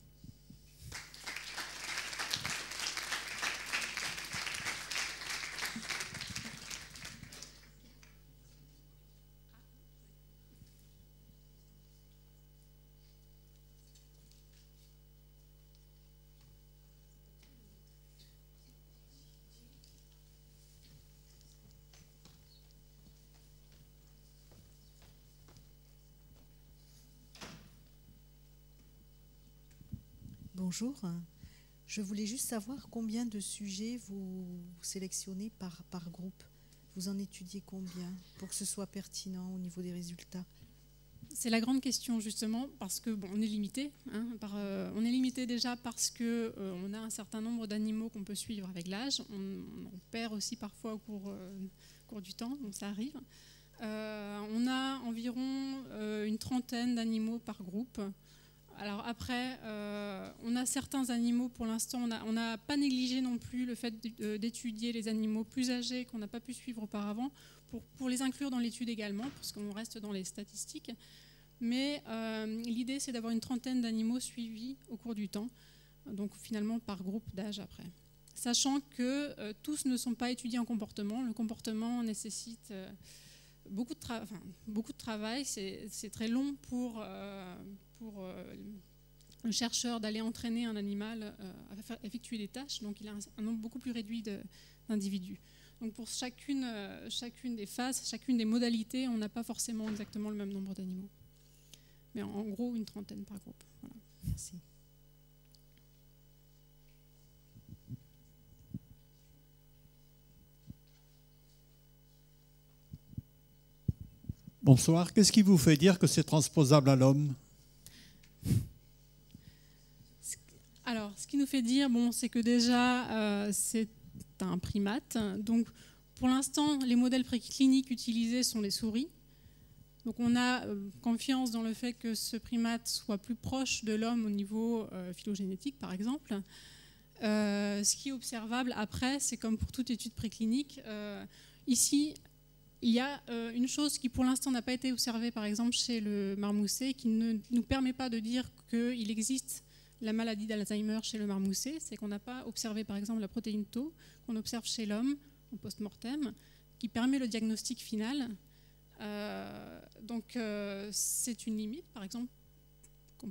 Bonjour, je voulais juste savoir combien de sujets vous sélectionnez par groupe. Vous en étudiez combien pour que ce soit pertinent au niveau des résultats? C'est la grande question justement parce que bon, on est limité. On est limité déjà parce que on a un certain nombre d'animaux qu'on peut suivre avec l'âge. On perd aussi parfois au cours du temps, donc ça arrive. On a environ une trentaine d'animaux par groupe. Alors après, on a certains animaux, pour l'instant, on n'a pas négligé non plus le fait d'étudier les animaux plus âgés qu'on n'a pas pu suivre auparavant, pour les inclure dans l'étude également, parce qu'on reste dans les statistiques. Mais l'idée, c'est d'avoir une trentaine d'animaux suivis au cours du temps, donc finalement par groupe d'âge après. Sachant que tous ne sont pas étudiés en comportement. Le comportement nécessite beaucoup de travail, c'est très long pour le chercheur d'aller entraîner un animal à effectuer des tâches, donc il a un nombre beaucoup plus réduit d'individus. Donc pour chacune des phases, chacune des modalités, on n'a pas forcément exactement le même nombre d'animaux. Mais en gros, une trentaine par groupe. Voilà. Merci. Bonsoir. Qu'est-ce qui vous fait dire que c'est transposable à l'homme? Alors, ce qui nous fait dire, bon, c'est que déjà, c'est un primate. Donc, pour l'instant, les modèles précliniques utilisés sont les souris. Donc, on a confiance dans le fait que ce primate soit plus proche de l'homme au niveau phylogénétique, par exemple. Ce qui est observable après, c'est comme pour toute étude préclinique. Ici, il y a une chose qui, pour l'instant, n'a pas été observée, par exemple, chez le marmousset, qui ne nous permet pas de dire qu'il existe la maladie d'Alzheimer chez le marmousset. C'est qu'on n'a pas observé, par exemple, la protéine Tau qu'on observe chez l'homme en post-mortem, qui permet le diagnostic final. Donc, c'est une limite, par exemple, qu'on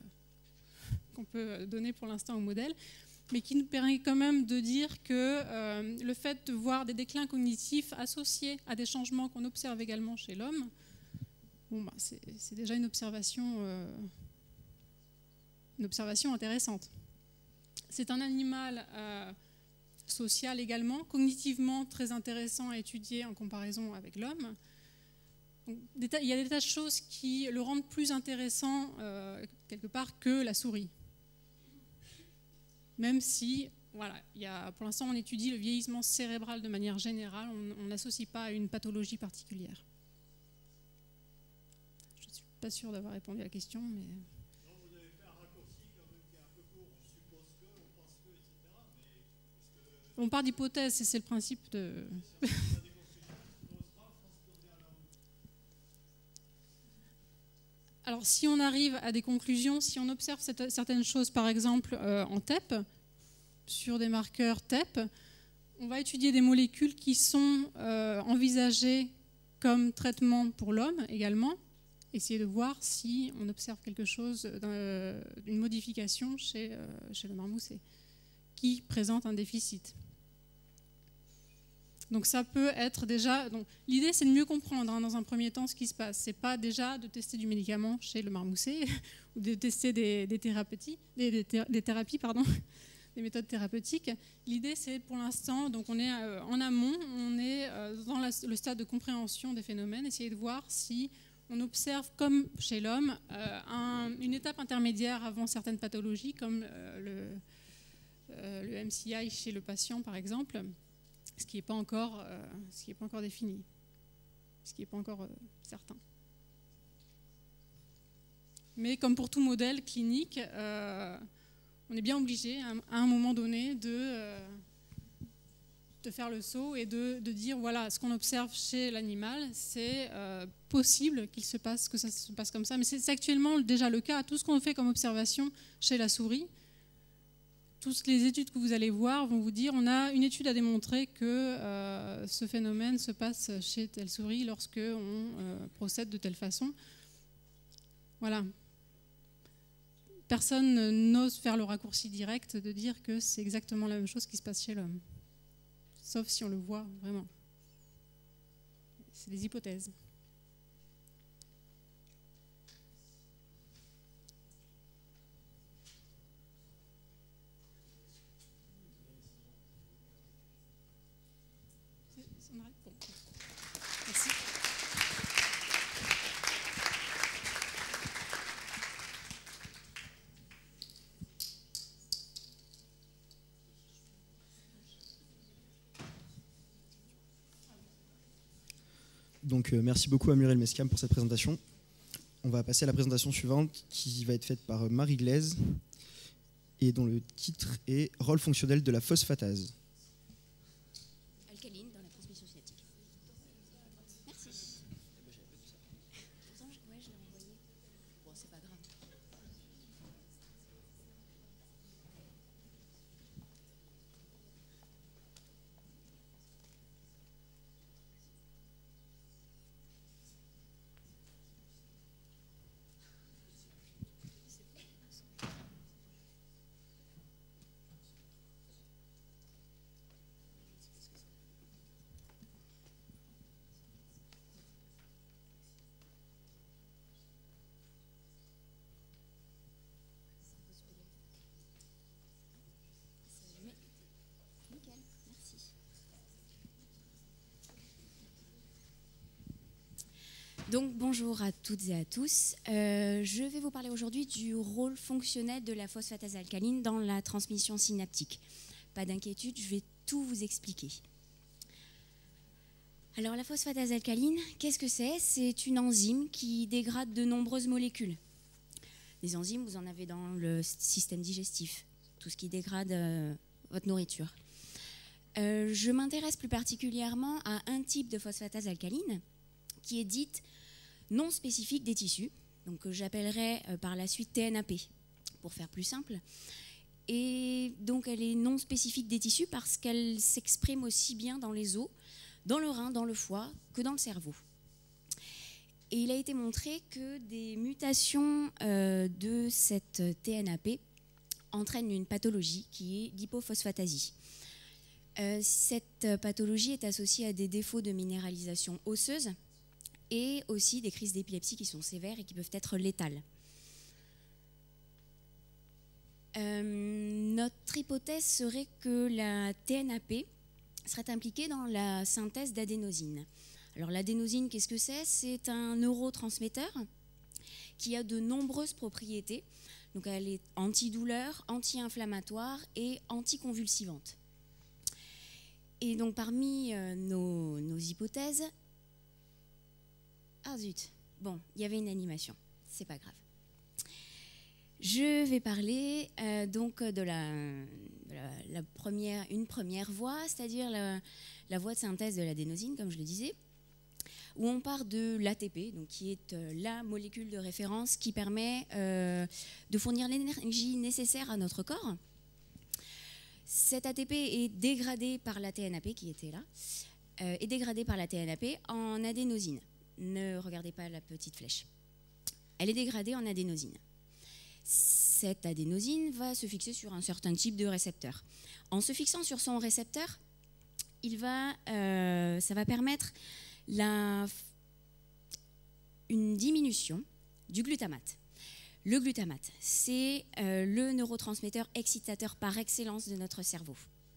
peut donner pour l'instant au modèle, mais qui nous permet quand même de dire que le fait de voir des déclins cognitifs associés à des changements qu'on observe également chez l'homme, bon, bah, c'est déjà une observation intéressante. C'est un animal social également, cognitivement très intéressant à étudier en comparaison avec l'homme. Il y a des tas de choses qui le rendent plus intéressant quelque part que la souris. Même si voilà, pour l'instant, on étudie le vieillissement cérébral de manière générale. On n'associe pas à une pathologie particulière. Je ne suis pas sûre d'avoir répondu à la question, mais... Non, vous avez fait un raccourci quand même qui est un peu court. On suppose que, on pense que, etc. Mais on part d'hypothèses, c'est le principe de... Alors, si on arrive à des conclusions, si on observe certaines choses, par exemple en TEP, sur des marqueurs TEP, on va étudier des molécules qui sont envisagées comme traitement pour l'homme également, essayer de voir si on observe quelque chose, une modification chez le marmousset, qui présente un déficit. Donc ça peut être déjà... L'idée, c'est de mieux comprendre dans un premier temps ce qui se passe. Ce n'est pas déjà de tester du médicament chez le marmousset ou de tester des thérapies, des méthodes thérapeutiques. L'idée, c'est pour l'instant, donc on est en amont, on est dans le stade de compréhension des phénomènes, essayer de voir si on observe, comme chez l'homme, une étape intermédiaire avant certaines pathologies, comme le MCI chez le patient, par exemple, ce qui n'est pas encore défini, ce qui n'est pas encore certain. Mais comme pour tout modèle clinique, on est bien obligé, à un moment donné, de faire le saut et de dire, voilà, ce qu'on observe chez l'animal, c'est possible que ça se passe comme ça. Mais c'est actuellement déjà le cas. Tout ce qu'on fait comme observation chez la souris, toutes les études que vous allez voir vont vous dire, on a une étude à démontrer que ce phénomène se passe chez telle souris lorsque on procède de telle façon. Voilà. Personne n'ose faire le raccourci direct de dire que c'est exactement la même chose qui se passe chez l'homme. Sauf si on le voit vraiment. C'est des hypothèses. Merci. Donc merci beaucoup à Muriel Mescam pour cette présentation. On va passer à la présentation suivante qui va être faite par Marie Glaise et dont le titre est « Rôle fonctionnel de la phosphatase ». Alcaline dans la transmission cinétique. Merci. Pourtant, je l'ai envoyé. Bon, c'est pas grave. Nickel, merci. Donc bonjour à toutes et à tous. Je vais vous parler aujourd'hui du rôle fonctionnel de la phosphatase alcaline dans la transmission synaptique. Pas d'inquiétude, je vais tout vous expliquer. Alors la phosphatase alcaline, qu'est-ce que c'est? C'est une enzyme qui dégrade de nombreuses molécules. Les enzymes, vous en avez dans le système digestif, tout ce qui dégrade votre nourriture. Je m'intéresse plus particulièrement à un type de phosphatase alcaline qui est dite non spécifique des tissus, donc que j'appellerai par la suite TNAP, pour faire plus simple. Et donc elle est non spécifique des tissus parce qu'elle s'exprime aussi bien dans les os, dans le rein, dans le foie, que dans le cerveau. Et il a été montré que des mutations de cette TNAP entraînent une pathologie qui est l'hypophosphatasie. Cette pathologie est associée à des défauts de minéralisation osseuse et aussi des crises d'épilepsie qui sont sévères et qui peuvent être létales. Notre hypothèse serait que la TNAP serait impliquée dans la synthèse d'adénosine. Alors l'adénosine, qu'est-ce que c'est? C'est un neurotransmetteur qui a de nombreuses propriétés. Donc elle est antidouleur, anti-inflammatoire et anticonvulsivante. Et donc parmi nos hypothèses... Ah zut, bon, il y avait une animation, c'est pas grave. Je vais parler donc de une première voie, c'est-à-dire la voie de synthèse de l'adénosine, comme je le disais, où on part de l'ATP, donc qui est la molécule de référence qui permet de fournir l'énergie nécessaire à notre corps. Cet ATP est dégradé par la TNAP, qui était là, est dégradé par la TNAP en adénosine. Ne regardez pas la petite flèche. Elle est dégradée en adénosine. Cette adénosine va se fixer sur un certain type de récepteur. En se fixant sur son récepteur, ça va permettre une diminution du glutamate. Le glutamate, c'est le neurotransmetteur excitateur par excellence de notre cerveau.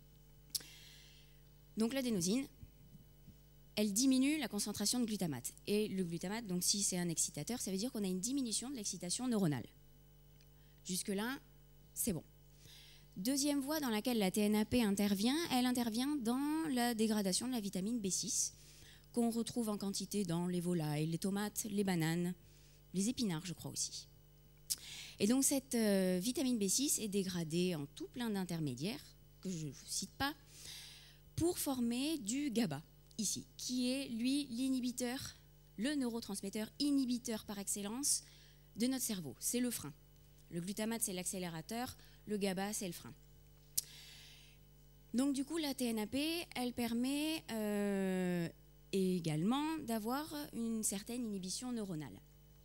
Donc l'adénosine, elle diminue la concentration de glutamate. Et le glutamate, donc si c'est un excitateur, ça veut dire qu'on a une diminution de l'excitation neuronale. Jusque-là, c'est bon. Deuxième voie dans laquelle la TNAP intervient, elle intervient dans la dégradation de la vitamine B6, qu'on retrouve en quantité dans les volailles, les tomates, les bananes, les épinards, je crois aussi. Et donc cette vitamine B6 est dégradée en tout plein d'intermédiaires, que je ne vous cite pas, pour former du GABA, ici, qui est, lui, l'inhibiteur, le neurotransmetteur inhibiteur par excellence de notre cerveau. C'est le frein. Le glutamate, c'est l'accélérateur, le GABA, c'est le frein. Donc du coup, la TNAP, elle permet également d'avoir une certaine inhibition neuronale.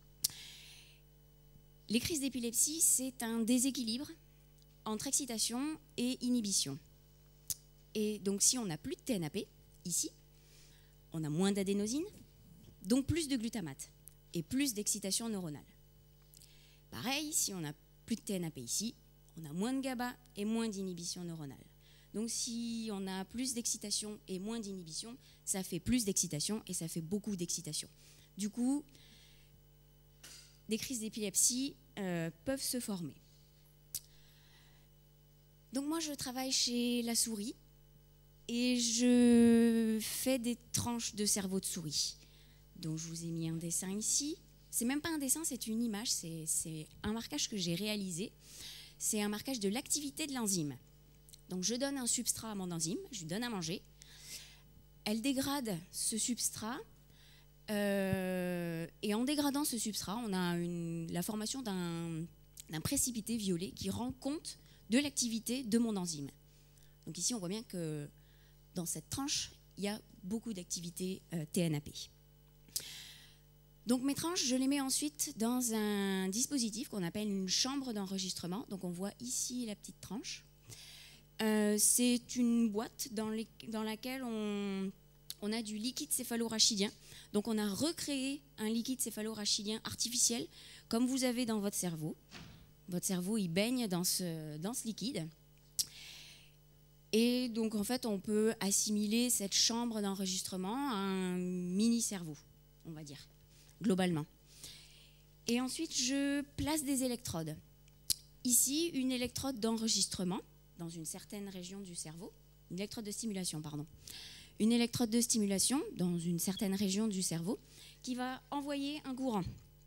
Les crises d'épilepsie, c'est un déséquilibre entre excitation et inhibition. Et donc si on n'a plus de TNAP, ici, on a moins d'adénosine, donc plus de glutamate et plus d'excitation neuronale. Pareil, si on n'a plus de TNAP ici, on a moins de GABA et moins d'inhibition neuronale. Donc si on a plus d'excitation et moins d'inhibition, ça fait plus d'excitation et ça fait beaucoup d'excitation. Du coup, des crises d'épilepsie peuvent se former. Donc moi, je travaille chez la souris et je fais des tranches de cerveau de souris. Donc je vous ai mis un dessin ici. C'est même pas un dessin, c'est une image, c'est un marquage que j'ai réalisé. C'est un marquage de l'activité de l'enzyme. Donc je donne un substrat à mon enzyme, je lui donne à manger. Elle dégrade ce substrat et en dégradant ce substrat, on a la formation d'un précipité violet qui rend compte de l'activité de mon enzyme. Donc ici, on voit bien que dans cette tranche, il y a beaucoup d'activité TNAP. Donc mes tranches, je les mets ensuite dans un dispositif qu'on appelle une chambre d'enregistrement. Donc on voit ici la petite tranche. C'est une boîte dans laquelle on a du liquide céphalorachidien. Donc on a recréé un liquide céphalorachidien artificiel comme vous avez dans votre cerveau. Votre cerveau, il baigne dans ce liquide. Et donc en fait, on peut assimiler cette chambre d'enregistrement à un mini-cerveau, on va dire, globalement. Et ensuite, je place des électrodes. Ici, une électrode d'enregistrement dans une certaine région du cerveau. Une électrode de stimulation, pardon. Une électrode de stimulation dans une certaine région du cerveau qui va envoyer un courant.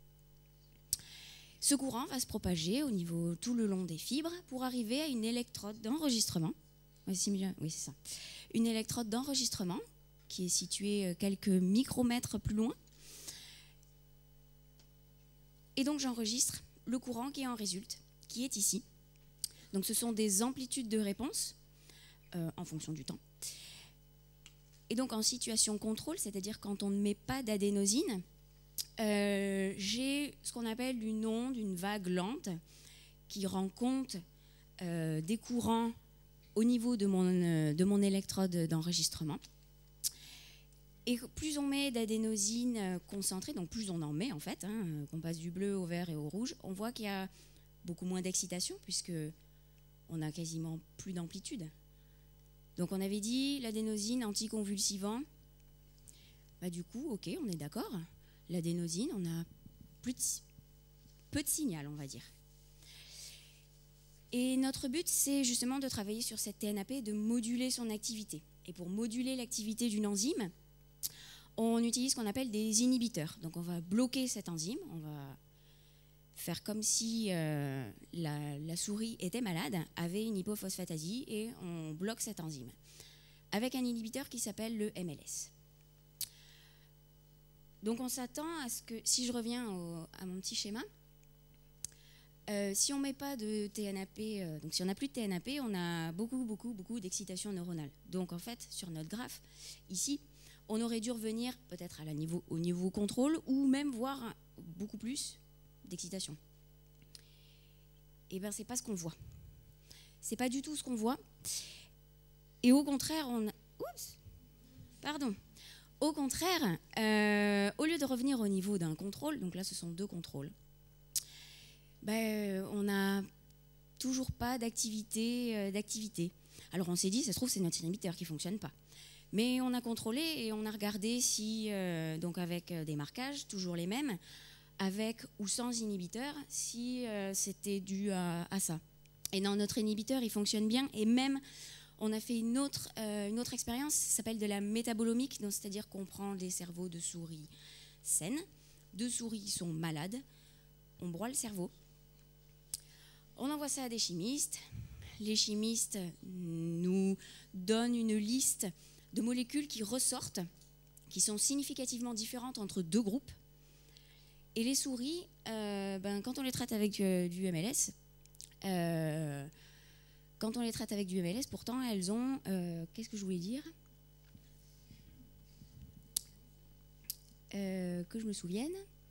Ce courant va se propager au niveau tout le long des fibres pour arriver à une électrode d'enregistrement. Oui, c'est ça. Une électrode d'enregistrement qui est située quelques micromètres plus loin. Et donc j'enregistre le courant qui en résulte, qui est ici. Donc ce sont des amplitudes de réponse en fonction du temps. Et donc en situation contrôle, c'est-à-dire quand on ne met pas d'adénosine, j'ai ce qu'on appelle une onde, une vague lente, qui rend compte des courants au niveau de mon électrode d'enregistrement. Et plus on met d'adénosine concentrée, donc plus on en met en fait, qu'on passe du bleu au vert et au rouge, on voit qu'il y a beaucoup moins d'excitation puisque on a quasiment plus d'amplitude. Donc on avait dit l'adénosine anticonvulsivant. Bah, du coup, ok, on est d'accord. L'adénosine, on a peu de signal, on va dire. Et notre but, c'est justement de travailler sur cette TNAP et de moduler son activité. Et pour moduler l'activité d'une enzyme, on utilise ce qu'on appelle des inhibiteurs. Donc on va bloquer cette enzyme, on va faire comme si la souris était malade, avait une hypophosphatasie, et on bloque cette enzyme avec un inhibiteur qui s'appelle le MLS. Donc on s'attend à ce que, si je reviens à mon petit schéma, si on ne met pas de TNAP, donc si on n'a plus de TNAP, on a beaucoup d'excitation neuronale. Donc en fait, sur notre graphe, ici, on aurait dû revenir peut-être au niveau contrôle, ou même voir beaucoup plus d'excitation. Et bien, c'est pas ce qu'on voit. C'est pas du tout ce qu'on voit. Et au contraire, Au contraire, au lieu de revenir au niveau d'un contrôle, donc là, ce sont 2 contrôles, on n'a toujours pas d'activité. Alors, on s'est dit, ça se trouve, c'est notre inhibiteur qui ne fonctionne pas. Mais on a contrôlé et on a regardé si, donc avec des marquages, toujours les mêmes, avec ou sans inhibiteur, si c'était dû à ça. Et dans notre inhibiteur, il fonctionne bien. Et même, on a fait une autre expérience, ça s'appelle de la métabolomique, c'est-à-dire qu'on prend des cerveaux de souris saines, 2 souris qui sont malades, on broie le cerveau, on envoie ça à des chimistes. Les chimistes nous donnent une liste de molécules qui ressortent, qui sont significativement différentes entre 2 groupes. Et les souris, quand on les traite avec du MLS, pourtant, elles ont... qu'est-ce que je voulais dire ? Que je me souvienne.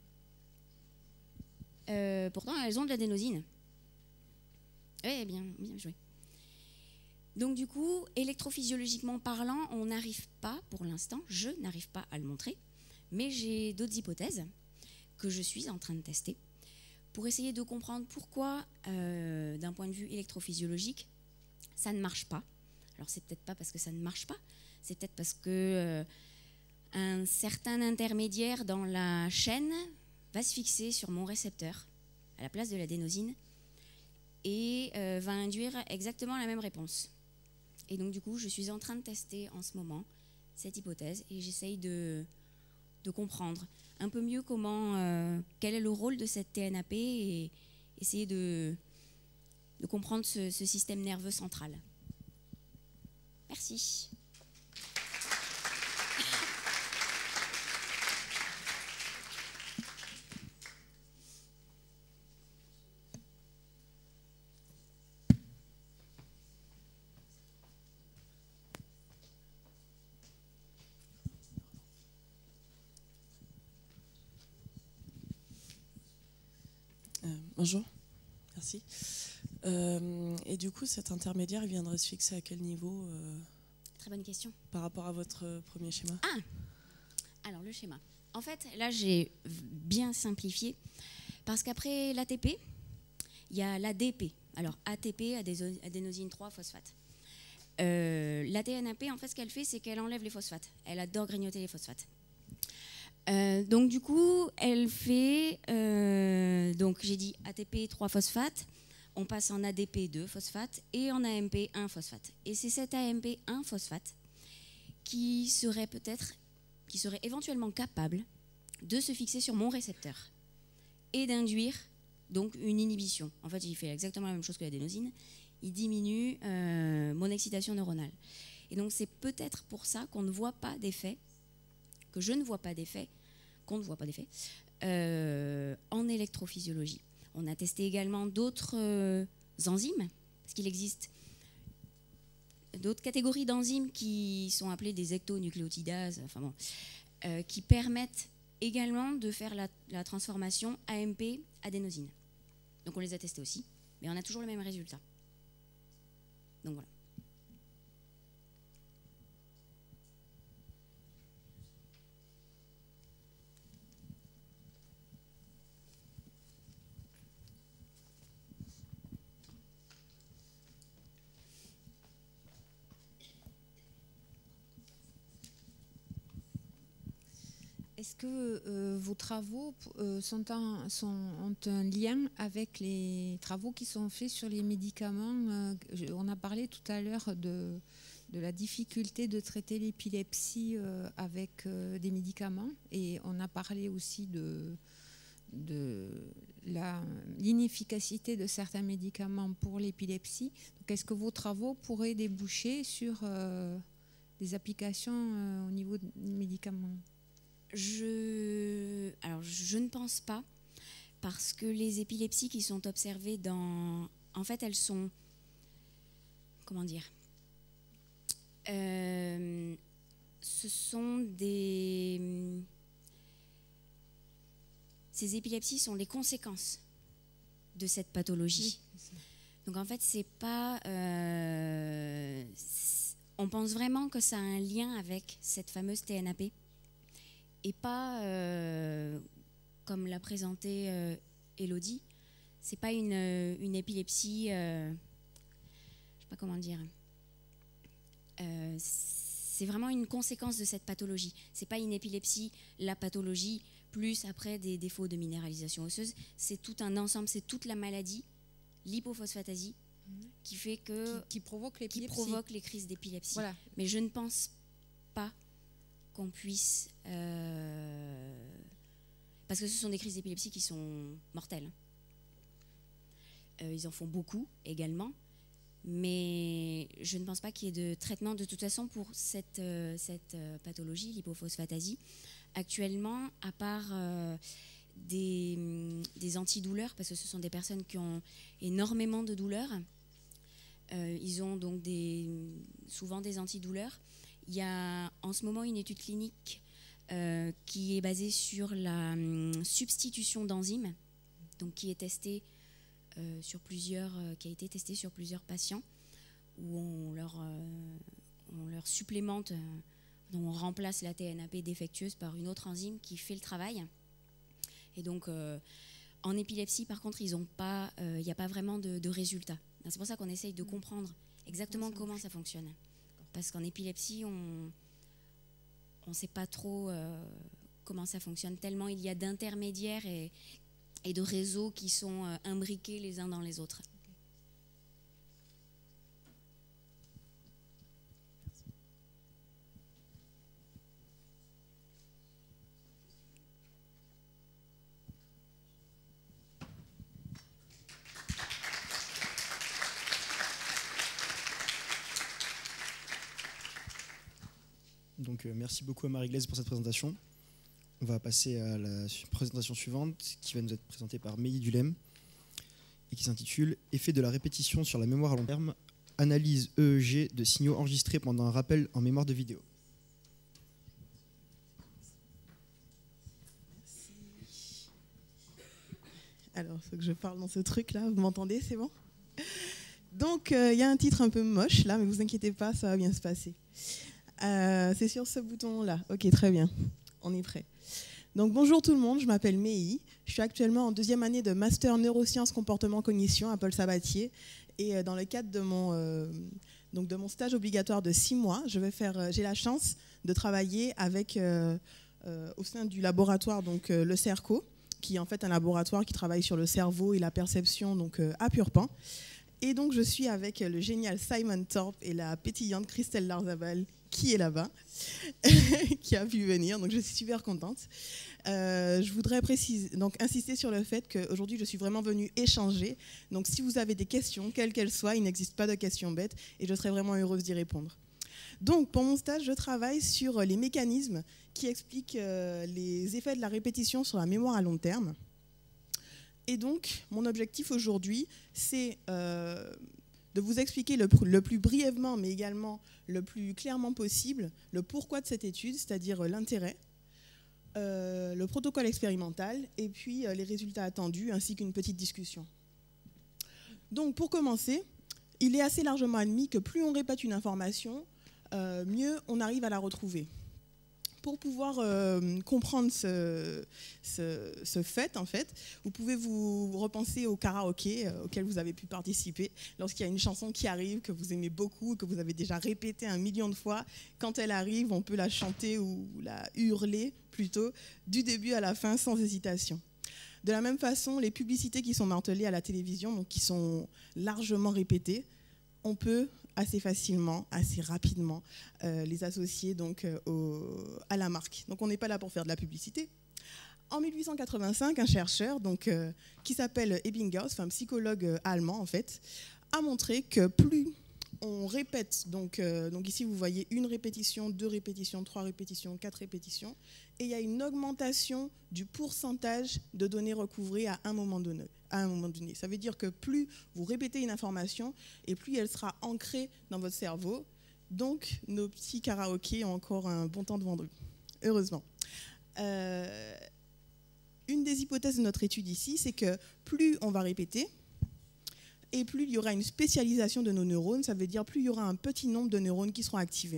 Pourtant, elles ont de l'adénosine. Oui, bien joué. Donc du coup, électrophysiologiquement parlant, on n'arrive pas, pour l'instant, je n'arrive pas à le montrer, mais j'ai d'autres hypothèses que je suis en train de tester pour essayer de comprendre pourquoi, d'un point de vue électrophysiologique, ça ne marche pas. Alors c'est peut-être pas parce que ça ne marche pas, c'est peut-être parce que un certain intermédiaire dans la chaîne va se fixer sur mon récepteur à la place de l'adénosine et va induire exactement la même réponse. Et donc du coup, je suis en train de tester en ce moment cette hypothèse et j'essaye de comprendre un peu mieux quel est le rôle de cette TNAP et essayer de comprendre ce système nerveux central. Merci. Bonjour, merci. Et du coup, cet intermédiaire, il viendrait se fixer à quel niveau Très bonne question. Par rapport à votre premier schéma. Alors le schéma. En fait, là, j'ai bien simplifié parce qu'après l'ATP, il y a l'ADP. Alors ATP, adénosine 3-phosphate. La TNAP, en fait, ce qu'elle fait, c'est qu'elle enlève les phosphates. Elle adore grignoter les phosphates. Donc du coup, elle fait, donc j'ai dit ATP 3 phosphate, on passe en ADP 2 phosphate et en AMP 1 phosphate. Et c'est cet AMP 1 phosphate qui serait éventuellement capable de se fixer sur mon récepteur et d'induire donc une inhibition. En fait, il fait exactement la même chose que l'adénosine, il diminue mon excitation neuronale. Et donc c'est peut-être pour ça qu'on ne voit pas d'effet, que je ne vois pas d'effet, qu'on ne voit pas d'effet, en électrophysiologie. On a testé également d'autres enzymes, parce qu'il existe d'autres catégories d'enzymes qui sont appelées des ectonucléotidases, qui permettent également de faire la transformation AMP-adénosine. Donc on les a testés aussi, mais on a toujours le même résultat. Donc voilà. Est-ce que vos travaux ont un lien avec les travaux qui sont faits sur les médicaments? On a parlé tout à l'heure de la difficulté de traiter l'épilepsie avec des médicaments, et on a parlé aussi de l'inefficacité de certains médicaments pour l'épilepsie. Est-ce que vos travaux pourraient déboucher sur des applications au niveau des médicaments? Alors, je ne pense pas, parce que les épilepsies qui sont observées en fait, elles sont... Comment dire? Ce sont des... Ces épilepsies sont les conséquences de cette pathologie. Oui, donc en fait, c'est pas... on pense vraiment que ça a un lien avec cette fameuse TNAP, et pas, comme l'a présenté Élodie, c'est pas une épilepsie... je sais pas comment dire... c'est vraiment une conséquence de cette pathologie. C'est pas une épilepsie, la pathologie, plus après des défauts de minéralisation osseuse. C'est tout un ensemble, c'est toute la maladie, l'hypophosphatasie, qui fait que... Qui provoque qui provoque les crises d'épilepsie. Voilà. Mais je ne pense pas qu'on puisse... parce que ce sont des crises d'épilepsie qui sont mortelles. Ils en font beaucoup également. Mais je ne pense pas qu'il y ait de traitement de toute façon pour cette pathologie, l'hypophosphatasie. Actuellement, à part des antidouleurs, parce que ce sont des personnes qui ont énormément de douleurs, ils ont donc souvent des antidouleurs. Il y a en ce moment une étude clinique qui est basée sur la substitution d'enzymes, donc qui est testée qui a été testé sur plusieurs patients, où on leur supplémente, on remplace la TNAP défectueuse par une autre enzyme qui fait le travail. Et donc, en épilepsie, par contre, il n'y a pas vraiment de résultat. C'est pour ça qu'on essaye de comprendre exactement comment ça fonctionne. Parce qu'en épilepsie, on ne sait pas trop comment ça fonctionne, tellement il y a d'intermédiaires et de réseaux qui sont imbriqués les uns dans les autres. Donc merci beaucoup à Marie-Glaise pour cette présentation. On va passer à la présentation suivante, qui va nous être présentée par Meilly Dulem, et qui s'intitule « Effet de la répétition sur la mémoire à long terme, analyse EEG de signaux enregistrés pendant un rappel en mémoire de vidéo ». Alors, il faut que je parle dans ce truc-là, vous m'entendez, c'est bon? Donc, il y a un titre un peu moche, là, mais vous inquiétez pas, ça va bien se passer. C'est sur ce bouton-là. Ok, très bien, on est prêt. Donc bonjour tout le monde, je m'appelle Meilly, je suis actuellement en 2e année de Master Neurosciences Comportement Cognition à Paul Sabatier, et dans le cadre de mon stage obligatoire de 6 mois, j'ai la chance de travailler avec, au sein du laboratoire le CERCO, qui est en fait un laboratoire qui travaille sur le cerveau et la perception à Purpan. Et donc je suis avec le génial Simon Thorpe et la pétillante Christelle Larzabal, qui est là-bas, qui a pu venir, donc je suis super contente. Je voudrais insister sur le fait qu'aujourd'hui je suis vraiment venue échanger, donc si vous avez des questions, quelles qu'elles soient, il n'existe pas de questions bêtes, et je serai vraiment heureuse d'y répondre. Donc pour mon stage, je travaille sur les mécanismes qui expliquent les effets de la répétition sur la mémoire à long terme. Et donc, mon objectif aujourd'hui, c'est de vous expliquer le plus brièvement, mais également le plus clairement possible, le pourquoi de cette étude, c'est-à-dire l'intérêt, le protocole expérimental, et puis les résultats attendus, ainsi qu'une petite discussion. Donc, pour commencer, il est assez largement admis que plus on répète une information, mieux on arrive à la retrouver. pour pouvoir comprendre ce fait, en fait, vous pouvez vous repenser au karaoké auquel vous avez pu participer lorsqu'il y a une chanson qui arrive, que vous aimez beaucoup, que vous avez déjà répété 1 million de fois. Quand elle arrive, on peut la chanter ou la hurler plutôt, du début à la fin, sans hésitation. De la même façon, les publicités qui sont martelées à la télévision, donc qui sont largement répétées, on peut assez facilement, assez rapidement les associer donc, à la marque. Donc on n'est pas là pour faire de la publicité. En 1885, un chercheur donc, qui s'appelle Ebbinghaus, un psychologue allemand en fait, a montré que plus on répète, donc ici vous voyez 1 répétition, 2 répétitions, 3 répétitions, 4 répétitions, et il y a une augmentation du pourcentage de données recouvrées à un moment donné. Ça veut dire que plus vous répétez une information, et plus elle sera ancrée dans votre cerveau. Donc nos petits karaokés ont encore un bon temps devant eux, heureusement. Une des hypothèses de notre étude ici, c'est que plus on va répéter, et plus il y aura une spécialisation de nos neurones, ça veut dire plus il y aura un petit nombre de neurones qui seront activés.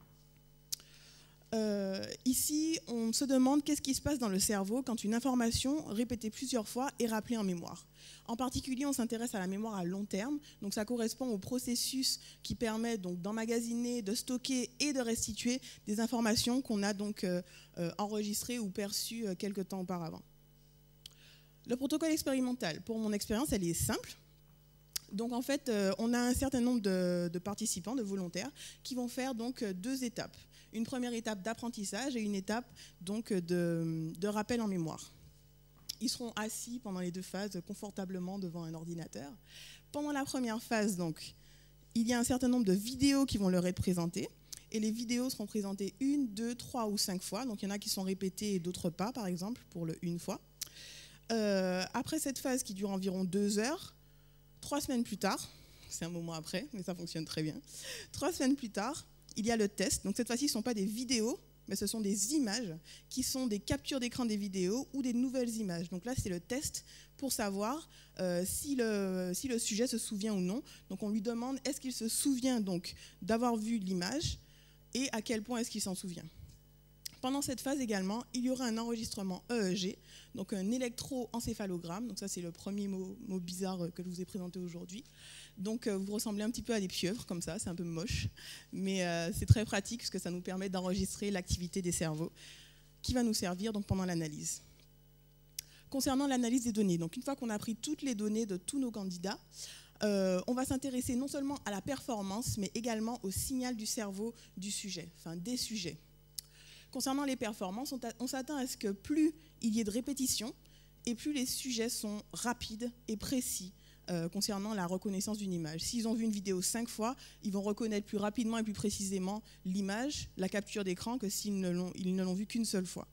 Ici, on se demande qu'est-ce qui se passe dans le cerveau quand une information répétée plusieurs fois est rappelée en mémoire. En particulier, on s'intéresse à la mémoire à long terme, donc ça correspond au processus qui permet donc d'emmagasiner, de stocker et de restituer des informations qu'on a donc enregistrées ou perçues quelque temps auparavant. Le protocole expérimental, pour mon expérience, elle est simple. Donc en fait, on a un certain nombre de participants, de volontaires, qui vont faire donc 2 étapes. Une première étape d'apprentissage et une étape donc de rappel en mémoire. Ils seront assis pendant les 2 phases confortablement devant un ordinateur. Pendant la première phase, donc, il y a un certain nombre de vidéos qui vont leur être présentées. Et les vidéos seront présentées 1, 2, 3 ou 5 fois. Donc il y en a qui sont répétées et d'autres pas, par exemple, pour le 1 fois. Après cette phase qui dure environ 2 heures, 3 semaines plus tard, c'est un moment après, mais ça fonctionne très bien. 3 semaines plus tard, il y a le test. Donc cette fois-ci, ce ne sont pas des vidéos, mais ce sont des images qui sont des captures d'écran des vidéos ou des nouvelles images. Donc là, c'est le test pour savoir si le sujet se souvient ou non. Donc on lui demande est-ce qu'il se souvient donc d'avoir vu l'image et à quel point est-ce qu'il s'en souvient. Pendant cette phase également, il y aura un enregistrement EEG, donc un électroencéphalogramme. Donc ça, c'est le premier mot bizarre que je vous ai présenté aujourd'hui. Donc vous ressemblez un petit peu à des pieuvres, comme ça, c'est un peu moche. Mais c'est très pratique parce que ça nous permet d'enregistrer l'activité des cerveaux qui va nous servir donc, pendant l'analyse. Concernant l'analyse des données, donc une fois qu'on a pris toutes les données de tous nos candidats, on va s'intéresser non seulement à la performance, mais également au signal du cerveau du sujet, enfin des sujets. Concernant les performances, on s'attend à ce que plus il y ait de répétitions et plus les sujets sont rapides et précis concernant la reconnaissance d'une image. S'ils ont vu une vidéo 5 fois, ils vont reconnaître plus rapidement et plus précisément l'image, la capture d'écran, que s'ils ne l'ont vu qu'une seule fois.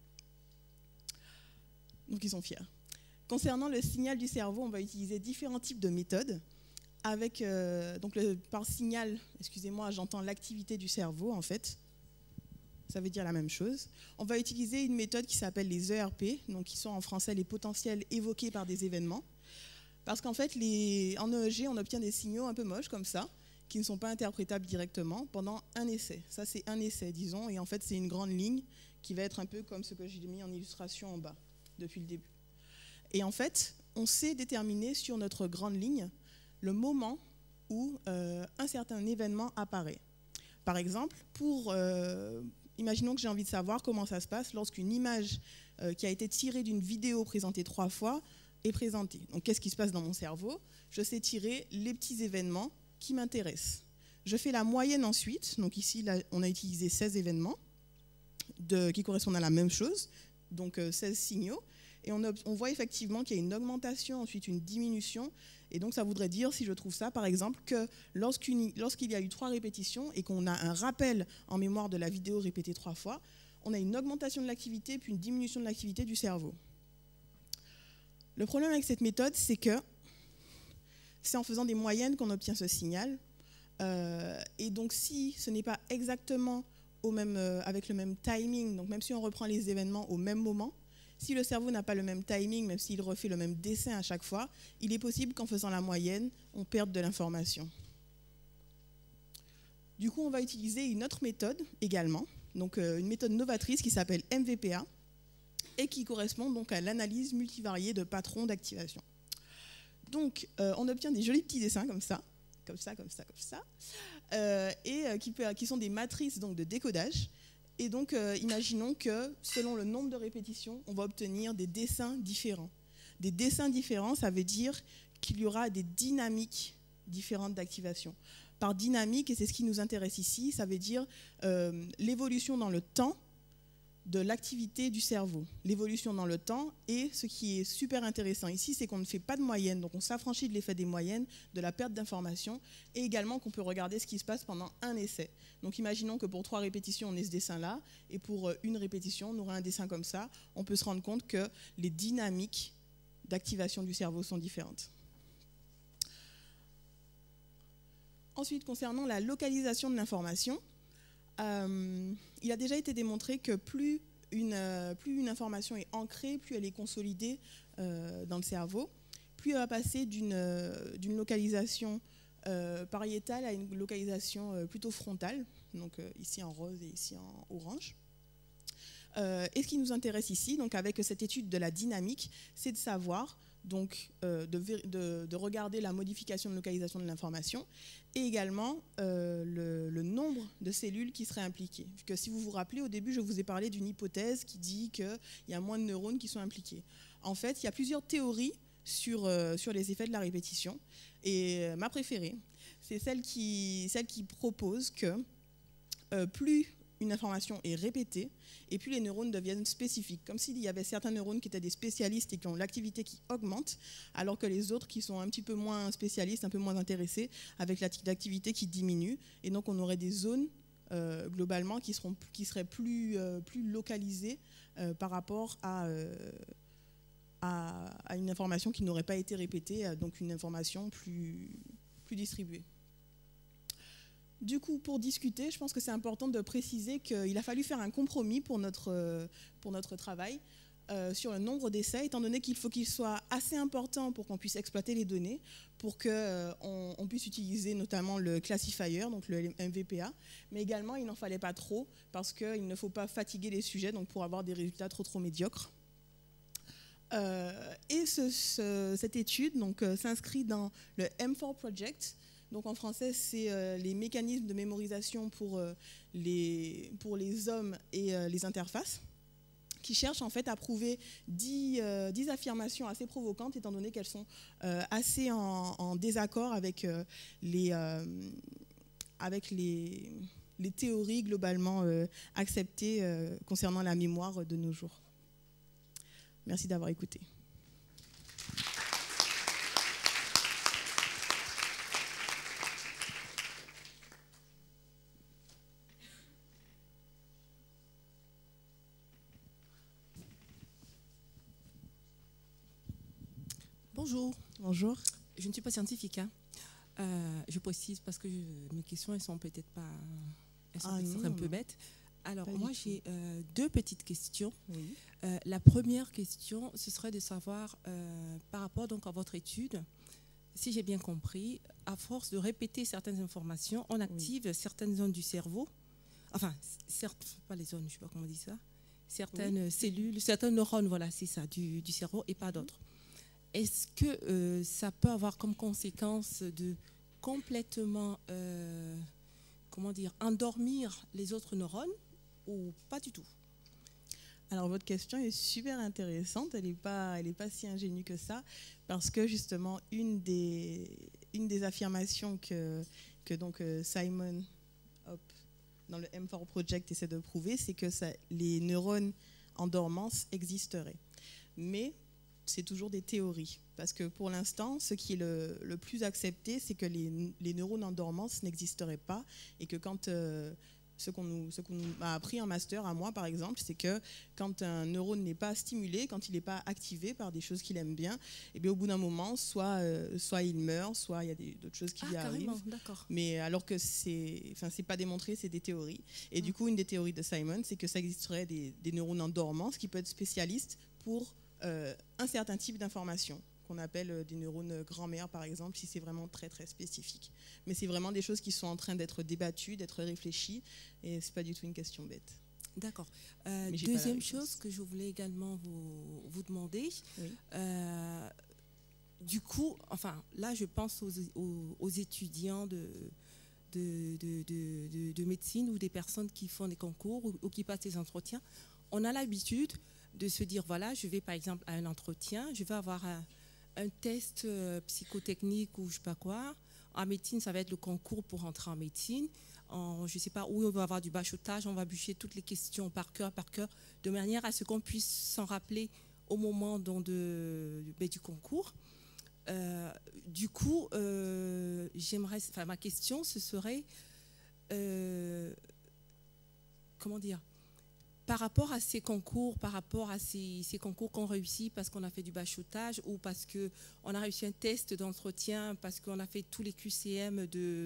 Donc ils sont fiers. Concernant le signal du cerveau, on va utiliser différents types de méthodes. Avec, par signal, excusez-moi, j'entends l'activité du cerveau en fait. Ça veut dire la même chose. On va utiliser une méthode qui s'appelle les ERP, donc qui sont en français les potentiels évoqués par des événements. Parce qu'en fait, en EEG, on obtient des signaux un peu moches comme ça, qui ne sont pas interprétables directement pendant un essai. Ça, c'est un essai, disons, et en fait, c'est une grande ligne qui va être un peu comme ce que j'ai mis en illustration en bas, depuis le début. Et en fait, on sait déterminer sur notre grande ligne le moment où un certain événement apparaît. Par exemple, imaginons que j'ai envie de savoir comment ça se passe lorsqu'une image qui a été tirée d'une vidéo présentée 3 fois est présentée. Donc qu'est-ce qui se passe dans mon cerveau? Je sais tirer les petits événements qui m'intéressent. Je fais la moyenne ensuite. Donc ici, là, on a utilisé 16 événements qui correspondent à la même chose, donc 16 signaux. Et on voit effectivement qu'il y a une augmentation, ensuite une diminution. Et donc ça voudrait dire, si je trouve ça, par exemple, que lorsqu'il y a eu 3 répétitions et qu'on a un rappel en mémoire de la vidéo répétée 3 fois, on a une augmentation de l'activité puis une diminution de l'activité du cerveau. Le problème avec cette méthode, c'est que c'est en faisant des moyennes qu'on obtient ce signal. Et donc si ce n'est pas exactement avec le même timing, donc même si on reprend les événements au même moment, si le cerveau n'a pas le même timing, même s'il refait le même dessin à chaque fois, il est possible qu'en faisant la moyenne, on perde de l'information. Du coup, on va utiliser une autre méthode également, donc une méthode novatrice qui s'appelle MVPA et qui correspond donc à l'analyse multivariée de patrons d'activation. Donc on obtient des jolis petits dessins comme ça, qui sont des matrices donc, de décodage. Et donc imaginons que selon le nombre de répétitions, on va obtenir des dessins différents. Des dessins différents, ça veut dire qu'il y aura des dynamiques différentes d'activation. Par dynamique, et c'est ce qui nous intéresse ici, ça veut dire l'évolution dans le temps de l'activité du cerveau. L'évolution dans le temps, et ce qui est super intéressant ici, c'est qu'on ne fait pas de moyenne, donc on s'affranchit de l'effet des moyennes, de la perte d'informations, et également qu'on peut regarder ce qui se passe pendant un essai. Donc imaginons que pour 3 répétitions, on ait ce dessin-là, et pour une répétition, on aura un dessin comme ça. On peut se rendre compte que les dynamiques d'activation du cerveau sont différentes. Ensuite, concernant la localisation de l'information, il a déjà été démontré que plus une information est ancrée, plus elle est consolidée dans le cerveau, plus elle va passer d'une localisation pariétale à une localisation plutôt frontale, donc ici en rose et ici en orange. Et ce qui nous intéresse ici, donc avec cette étude de la dynamique, c'est de savoir, donc de regarder la modification de localisation de l'information et également le nombre de cellules qui seraient impliquées. Que si vous vous rappelez, au début, je vous ai parlé d'une hypothèse qui dit qu'il y a moins de neurones qui sont impliqués. En fait, il y a plusieurs théories sur les effets de la répétition. Et ma préférée, c'est celle qui propose que plus une information est répétée, et puis les neurones deviennent spécifiques, comme s'il y avait certains neurones qui étaient des spécialistes et qui ont l'activité qui augmente, alors que les autres qui sont un petit peu moins spécialistes, un peu moins intéressés, avec l'activité qui diminue, et donc on aurait des zones globalement qui seraient plus localisées par rapport à une information qui n'aurait pas été répétée, donc une information plus distribuée. Du coup, pour discuter, je pense que c'est important de préciser qu'il a fallu faire un compromis pour notre travail sur le nombre d'essais, étant donné qu'il faut qu'il soit assez important pour qu'on puisse exploiter les données, pour qu'on puisse utiliser notamment le classifier, donc le MVPA, mais également il n'en fallait pas trop, parce qu'il ne faut pas fatiguer les sujets donc pour avoir des résultats trop médiocres. Et cette étude s'inscrit dans le M4 Project. Donc en français, c'est les mécanismes de mémorisation pour les hommes et les interfaces, qui cherchent en fait à prouver 10 affirmations assez provocantes, étant donné qu'elles sont assez en désaccord avec les théories globalement acceptées concernant la mémoire de nos jours. Merci d'avoir écouté. Bonjour. Bonjour. Je ne suis pas scientifique. Je précise parce que mes questions, elles sont peut-être pas... Elles sont un peu bêtes. Alors, moi, j'ai 2 petites questions. Oui. La première question, ce serait de savoir, par rapport donc à votre étude, si j'ai bien compris, à force de répéter certaines informations, on active certaines zones du cerveau. Enfin, certes, pas les zones, je ne sais pas comment on dit ça. Certaines cellules, certains neurones, voilà, c'est ça, du cerveau et pas d'autres. Est-ce que ça peut avoir comme conséquence de complètement, endormir les autres neurones ou pas du tout? Alors votre question est super intéressante, elle n'est pas si ingénue que ça, parce que justement une des affirmations que Simon dans le M4 Project essaie de prouver, c'est que les neurones en dormance existeraient. Mais c'est toujours des théories, parce que pour l'instant, ce qui est le plus accepté, c'est que les neurones en dormance n'existeraient pas, et que quand ce qu'on nous a appris en master, à moi par exemple, c'est que quand un neurone n'est pas stimulé, quand il n'est pas activé par des choses qu'il aime bien, et bien au bout d'un moment, soit il meurt, soit il y a d'autres choses qui lui arrivent. Mais alors que c'est pas démontré, c'est des théories. Et du coup, une des théories de Simon, c'est que ça existerait des neurones en dormance qui peuvent être spécialistes pour un certain type d'information, qu'on appelle des neurones grand-mère par exemple, si c'est vraiment très très spécifique. Mais c'est vraiment des choses qui sont en train d'être débattues, d'être réfléchies, et c'est pas du tout une question bête. D'accord. Mais j'ai pas la Deuxième réponse. chose que je voulais également vous demander, du coup, enfin là je pense aux étudiants de médecine ou des personnes qui font des concours ou qui passent des entretiens. On a l'habitude de se dire, voilà, je vais par exemple à un entretien, je vais avoir un test psychotechnique ou je sais pas quoi. En médecine, ça va être le concours pour entrer en médecine. Je ne sais pas où on va avoir du bachotage, on va bûcher toutes les questions par cœur, de manière à ce qu'on puisse s'en rappeler au moment du concours. Du coup, ma question, ce serait, comment dire, par rapport à ces concours, par rapport à ces concours qu'on réussit parce qu'on a fait du bachotage ou parce qu'on a réussi un test d'entretien, parce qu'on a fait tous les QCM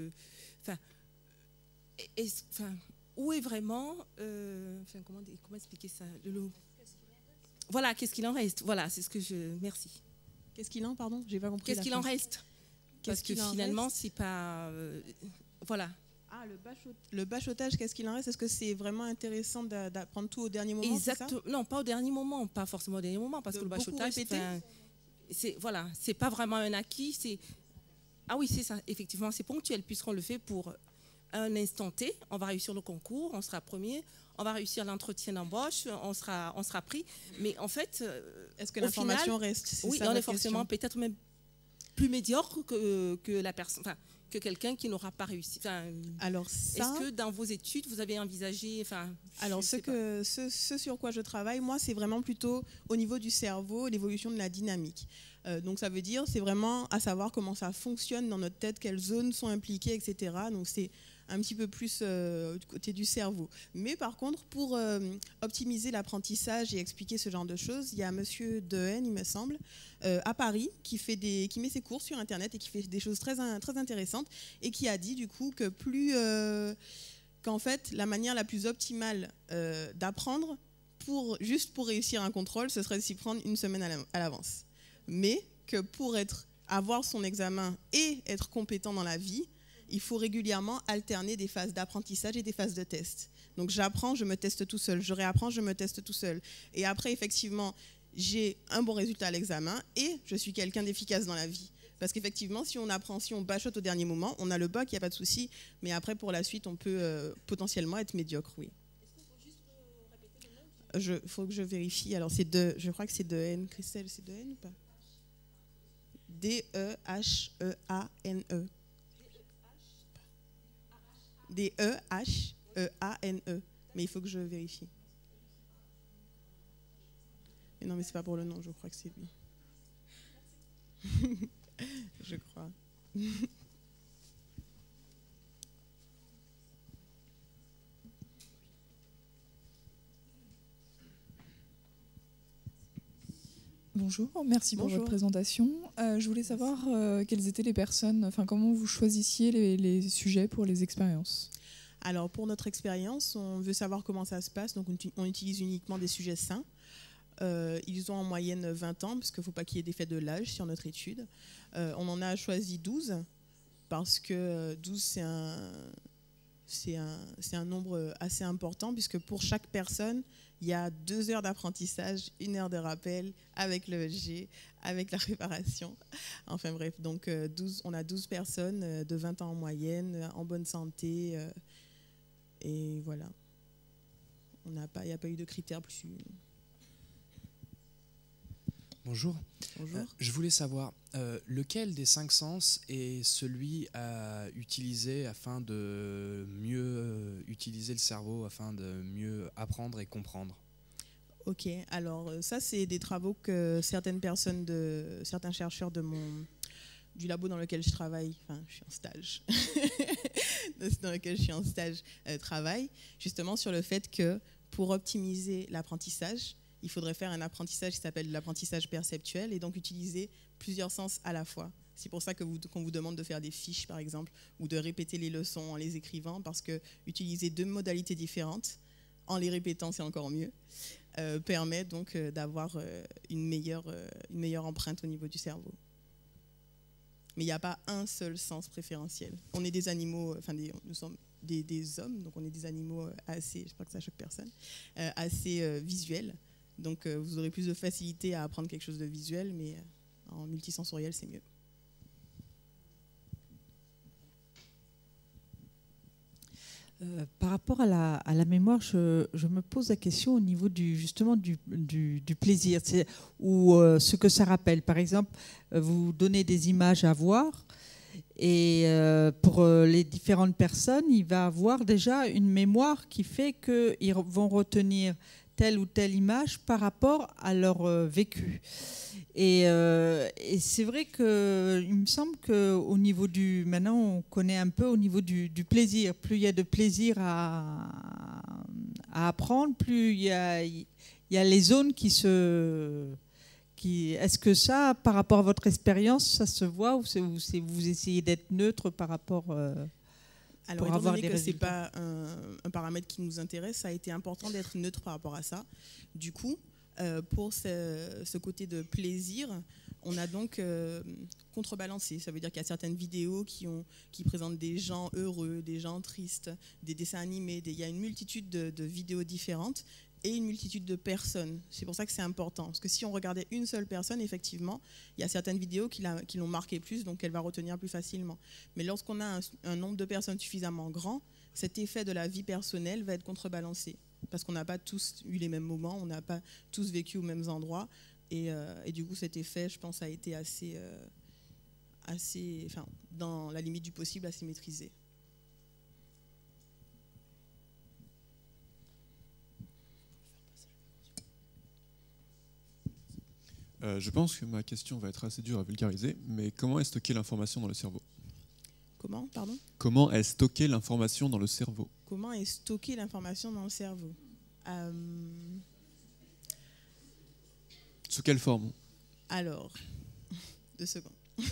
où est vraiment, comment expliquer ça, voilà, qu'est-ce qu'il en reste? Voilà, c'est ce que je... Merci. Qu'est-ce qu'il en, pardon? J'ai pas compris. Qu'est-ce qu'il en reste? Parce que finalement, c'est pas... voilà. Ah, le bachotage, qu'est-ce qu'il en reste? Est-ce que c'est vraiment intéressant d'apprendre tout au dernier moment? Exactement. Non, pas au dernier moment, pas forcément au dernier moment, parce que le bachotage, c'est pas vraiment un acquis. Ah oui, c'est ça, effectivement, c'est ponctuel, puisqu'on le fait pour un instant T. On va réussir le concours, on sera premier, on va réussir l'entretien d'embauche, on sera pris. Mais en fait, est-ce que l'information reste? Oui, on est forcément peut-être même plus médiocre que la personne. Que quelqu'un qui n'aura pas réussi. Alors est-ce que dans vos études, vous avez envisagé... Alors ce sur quoi je travaille, moi, c'est vraiment plutôt au niveau du cerveau, l'évolution de la dynamique. Donc ça veut dire, c'est vraiment à savoir comment ça fonctionne dans notre tête, quelles zones sont impliquées, etc. Donc c'est un petit peu plus du côté du cerveau. Mais par contre, pour optimiser l'apprentissage et expliquer ce genre de choses, il y a monsieur Dehaene, il me semble, à Paris, qui met ses cours sur Internet et qui fait des choses très intéressantes et qui a dit du coup que qu'en fait, la manière la plus optimale d'apprendre juste pour réussir un contrôle, ce serait de s'y prendre une semaine à l'avance. Mais que pour avoir son examen et être compétent dans la vie, il faut régulièrement alterner des phases d'apprentissage et des phases de test. Donc j'apprends, je me teste tout seul, je réapprends, je me teste tout seul. Et après, effectivement, j'ai un bon résultat à l'examen et je suis quelqu'un d'efficace dans la vie. Parce qu'effectivement, si on bachote au dernier moment, on a le bac, il n'y a pas de souci. Mais après, pour la suite, on peut potentiellement être médiocre, oui. Il faut que je vérifie. Alors, je crois que c'est Dehaene. Christelle, c'est Dehaene ou pas? D-E-H-E-A-N-E. D-E-H-E-A-N-E. Mais il faut que je vérifie. Mais non, mais c'est pas pour le nom, je crois que c'est lui. Je crois. Bonjour, merci pour votre présentation. Je voulais savoir quelles étaient les personnes, comment vous choisissiez les sujets pour les expériences. Alors pour notre expérience, on veut savoir comment ça se passe, donc on utilise uniquement des sujets sains. Ils ont en moyenne 20 ans, parce qu'il ne faut pas qu'il y ait d'effet de l'âge sur notre étude. On en a choisi 12, parce que 12 c'est un nombre assez important, puisque pour chaque personne, il y a 2 heures d'apprentissage, 1 heure de rappel, avec le EG, avec la préparation. Enfin bref, donc on a 12 personnes de 20 ans en moyenne, en bonne santé, et voilà. Il n'y a pas eu de critères plus... Bonjour. Bonjour. Je voulais savoir, lequel des 5 sens est celui à utiliser afin de mieux utiliser le cerveau, afin de mieux apprendre et comprendre? Ok, alors ça c'est des travaux que certains chercheurs du labo dans lequel je travaille, je suis en stage, dans lequel je suis en stage, travaillent justement sur le fait que pour optimiser l'apprentissage, il faudrait faire un apprentissage qui s'appelle l'apprentissage perceptuel et donc utiliser plusieurs sens à la fois. C'est pour ça qu'on vous demande de faire des fiches, par exemple, ou de répéter les leçons en les écrivant, parce que utiliser 2 modalités différentes, en les répétant, c'est encore mieux, permet donc d'avoir une meilleure empreinte au niveau du cerveau. Mais il n'y a pas un seul sens préférentiel. On est des animaux, nous sommes des hommes, donc on est des animaux assez, j'espère que ça choque personne, assez visuels. Donc vous aurez plus de facilité à apprendre quelque chose de visuel, mais en multisensoriel, c'est mieux. Par rapport à la mémoire, je me pose la question au niveau justement du plaisir, ou ce que ça rappelle. Par exemple, vous donnez des images à voir, et pour les différentes personnes, il va avoir déjà une mémoire qui fait qu'ils vont retenir telle ou telle image par rapport à leur vécu. Et c'est vrai qu'il me semble qu'au niveau maintenant on connaît un peu au niveau du plaisir. Plus il y a de plaisir à apprendre, plus il y a les zones est-ce que ça, par rapport à votre expérience, ça se voit, ou vous essayez d'être neutre par rapport Alors, étant donné que ce n'est pas un paramètre qui nous intéresse, ça a été important d'être neutre par rapport à ça. Du coup, pour ce côté de plaisir, on a donc contrebalancé. Ça veut dire qu'il y a certaines vidéos qui présentent des gens heureux, des gens tristes, des dessins animés. Il y a une multitude de vidéos différentes et une multitude de personnes. C'est pour ça que c'est important. Parce que si on regardait une seule personne, effectivement, il y a certaines vidéos qui l'ont marqué plus, donc elle va retenir plus facilement. Mais lorsqu'on a un nombre de personnes suffisamment grand, cet effet de la vie personnelle va être contrebalancé. Parce qu'on n'a pas tous eu les mêmes moments, on n'a pas tous vécu aux mêmes endroits. Et du coup, cet effet, je pense, a été assez dans la limite du possible, assez maîtrisé. Je pense que ma question va être assez dure à vulgariser, mais comment est stockée l'information dans le cerveau? Comment, pardon? Comment est stockée l'information dans le cerveau? Comment est stockée l'information dans le cerveau? Sous quelle forme? Alors, 2 secondes.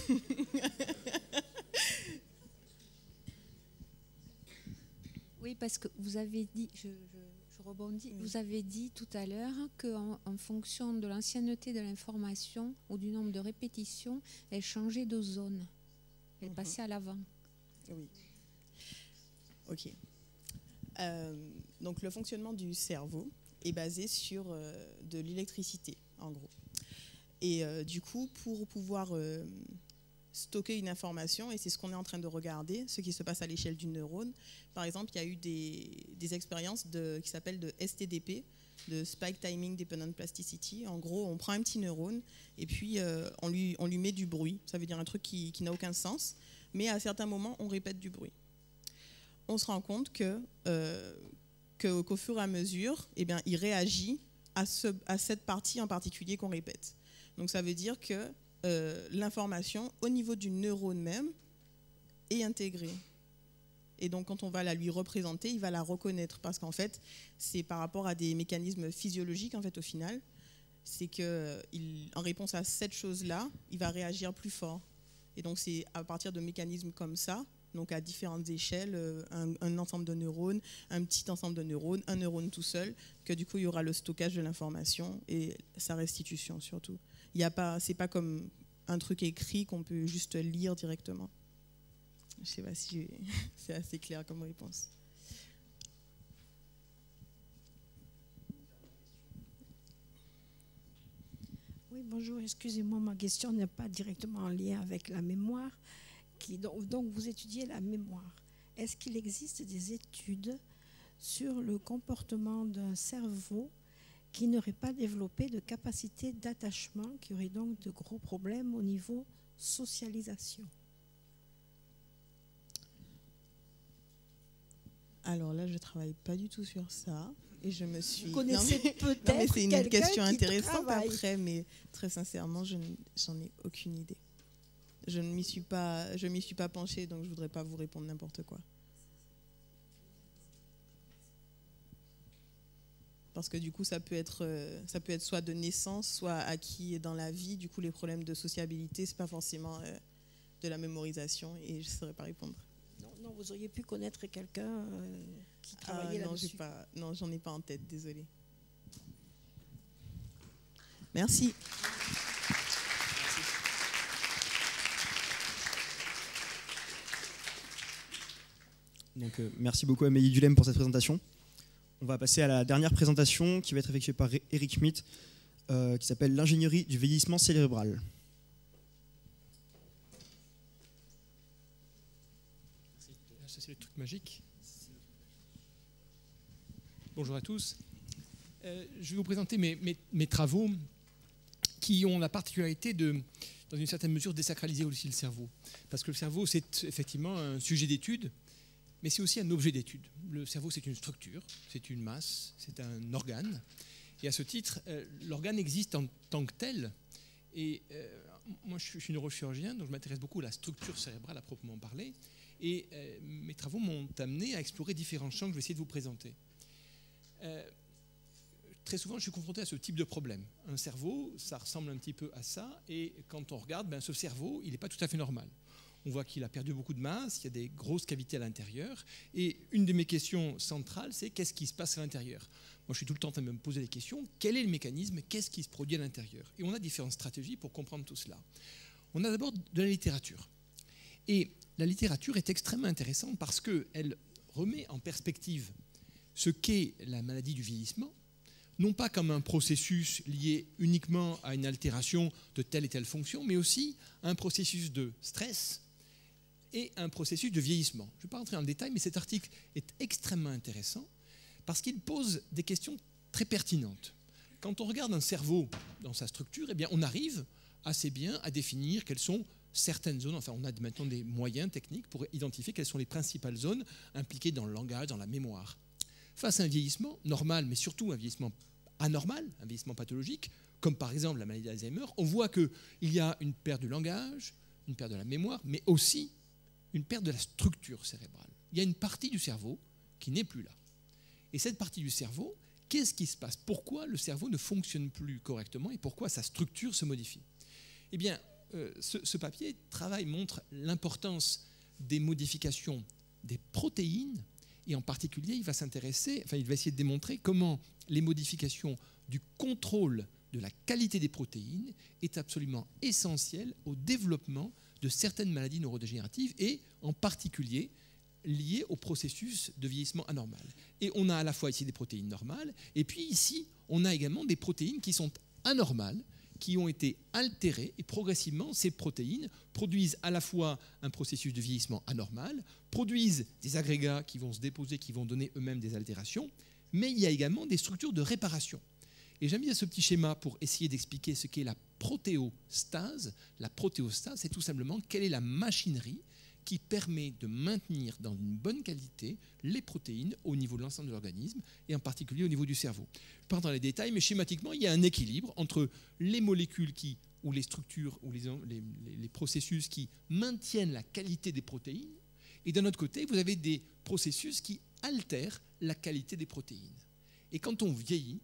Oui, parce que vous avez dit, je rebondis, vous avez dit tout à l'heure qu'en fonction de l'ancienneté de l'information ou du nombre de répétitions, elle changeait de zone. Elle passait à l'avant. Oui. Ok. Donc le fonctionnement du cerveau est basé sur de l'électricité, en gros. Et du coup, pour pouvoir stocker une information, et c'est ce qu'on est en train de regarder, ce qui se passe à l'échelle du neurone. Par exemple, il y a eu des expériences qui s'appellent de STDP, de Spike Timing Dependent Plasticity. En gros, on prend un petit neurone et puis on lui met du bruit. Ça veut dire un truc qui n'a aucun sens, mais à certains moments, on répète du bruit. On se rend compte qu'au fur et à mesure, eh bien, il réagit à cette partie en particulier qu'on répète. Donc ça veut dire que l'information au niveau du neurone même est intégrée. Et donc quand on va la lui représenter, il va la reconnaître parce qu'en fait, c'est par rapport à des mécanismes physiologiques en fait au final, c'est qu'en réponse à cette chose-là, il va réagir plus fort. Et donc c'est à partir de mécanismes comme ça, donc à différentes échelles, un ensemble de neurones, un petit ensemble de neurones, un neurone tout seul, que du coup il y aura le stockage de l'information et sa restitution surtout. C'est pas comme un truc écrit qu'on peut juste lire directement. Je ne sais pas si c'est assez clair comme réponse. Oui, bonjour, excusez-moi, ma question n'est pas directement en lien avec la mémoire. Donc vous étudiez la mémoire. Est-ce qu'il existe des études sur le comportement d'un cerveau qui n'aurait pas développé de capacité d'attachement, qui aurait donc de gros problèmes au niveau socialisation? Alors là, je ne travaille pas du tout sur ça. Et je me suis... Vous connaissez peut-être c'est une quelqu'un question qui intéressante travaille. après, mais très sincèrement, j'en ai aucune idée. Je ne m'y suis pas penchée, donc je ne voudrais pas vous répondre n'importe quoi. Parce que du coup, ça peut être soit de naissance, soit acquis dans la vie. Du coup, les problèmes de sociabilité, ce n'est pas forcément de la mémorisation et je ne saurais pas répondre. Non, vous auriez pu connaître quelqu'un qui travaillait là-dessus. Non, j'en ai pas en tête, désolée. Merci. Donc, merci beaucoup Amélie Dulem pour cette présentation. On va passer à la dernière présentation qui va être effectuée par Eric Schmitt, qui s'appelle l'ingénierie du vieillissement cérébral. Ça, c'est le truc magique. Bonjour à tous. Je vais vous présenter mes travaux qui ont la particularité de, dans une certaine mesure, désacraliser aussi le cerveau. Parce que le cerveau, c'est effectivement un sujet d'étude, mais c'est aussi un objet d'étude. Le cerveau, c'est une structure, c'est une masse, c'est un organe. Et à ce titre, l'organe existe en tant que tel. Et moi, je suis neurochirurgien, donc je m'intéresse beaucoup à la structure cérébrale à proprement parler. Et mes travaux m'ont amené à explorer différents champs que je vais essayer de vous présenter. Très souvent, je suis confronté à ce type de problème. Un cerveau, ça ressemble un petit peu à ça. Et quand on regarde, ce cerveau, il n'est pas tout à fait normal. On voit qu'il a perdu beaucoup de masse, il y a des grosses cavités à l'intérieur. Et une de mes questions centrales, c'est qu'est-ce qui se passe à l'intérieur ? Moi, je suis tout le temps en train de me poser des questions. Quel est le mécanisme ? Qu'est-ce qui se produit à l'intérieur ? Et on a différentes stratégies pour comprendre tout cela. On a d'abord de la littérature. Et la littérature est extrêmement intéressante parce qu'elle remet en perspective ce qu'est la maladie du vieillissement, non pas comme un processus lié uniquement à une altération de telle et telle fonction, mais aussi un processus de stress et un processus de vieillissement. Je ne vais pas rentrer dans le détail, mais cet article est extrêmement intéressant parce qu'il pose des questions très pertinentes. Quand on regarde un cerveau dans sa structure, eh bien, on arrive assez bien à définir quelles sont certaines zones, enfin on a maintenant des moyens techniques pour identifier quelles sont les principales zones impliquées dans le langage, dans la mémoire. Face à un vieillissement normal, mais surtout un vieillissement anormal, un vieillissement pathologique, comme par exemple la maladie d'Alzheimer, on voit qu'il y a une perte du langage, une perte de la mémoire, mais aussi une perte de la structure cérébrale. Il y a une partie du cerveau qui n'est plus là. Et cette partie du cerveau, qu'est-ce qui se passe ? Pourquoi le cerveau ne fonctionne plus correctement et pourquoi sa structure se modifie ? Eh bien, ce papier montre l'importance des modifications des protéines. Et en particulier, il va essayer de démontrer comment les modifications du contrôle de la qualité des protéines est absolument essentielle au développement de certaines maladies neurodégénératives et en particulier liées au processus de vieillissement anormal. Et on a à la fois ici des protéines normales et puis ici, on a également des protéines qui sont anormales, qui ont été altérées et progressivement ces protéines produisent à la fois un processus de vieillissement anormal, produisent des agrégats qui vont se déposer, qui vont donner eux-mêmes des altérations, mais il y a également des structures de réparation. Et j'ai mis ce petit schéma pour essayer d'expliquer ce qu'est la protéostase. La protéostase, c'est tout simplement quelle est la machinerie qui permet de maintenir dans une bonne qualité les protéines au niveau de l'ensemble de l'organisme et en particulier au niveau du cerveau. Je ne vais pas rentrer dans les détails, mais schématiquement, il y a un équilibre entre les molécules ou les structures ou les processus qui maintiennent la qualité des protéines et d'un autre côté, vous avez des processus qui altèrent la qualité des protéines. Et quand on vieillit,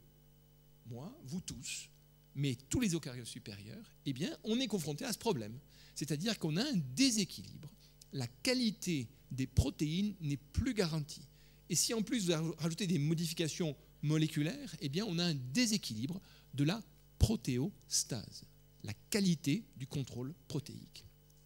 moi, vous tous, mais tous les eucaryotes supérieurs, eh bien, on est confronté à ce problème. C'est-à-dire qu'on a un déséquilibre. La qualité des protéines n'est plus garantie. Et si en plus vous rajoutez des modifications moléculaires, eh bien on a un déséquilibre de la protéostase, la qualité du contrôle protéique.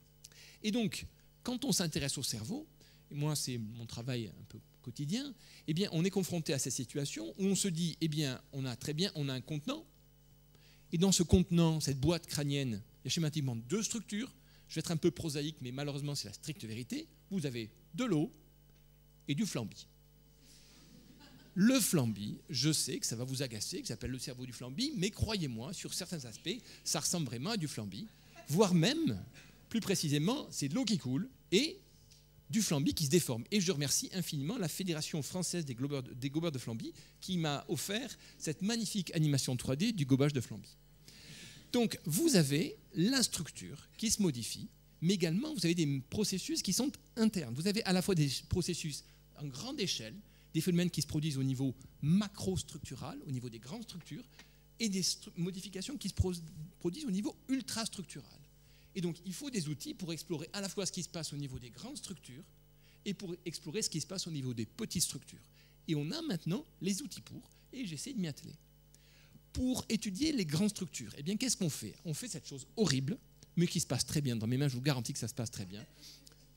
Et donc, quand on s'intéresse au cerveau, et moi c'est mon travail un peu quotidien, eh bien on est confronté à cette situation où on se dit, eh bien on a un contenant, et dans ce contenant, cette boîte crânienne, il y a schématiquement deux structures. Je vais être un peu prosaïque, mais malheureusement, c'est la stricte vérité. Vous avez de l'eau et du flambi. Le flambi, je sais que ça va vous agacer, que ça s'appelle le cerveau du flambi, mais croyez-moi, sur certains aspects, ça ressemble vraiment à du flambi. Voire même, plus précisément, c'est de l'eau qui coule et du flambi qui se déforme. Et je remercie infiniment la Fédération française des gobeurs de flambi qui m'a offert cette magnifique animation 3D du gobage de flambi. Donc, vous avez la structure qui se modifie, mais également, vous avez des processus qui sont internes. Vous avez à la fois des processus en grande échelle, des phénomènes qui se produisent au niveau macrostructural, au niveau des grandes structures, et des modifications qui se produisent au niveau ultrastructural. Et donc, il faut des outils pour explorer à la fois ce qui se passe au niveau des grandes structures et pour explorer ce qui se passe au niveau des petites structures. Et on a maintenant les outils pour, et j'essaie de m'y atteler. Pour étudier les grandes structures, eh bien, qu'est-ce qu'on fait ? On fait cette chose horrible, mais qui se passe très bien. Dans mes mains, je vous garantis que ça se passe très bien.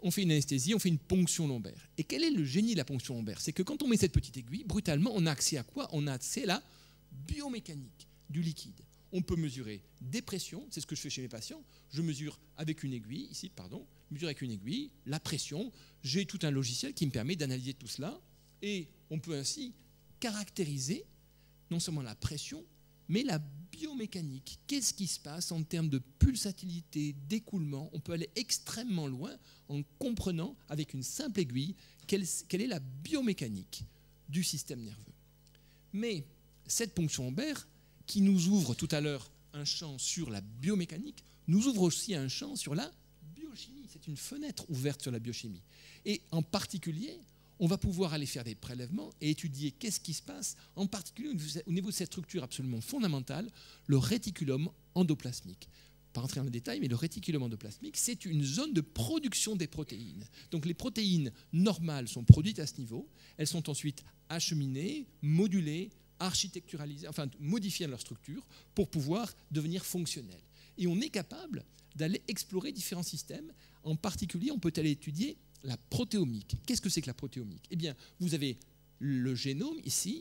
on fait une anesthésie, on fait une ponction lombaire. Et quel est le génie de la ponction lombaire? C'est que quand on met cette petite aiguille, brutalement, on a accès à quoi? On a accès à la biomécanique du liquide. On peut mesurer des pressions, c'est ce que je fais chez mes patients. Je mesure avec une aiguille, ici, pardon, mesure avec une aiguille, la pression. J'ai tout un logiciel qui me permet d'analyser tout cela. Et on peut ainsi caractériser non seulement la pression, mais la biomécanique. Qu'est-ce qui se passe en termes de pulsatilité, d'écoulement? On peut aller extrêmement loin en comprenant avec une simple aiguille quelle est la biomécanique du système nerveux. Mais cette ponction lombaire, qui nous ouvre tout à l'heure un champ sur la biomécanique, nous ouvre aussi un champ sur la biochimie. C'est une fenêtre ouverte sur la biochimie. Et en particulier, on va pouvoir aller faire des prélèvements et étudier qu'est-ce qui se passe, en particulier au niveau de cette structure absolument fondamentale, le réticulum endoplasmique. Pas rentrer dans le détail, mais le réticulum endoplasmique, c'est une zone de production des protéines. Donc les protéines normales sont produites à ce niveau, elles sont ensuite acheminées, modulées, architecturalisées, enfin modifiées dans leur structure pour pouvoir devenir fonctionnelles. Et on est capable d'aller explorer différents systèmes. En particulier, on peut aller étudier la protéomique. Qu'est-ce que c'est que la protéomique? Eh bien, vous avez le génome ici,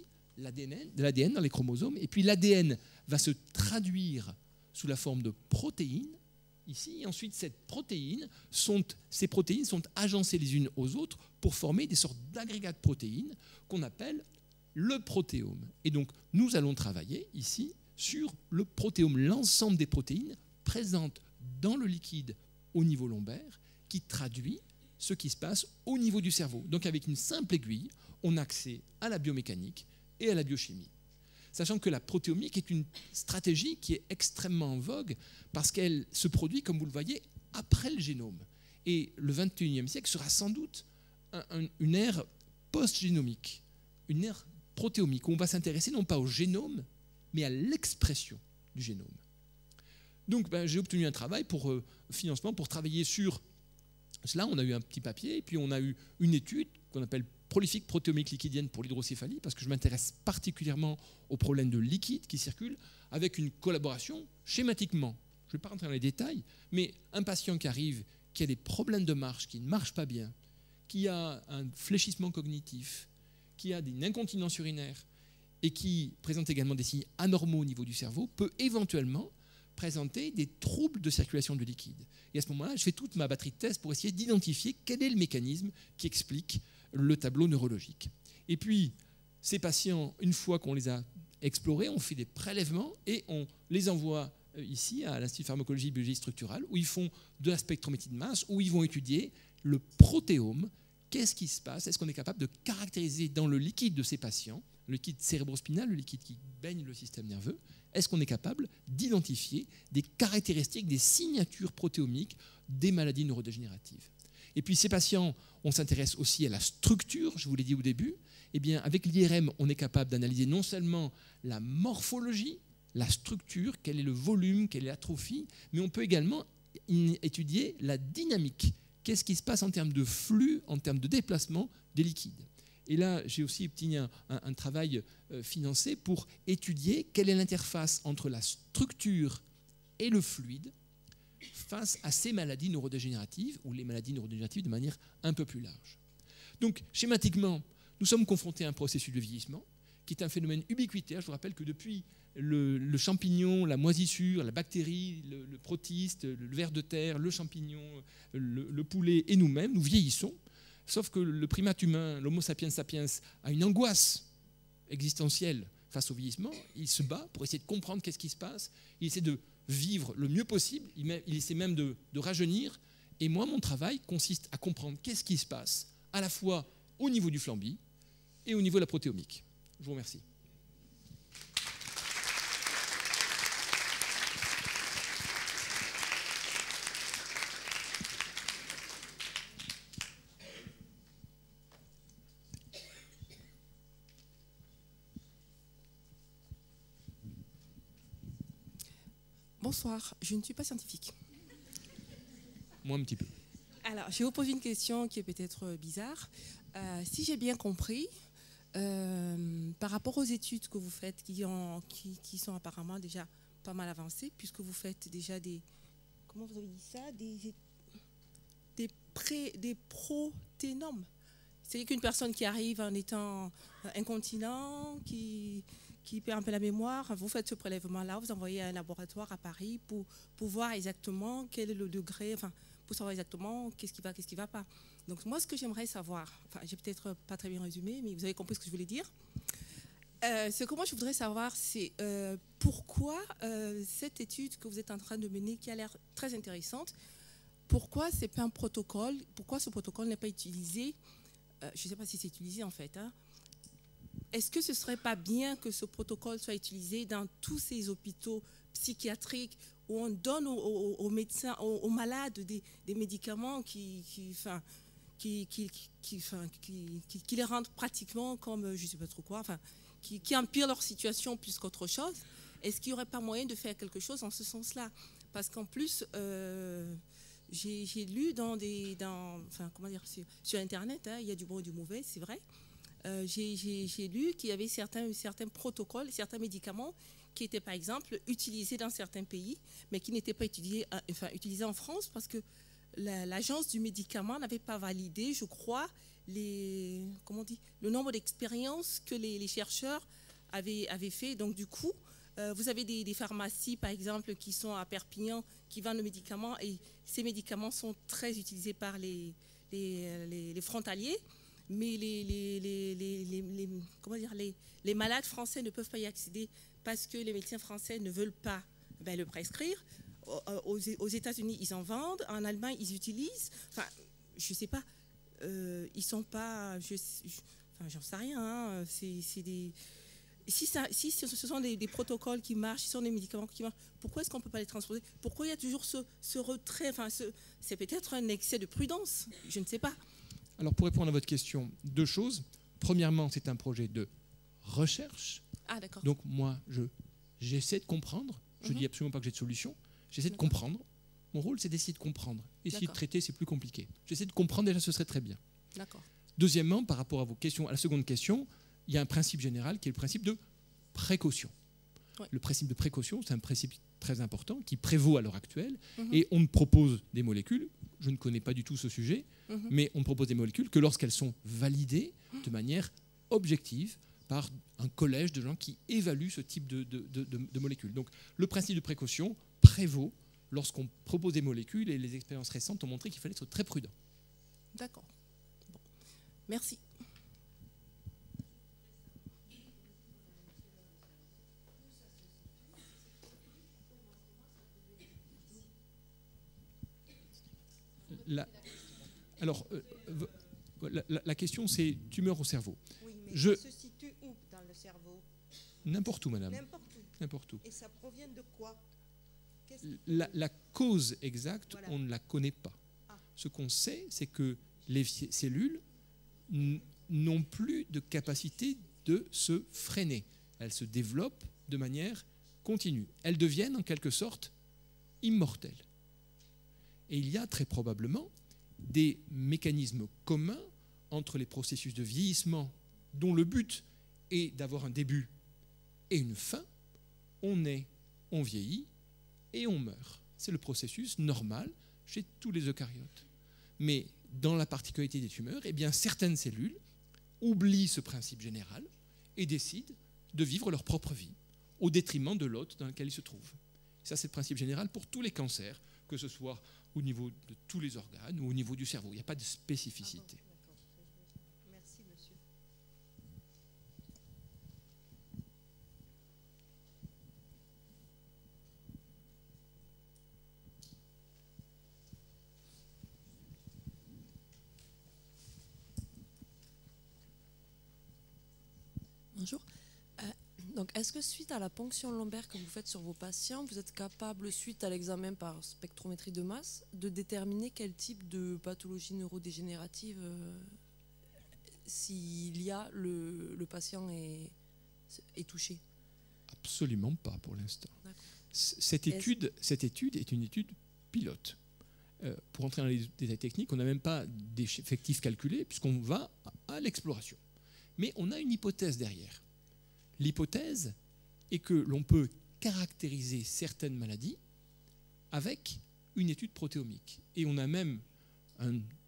l'ADN dans les chromosomes, et puis l'ADN va se traduire sous la forme de protéines ici, et ensuite ces protéines sont agencées les unes aux autres pour former des sortes d'agrégats de protéines qu'on appelle le protéome. Et donc, nous allons travailler ici sur le protéome, l'ensemble des protéines présentes dans le liquide au niveau lombaire qui traduit ce qui se passe au niveau du cerveau. Donc avec une simple aiguille, on a accès à la biomécanique et à la biochimie. Sachant que la protéomique est une stratégie qui est extrêmement en vogue parce qu'elle se produit, comme vous le voyez, après le génome. Et le 21e siècle sera sans doute une ère post-génomique, une ère protéomique, où on va s'intéresser non pas au génome, mais à l'expression du génome. Donc j'ai obtenu un travail pour financement pour travailler sur cela. On a eu un petit papier et puis on a eu une étude qu'on appelle prolifique protéomique liquidienne pour l'hydrocéphalie, parce que je m'intéresse particulièrement aux problèmes de liquide qui circulent, avec une collaboration schématiquement. Je ne vais pas rentrer dans les détails, mais un patient qui arrive, qui a des problèmes de marche, qui ne marche pas bien, qui a un fléchissement cognitif, qui a une incontinence urinaire et qui présente également des signes anormaux au niveau du cerveau, peut éventuellement présenter des troubles de circulation du liquide. Et à ce moment-là, je fais toute ma batterie de tests pour essayer d'identifier quel est le mécanisme qui explique le tableau neurologique. Et puis, ces patients, une fois qu'on les a explorés, on fait des prélèvements et on les envoie ici à l'Institut de pharmacologie et biologie structurale, où ils font de la spectrométrie de masse, où ils vont étudier le protéome. Qu'est-ce qui se passe? Est-ce qu'on est capable de caractériser dans le liquide de ces patients, le liquide cérébrospinal, le liquide qui baigne le système nerveux, est-ce qu'on est capable d'identifier des caractéristiques, des signatures protéomiques des maladies neurodégénératives? Et puis ces patients, on s'intéresse aussi à la structure, je vous l'ai dit au début. Eh bien, avec l'IRM, on est capable d'analyser non seulement la morphologie, la structure, quel est le volume, quelle est l'atrophie, mais on peut également étudier la dynamique. Qu'est-ce qui se passe en termes de flux, en termes de déplacement des liquides? Et là, j'ai aussi obtenu un travail financé pour étudier quelle est l'interface entre la structure et le fluide face à ces maladies neurodégénératives, ou les maladies neurodégénératives de manière un peu plus large. Donc, schématiquement, nous sommes confrontés à un processus de vieillissement qui est un phénomène ubiquitaire. Je vous rappelle que depuis le champignon, la moisissure, la bactérie, le protiste, le ver de terre, le champignon, le poulet et nous-mêmes, nous vieillissons. Sauf que le primate humain, l'Homo sapiens sapiens, a une angoisse existentielle face au vieillissement. Il se bat pour essayer de comprendre qu'est-ce qui se passe. Il essaie de vivre le mieux possible. Il essaie même de rajeunir. Et moi, mon travail consiste à comprendre qu'est-ce qui se passe, à la fois au niveau du flambi et au niveau de la protéomique. Je vous remercie. Bonsoir, je ne suis pas scientifique. Moi, un petit peu. Alors, je vais vous poser une question qui est peut-être bizarre. Si j'ai bien compris, par rapport aux études que vous faites, qui sont apparemment déjà pas mal avancées, puisque vous faites déjà des... Comment vous avez dit ça? Des proténomes. C'est-à-dire qu'une personne qui arrive en étant incontinent, qui perd un peu la mémoire, vous faites ce prélèvement-là, vous envoyez à un laboratoire à Paris pour voir exactement quel est le degré, enfin, pour savoir exactement qu'est-ce qui va pas. Donc moi, ce que j'aimerais savoir, enfin, j'ai peut-être pas très bien résumé, mais vous avez compris ce que je voulais dire. Ce que moi je voudrais savoir, c'est pourquoi cette étude que vous êtes en train de mener, qui a l'air très intéressante, pourquoi c'est pas un protocole, pourquoi ce protocole n'est pas utilisé, je ne sais pas si c'est utilisé en fait, hein. Est-ce que ce ne serait pas bien que ce protocole soit utilisé dans tous ces hôpitaux psychiatriques où on donne aux médecins, aux malades des médicaments qui les rendent pratiquement comme je ne sais pas trop quoi, enfin, qui empirent leur situation plus qu'autre chose? Est-ce qu'il n'y aurait pas moyen de faire quelque chose en ce sens-là? Parce qu'en plus, j'ai lu sur Internet, hein, il y a du bon et du mauvais, c'est vrai. J'ai lu qu'il y avait certains protocoles, certains médicaments qui étaient par exemple utilisés dans certains pays, mais qui n'étaient pas utilisés en France parce que l'agence du médicament n'avait pas validé, je crois, le nombre d'expériences que les chercheurs avaient fait. Donc du coup, vous avez des pharmacies, par exemple, qui sont à Perpignan, qui vendent le médicament, et ces médicaments sont très utilisés par les frontaliers, mais les malades français ne peuvent pas y accéder parce que les médecins français ne veulent pas le prescrire. Aux États-Unis, ils en vendent. En Allemagne, ils utilisent. Enfin, je ne sais pas. Ils sont pas. J'en sais rien. Hein, c'est des. Si ce sont des protocoles qui marchent, si ce sont des médicaments qui marchent, pourquoi est-ce qu'on ne peut pas les transposer? Pourquoi il y a toujours ce retrait? Enfin, c'est peut-être un excès de prudence. Je ne sais pas. Alors, pour répondre à votre question, deux choses. Premièrement, c'est un projet de recherche. Ah, d'accord. Donc, moi, j'essaie de comprendre. Je ne dis absolument pas que j'ai de solution. J'essaie de comprendre. Mon rôle, c'est d'essayer de comprendre. Essayer de traiter, c'est plus compliqué. J'essaie de comprendre, déjà, ce serait très bien. D'accord. Deuxièmement, par rapport à vos questions, à la seconde question, il y a un principe général qui est le principe de précaution. Ouais. Le principe de précaution, c'est un principe très important qui prévaut à l'heure actuelle. Et on ne propose des molécules, je ne connais pas du tout ce sujet, mais on propose des molécules que lorsqu'elles sont validées de manière objective par un collège de gens qui évaluent ce type de molécules. Donc le principe de précaution prévaut lorsqu'on propose des molécules, et les expériences récentes ont montré qu'il fallait être très prudent. D'accord. Bon. Merci. La question, c'est tumeur au cerveau. Oui, mais ça se situe où dans le cerveau? N'importe où, madame. N'importe où. N'importe où. Et ça provient de quoi? La cause exacte, voilà, on ne la connaît pas. Ah. Ce qu'on sait, c'est que les cellules n'ont plus de capacité de se freiner. Elles se développent de manière continue. Elles deviennent en quelque sorte immortelles. Et il y a très probablement des mécanismes communs entre les processus de vieillissement dont le but est d'avoir un début et une fin. On naît, on vieillit et on meurt. C'est le processus normal chez tous les eucaryotes. Mais dans la particularité des tumeurs, eh bien, certaines cellules oublient ce principe général et décident de vivre leur propre vie au détriment de l'hôte dans lequel ils se trouvent. Ça, c'est le principe général pour tous les cancers, que ce soit au niveau de tous les organes ou au niveau du cerveau. Il n'y a pas de spécificité. Merci, monsieur. Bonjour. Donc, est-ce que suite à la ponction lombaire que vous faites sur vos patients, vous êtes capable, suite à l'examen par spectrométrie de masse, de déterminer quel type de pathologie neurodégénérative, s'il y a, le patient est touché? Absolument pas pour l'instant. Cette étude est une étude pilote. Pour entrer dans les détails techniques, on n'a même pas d'effectifs calculés puisqu'on va à l'exploration. Mais on a une hypothèse derrière. L'hypothèse est que l'on peut caractériser certaines maladies avec une étude protéomique. Et on a même un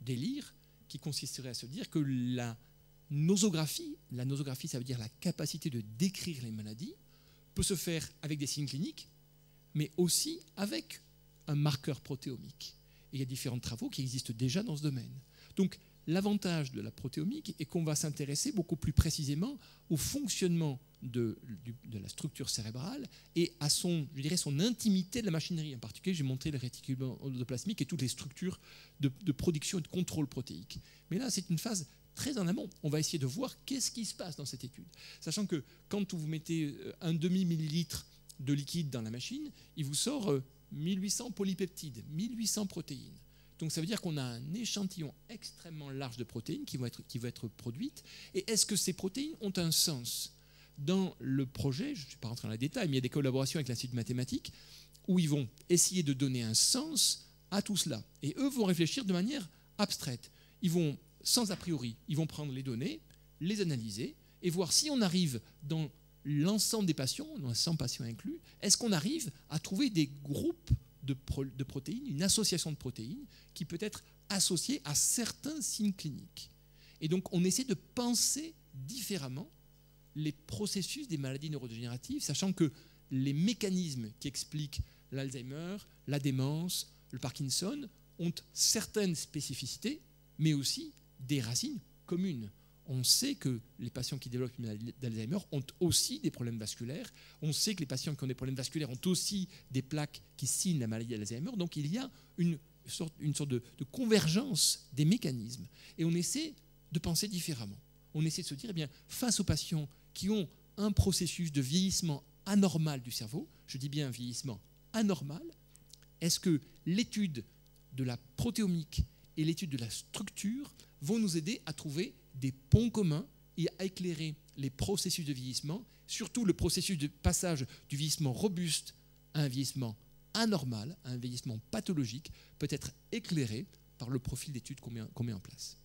délire qui consisterait à se dire que la nosographie, ça veut dire la capacité de décrire les maladies, peut se faire avec des signes cliniques, mais aussi avec un marqueur protéomique. Et il y a différents travaux qui existent déjà dans ce domaine. Donc, l'avantage de la protéomique est qu'on va s'intéresser beaucoup plus précisément au fonctionnement de la structure cérébrale et à son intimité de la machinerie. En particulier, j'ai montré le réticulum endoplasmique et toutes les structures de production et de contrôle protéique. Mais là, c'est une phase très en amont. On va essayer de voir qu'est-ce qui se passe dans cette étude. Sachant que quand vous mettez un demi-millilitre de liquide dans la machine, il vous sort 1800 polypeptides, 1800 protéines. Donc ça veut dire qu'on a un échantillon extrêmement large de protéines qui vont être produites. Et est-ce que ces protéines ont un sens? Dans le projet, je ne suis pas rentré dans les détails, mais il y a des collaborations avec l'Institut de mathématiques où ils vont essayer de donner un sens à tout cela. Et eux vont réfléchir de manière abstraite. Ils vont, sans a priori, ils vont prendre les données, les analyser et voir si on arrive dans l'ensemble des patients, dans 100 patients inclus, est-ce qu'on arrive à trouver des groupes de protéines, une association de protéines qui peut être associée à certains signes cliniques. Et donc on essaie de penser différemment les processus des maladies neurodégénératives, sachant que les mécanismes qui expliquent l'Alzheimer, la démence, le Parkinson ont certaines spécificités, mais aussi des racines communes. On sait que les patients qui développent une maladie d'Alzheimer ont aussi des problèmes vasculaires. On sait que les patients qui ont des problèmes vasculaires ont aussi des plaques qui signent la maladie d'Alzheimer. Donc il y a une sorte de convergence des mécanismes. Et on essaie de penser différemment. On essaie de se dire, eh bien, face aux patients qui ont un processus de vieillissement anormal du cerveau, je dis bien vieillissement anormal, est-ce que l'étude de la protéomique et l'étude de la structure vont nous aider à trouver des ponts communs et à éclairer les processus de vieillissement, surtout le processus de passage du vieillissement robuste à un vieillissement anormal, à un vieillissement pathologique, peut être éclairé par le profil d'études qu'on met en place.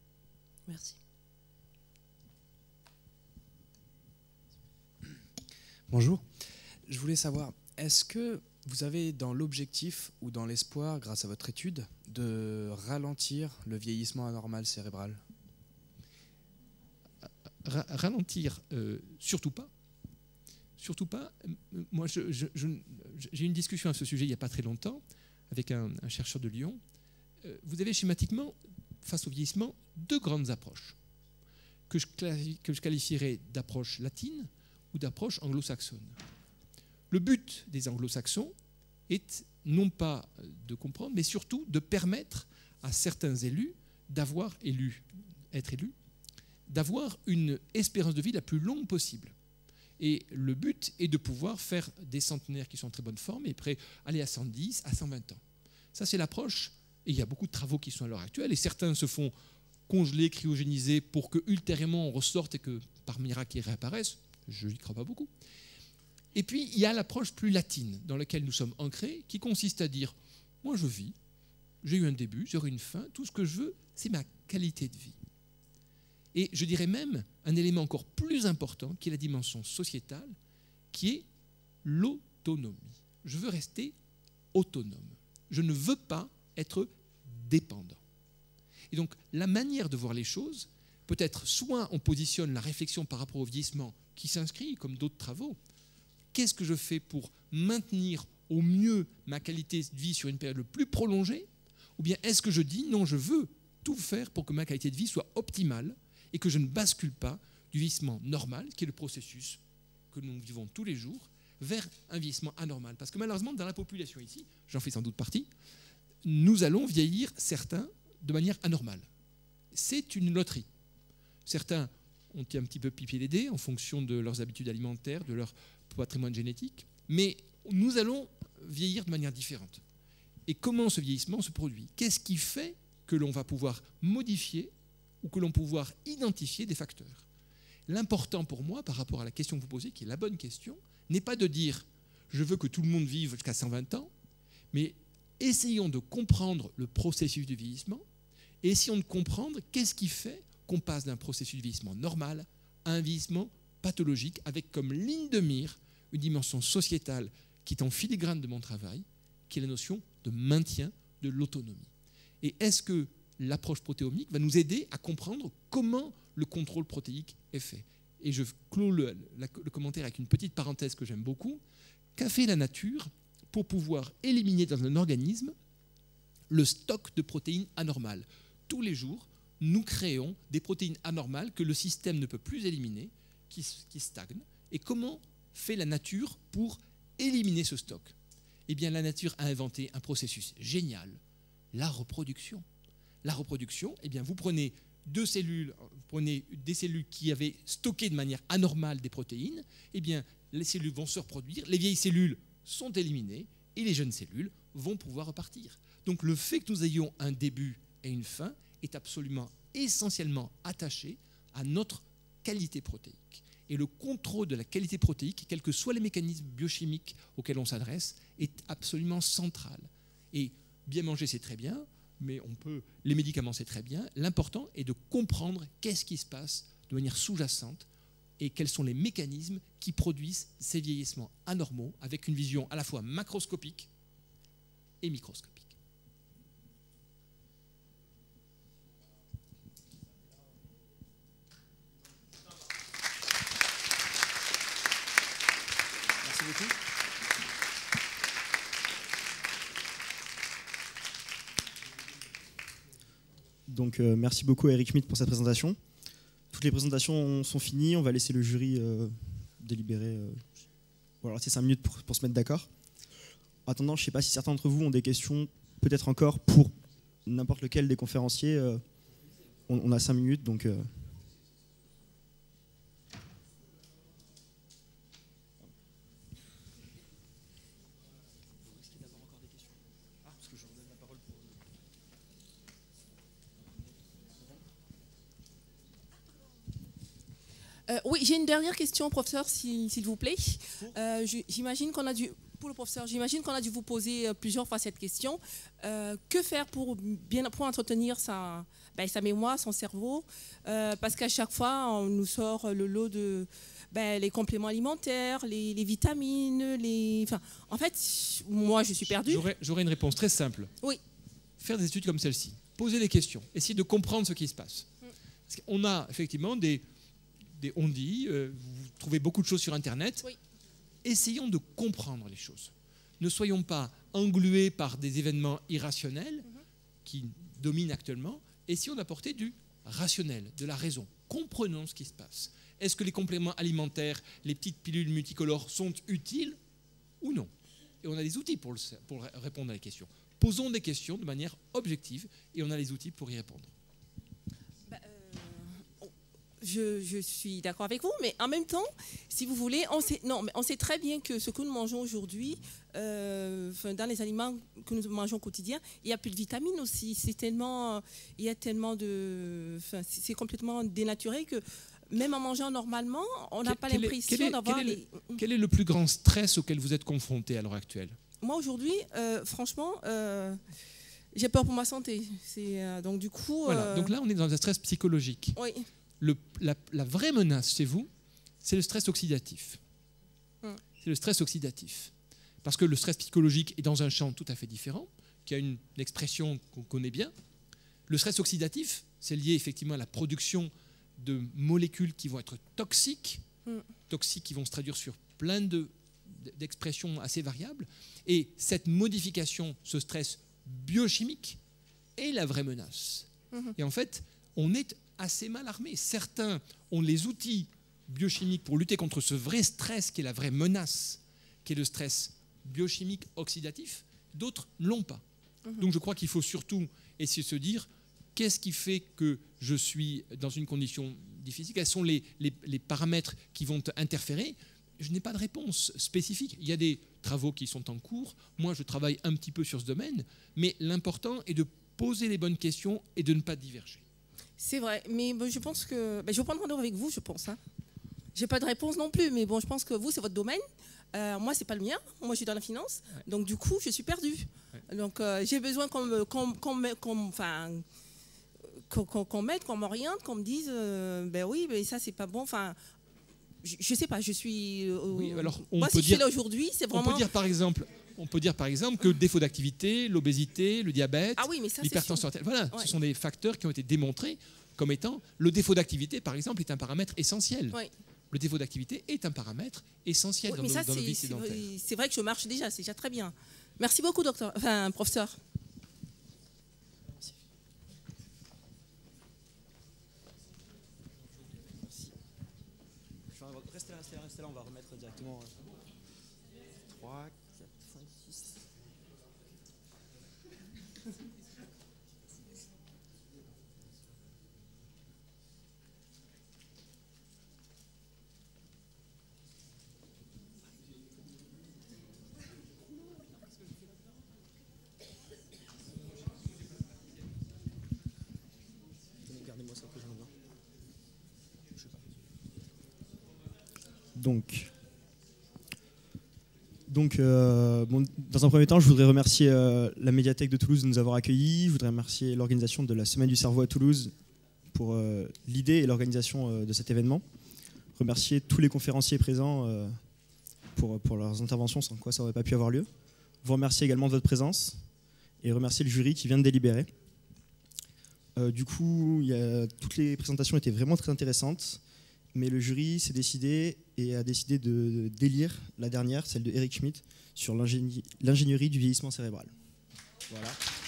Merci. Bonjour. Je voulais savoir, est-ce que vous avez dans l'objectif ou dans l'espoir, grâce à votre étude, de ralentir le vieillissement anormal cérébral ? Ralentir, surtout pas. Surtout pas. Moi, j'ai eu une discussion à ce sujet il n'y a pas très longtemps avec un chercheur de Lyon. Vous avez schématiquement, face au vieillissement, deux grandes approches que je qualifierais d'approche latine ou d'approche anglo-saxonne. Le but des anglo-saxons est non pas de comprendre, mais surtout de permettre à certains élus d'avoir d'avoir une espérance de vie la plus longue possible. Et le but est de pouvoir faire des centenaires qui sont en très bonne forme et prêts à aller à 110, à 120 ans. Ça, c'est l'approche. Et il y a beaucoup de travaux qui sont à l'heure actuelle. Et certains se font congeler, cryogéniser pour que ultérieurement on ressorte et que par miracle ils réapparaissent. Je n'y crois pas beaucoup. Et puis, il y a l'approche plus latine dans laquelle nous sommes ancrés, qui consiste à dire, moi je vis, j'ai eu un début, j'aurai une fin, tout ce que je veux, c'est ma qualité de vie. Et je dirais même un élément encore plus important, qui est la dimension sociétale, qui est l'autonomie. Je veux rester autonome. Je ne veux pas être dépendant. Et donc, la manière de voir les choses, peut-être soit on positionne la réflexion par rapport au vieillissement qui s'inscrit, comme d'autres travaux. Qu'est-ce que je fais pour maintenir au mieux ma qualité de vie sur une période le plus prolongée? Ou bien est-ce que je dis non, je veux tout faire pour que ma qualité de vie soit optimale et que je ne bascule pas du vieillissement normal, qui est le processus que nous vivons tous les jours, vers un vieillissement anormal. Parce que malheureusement, dans la population ici, j'en fais sans doute partie, nous allons vieillir certains de manière anormale. C'est une loterie. Certains ont un petit peu pipé les dés en fonction de leurs habitudes alimentaires, de leur patrimoine génétique, mais nous allons vieillir de manière différente. Et comment ce vieillissement se produit? Qu'est-ce qui fait que l'on va pouvoir modifier ou que l'on va pouvoir identifier des facteurs? L'important pour moi, par rapport à la question que vous posez, qui est la bonne question, n'est pas de dire « je veux que tout le monde vive jusqu'à 120 ans », mais essayons de comprendre le processus du vieillissement et essayons de comprendre qu'est-ce qui fait qu'on passe d'un processus de vieillissement normal à un vieillissement pathologique avec comme ligne de mire une dimension sociétale qui est en filigrane de mon travail, qui est la notion de maintien de l'autonomie. Et est-ce que l'approche protéomique va nous aider à comprendre comment le contrôle protéique est fait. Et je clôt le commentaire avec une petite parenthèse que j'aime beaucoup. Qu'a fait la nature pour pouvoir éliminer dans un organisme le stock de protéines anormales? Tous les jours, nous créons des protéines anormales que le système ne peut plus éliminer, qui stagnent. Et comment fait la nature pour éliminer ce stock? Eh bien, la nature a inventé un processus génial, la reproduction. La reproduction, eh bien, vous prenez des cellules qui avaient stocké de manière anormale des protéines, eh bien, les cellules vont se reproduire, les vieilles cellules sont éliminées et les jeunes cellules vont pouvoir repartir. Donc le fait que nous ayons un début et une fin est absolument essentiellement attaché à notre qualité protéique. Et le contrôle de la qualité protéique, quels que soient les mécanismes biochimiques auxquels on s'adresse, est absolument central. Et bien manger, c'est très bien, mais les médicaments, c'est très bien. L'important est de comprendre qu'est-ce qui se passe de manière sous-jacente et quels sont les mécanismes qui produisent ces vieillissements anormaux avec une vision à la fois macroscopique et microscopique. Merci beaucoup. Donc merci beaucoup à Eric Schmidt pour cette présentation. Toutes les présentations sont finies, on va laisser le jury délibérer. Voilà, c'est 5 minutes pour se mettre d'accord. En attendant, je ne sais pas si certains d'entre vous ont des questions, peut-être encore pour n'importe lequel des conférenciers. On a 5 minutes, donc... Oui, j'ai une dernière question, professeur, s'il vous plaît. J'imagine qu'on a dû, pour le professeur, j'imagine qu'on a dû vous poser plusieurs fois cette question. Que faire pour entretenir sa mémoire, son cerveau? Parce qu'à chaque fois, on nous sort le lot de les compléments alimentaires, les vitamines, en fait, moi, je suis perdue. J'aurais une réponse très simple. Oui. Faire des études comme celle-ci, poser des questions, essayer de comprendre ce qui se passe. Parce qu'on a effectivement on dit, vous trouvez beaucoup de choses sur Internet. Oui. Essayons de comprendre les choses. Ne soyons pas englués par des événements irrationnels qui dominent actuellement. Essayons d'apporter du rationnel, de la raison. Comprenons ce qui se passe. Est-ce que les compléments alimentaires, les petites pilules multicolores sont utiles ou non? Et on a des outils pour répondre à la question. Posons des questions de manière objective et on a les outils pour y répondre. Je suis d'accord avec vous, mais en même temps, si vous voulez, on sait très bien que ce que nous mangeons aujourd'hui, dans les aliments que nous mangeons au quotidien, il y a plus de vitamines aussi. C'est complètement dénaturé que même en mangeant normalement, on n'a pas l'impression d'avoir... Quel est le plus grand stress auquel vous êtes confronté à l'heure actuelle? Moi, aujourd'hui, franchement... j'ai peur pour ma santé. Donc du coup... Voilà. Donc là, on est dans un stress psychologique. Oui. La vraie menace chez vous, c'est le stress oxydatif. C'est le stress oxydatif. Parce que le stress psychologique est dans un champ tout à fait différent, qui a une expression qu'on connaît bien. Le stress oxydatif, c'est lié effectivement à la production de molécules qui vont être toxiques, qui vont se traduire sur plein d'expressions assez variables. Et cette modification, ce stress biochimique, est la vraie menace. Et en fait, on est assez mal armés. Certains ont les outils biochimiques pour lutter contre ce vrai stress qui est la vraie menace, qui est le stress biochimique oxydatif. D'autres ne l'ont pas. Donc je crois qu'il faut surtout essayer de se dire qu'est-ce qui fait que je suis dans une condition difficile, quels sont les paramètres qui vont interférer. Je n'ai pas de réponse spécifique. Il y a des travaux qui sont en cours. Moi, je travaille un petit peu sur ce domaine, mais l'important est de poser les bonnes questions et de ne pas diverger. C'est vrai, mais je pense que... je vais prendre rendez-vous avec vous, je pense. Je n'ai pas de réponse non plus, mais bon, je pense que vous, c'est votre domaine. Moi, ce n'est pas le mien. Moi, je suis dans la finance. Ouais. Donc, du coup, je suis perdue. Ouais. Donc, j'ai besoin qu'on m'aide, qu'on m'oriente, qu'on me dise oui, mais ça, c'est pas bon. Enfin, je ne sais pas, je suis... oui, alors moi, si je suis là aujourd'hui, c'est vraiment... On peut dire, par exemple, On peut dire par exemple que le défaut d'activité, l'obésité, le diabète, Ah oui, mais ça, c'est l'hypertension sûr. artérielle, voilà, Ouais. ce sont des facteurs qui ont été démontrés comme étant le défaut d'activité, par exemple, est un paramètre essentiel. Ouais. Le défaut d'activité est un paramètre essentiel Oui, dans mais nos, ça, dans nos vies c'est sédentaires. c'est vrai que je marche déjà, c'est déjà très bien. Merci beaucoup, docteur, enfin, professeur. Restez là, on va remettre directement 3, 4, 5, 6. Gardez-moi ça que j'en ai besoin. Je sais pas. Donc bon, dans un premier temps, je voudrais remercier la médiathèque de Toulouse de nous avoir accueillis. Je voudrais remercier l'organisation de la Semaine du cerveau à Toulouse pour l'idée et l'organisation de cet événement. Remercier tous les conférenciers présents pour leurs interventions, sans quoi ça n'aurait pas pu avoir lieu. Vous remercier également de votre présence et remercier le jury qui vient de délibérer. Du coup, toutes les présentations étaient vraiment très intéressantes. Mais le jury s'est décidé et a décidé de d'élire la dernière, celle de Eric Schmidt, sur l'ingénierie du vieillissement cérébral. Voilà.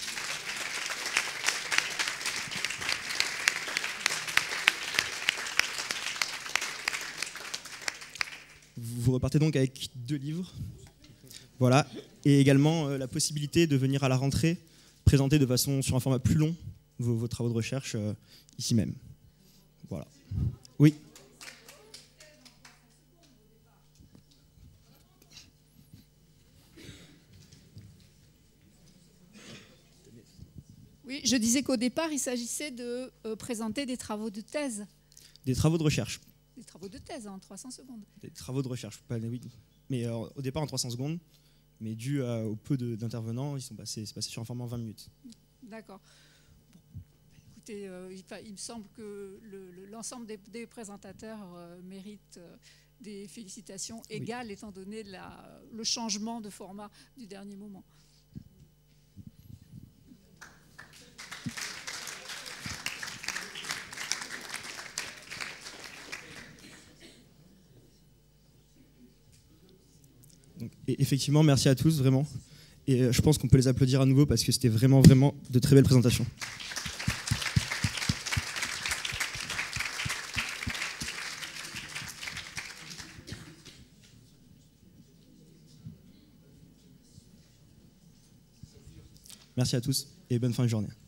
Vous repartez donc avec 2 livres. Voilà. Et également la possibilité de venir à la rentrée présenter de façon sur un format plus long vos travaux de recherche ici même. Voilà. Oui. Oui, je disais qu'au départ, il s'agissait de présenter des travaux de thèse. Des travaux de recherche. Des travaux de thèse en 300 secondes. Des travaux de recherche, pas, oui. Mais au départ en 300 secondes, mais dû au peu d'intervenants, c'est passé sur un format en 20 minutes. D'accord. Bon, écoutez, il me semble que l'ensemble des présentateurs méritent des félicitations égales, étant donné le changement de format du dernier moment. Donc, et effectivement, merci à tous, vraiment. Et je pense qu'on peut les applaudir à nouveau parce que c'était vraiment, vraiment de très belles présentations. Merci à tous et bonne fin de journée.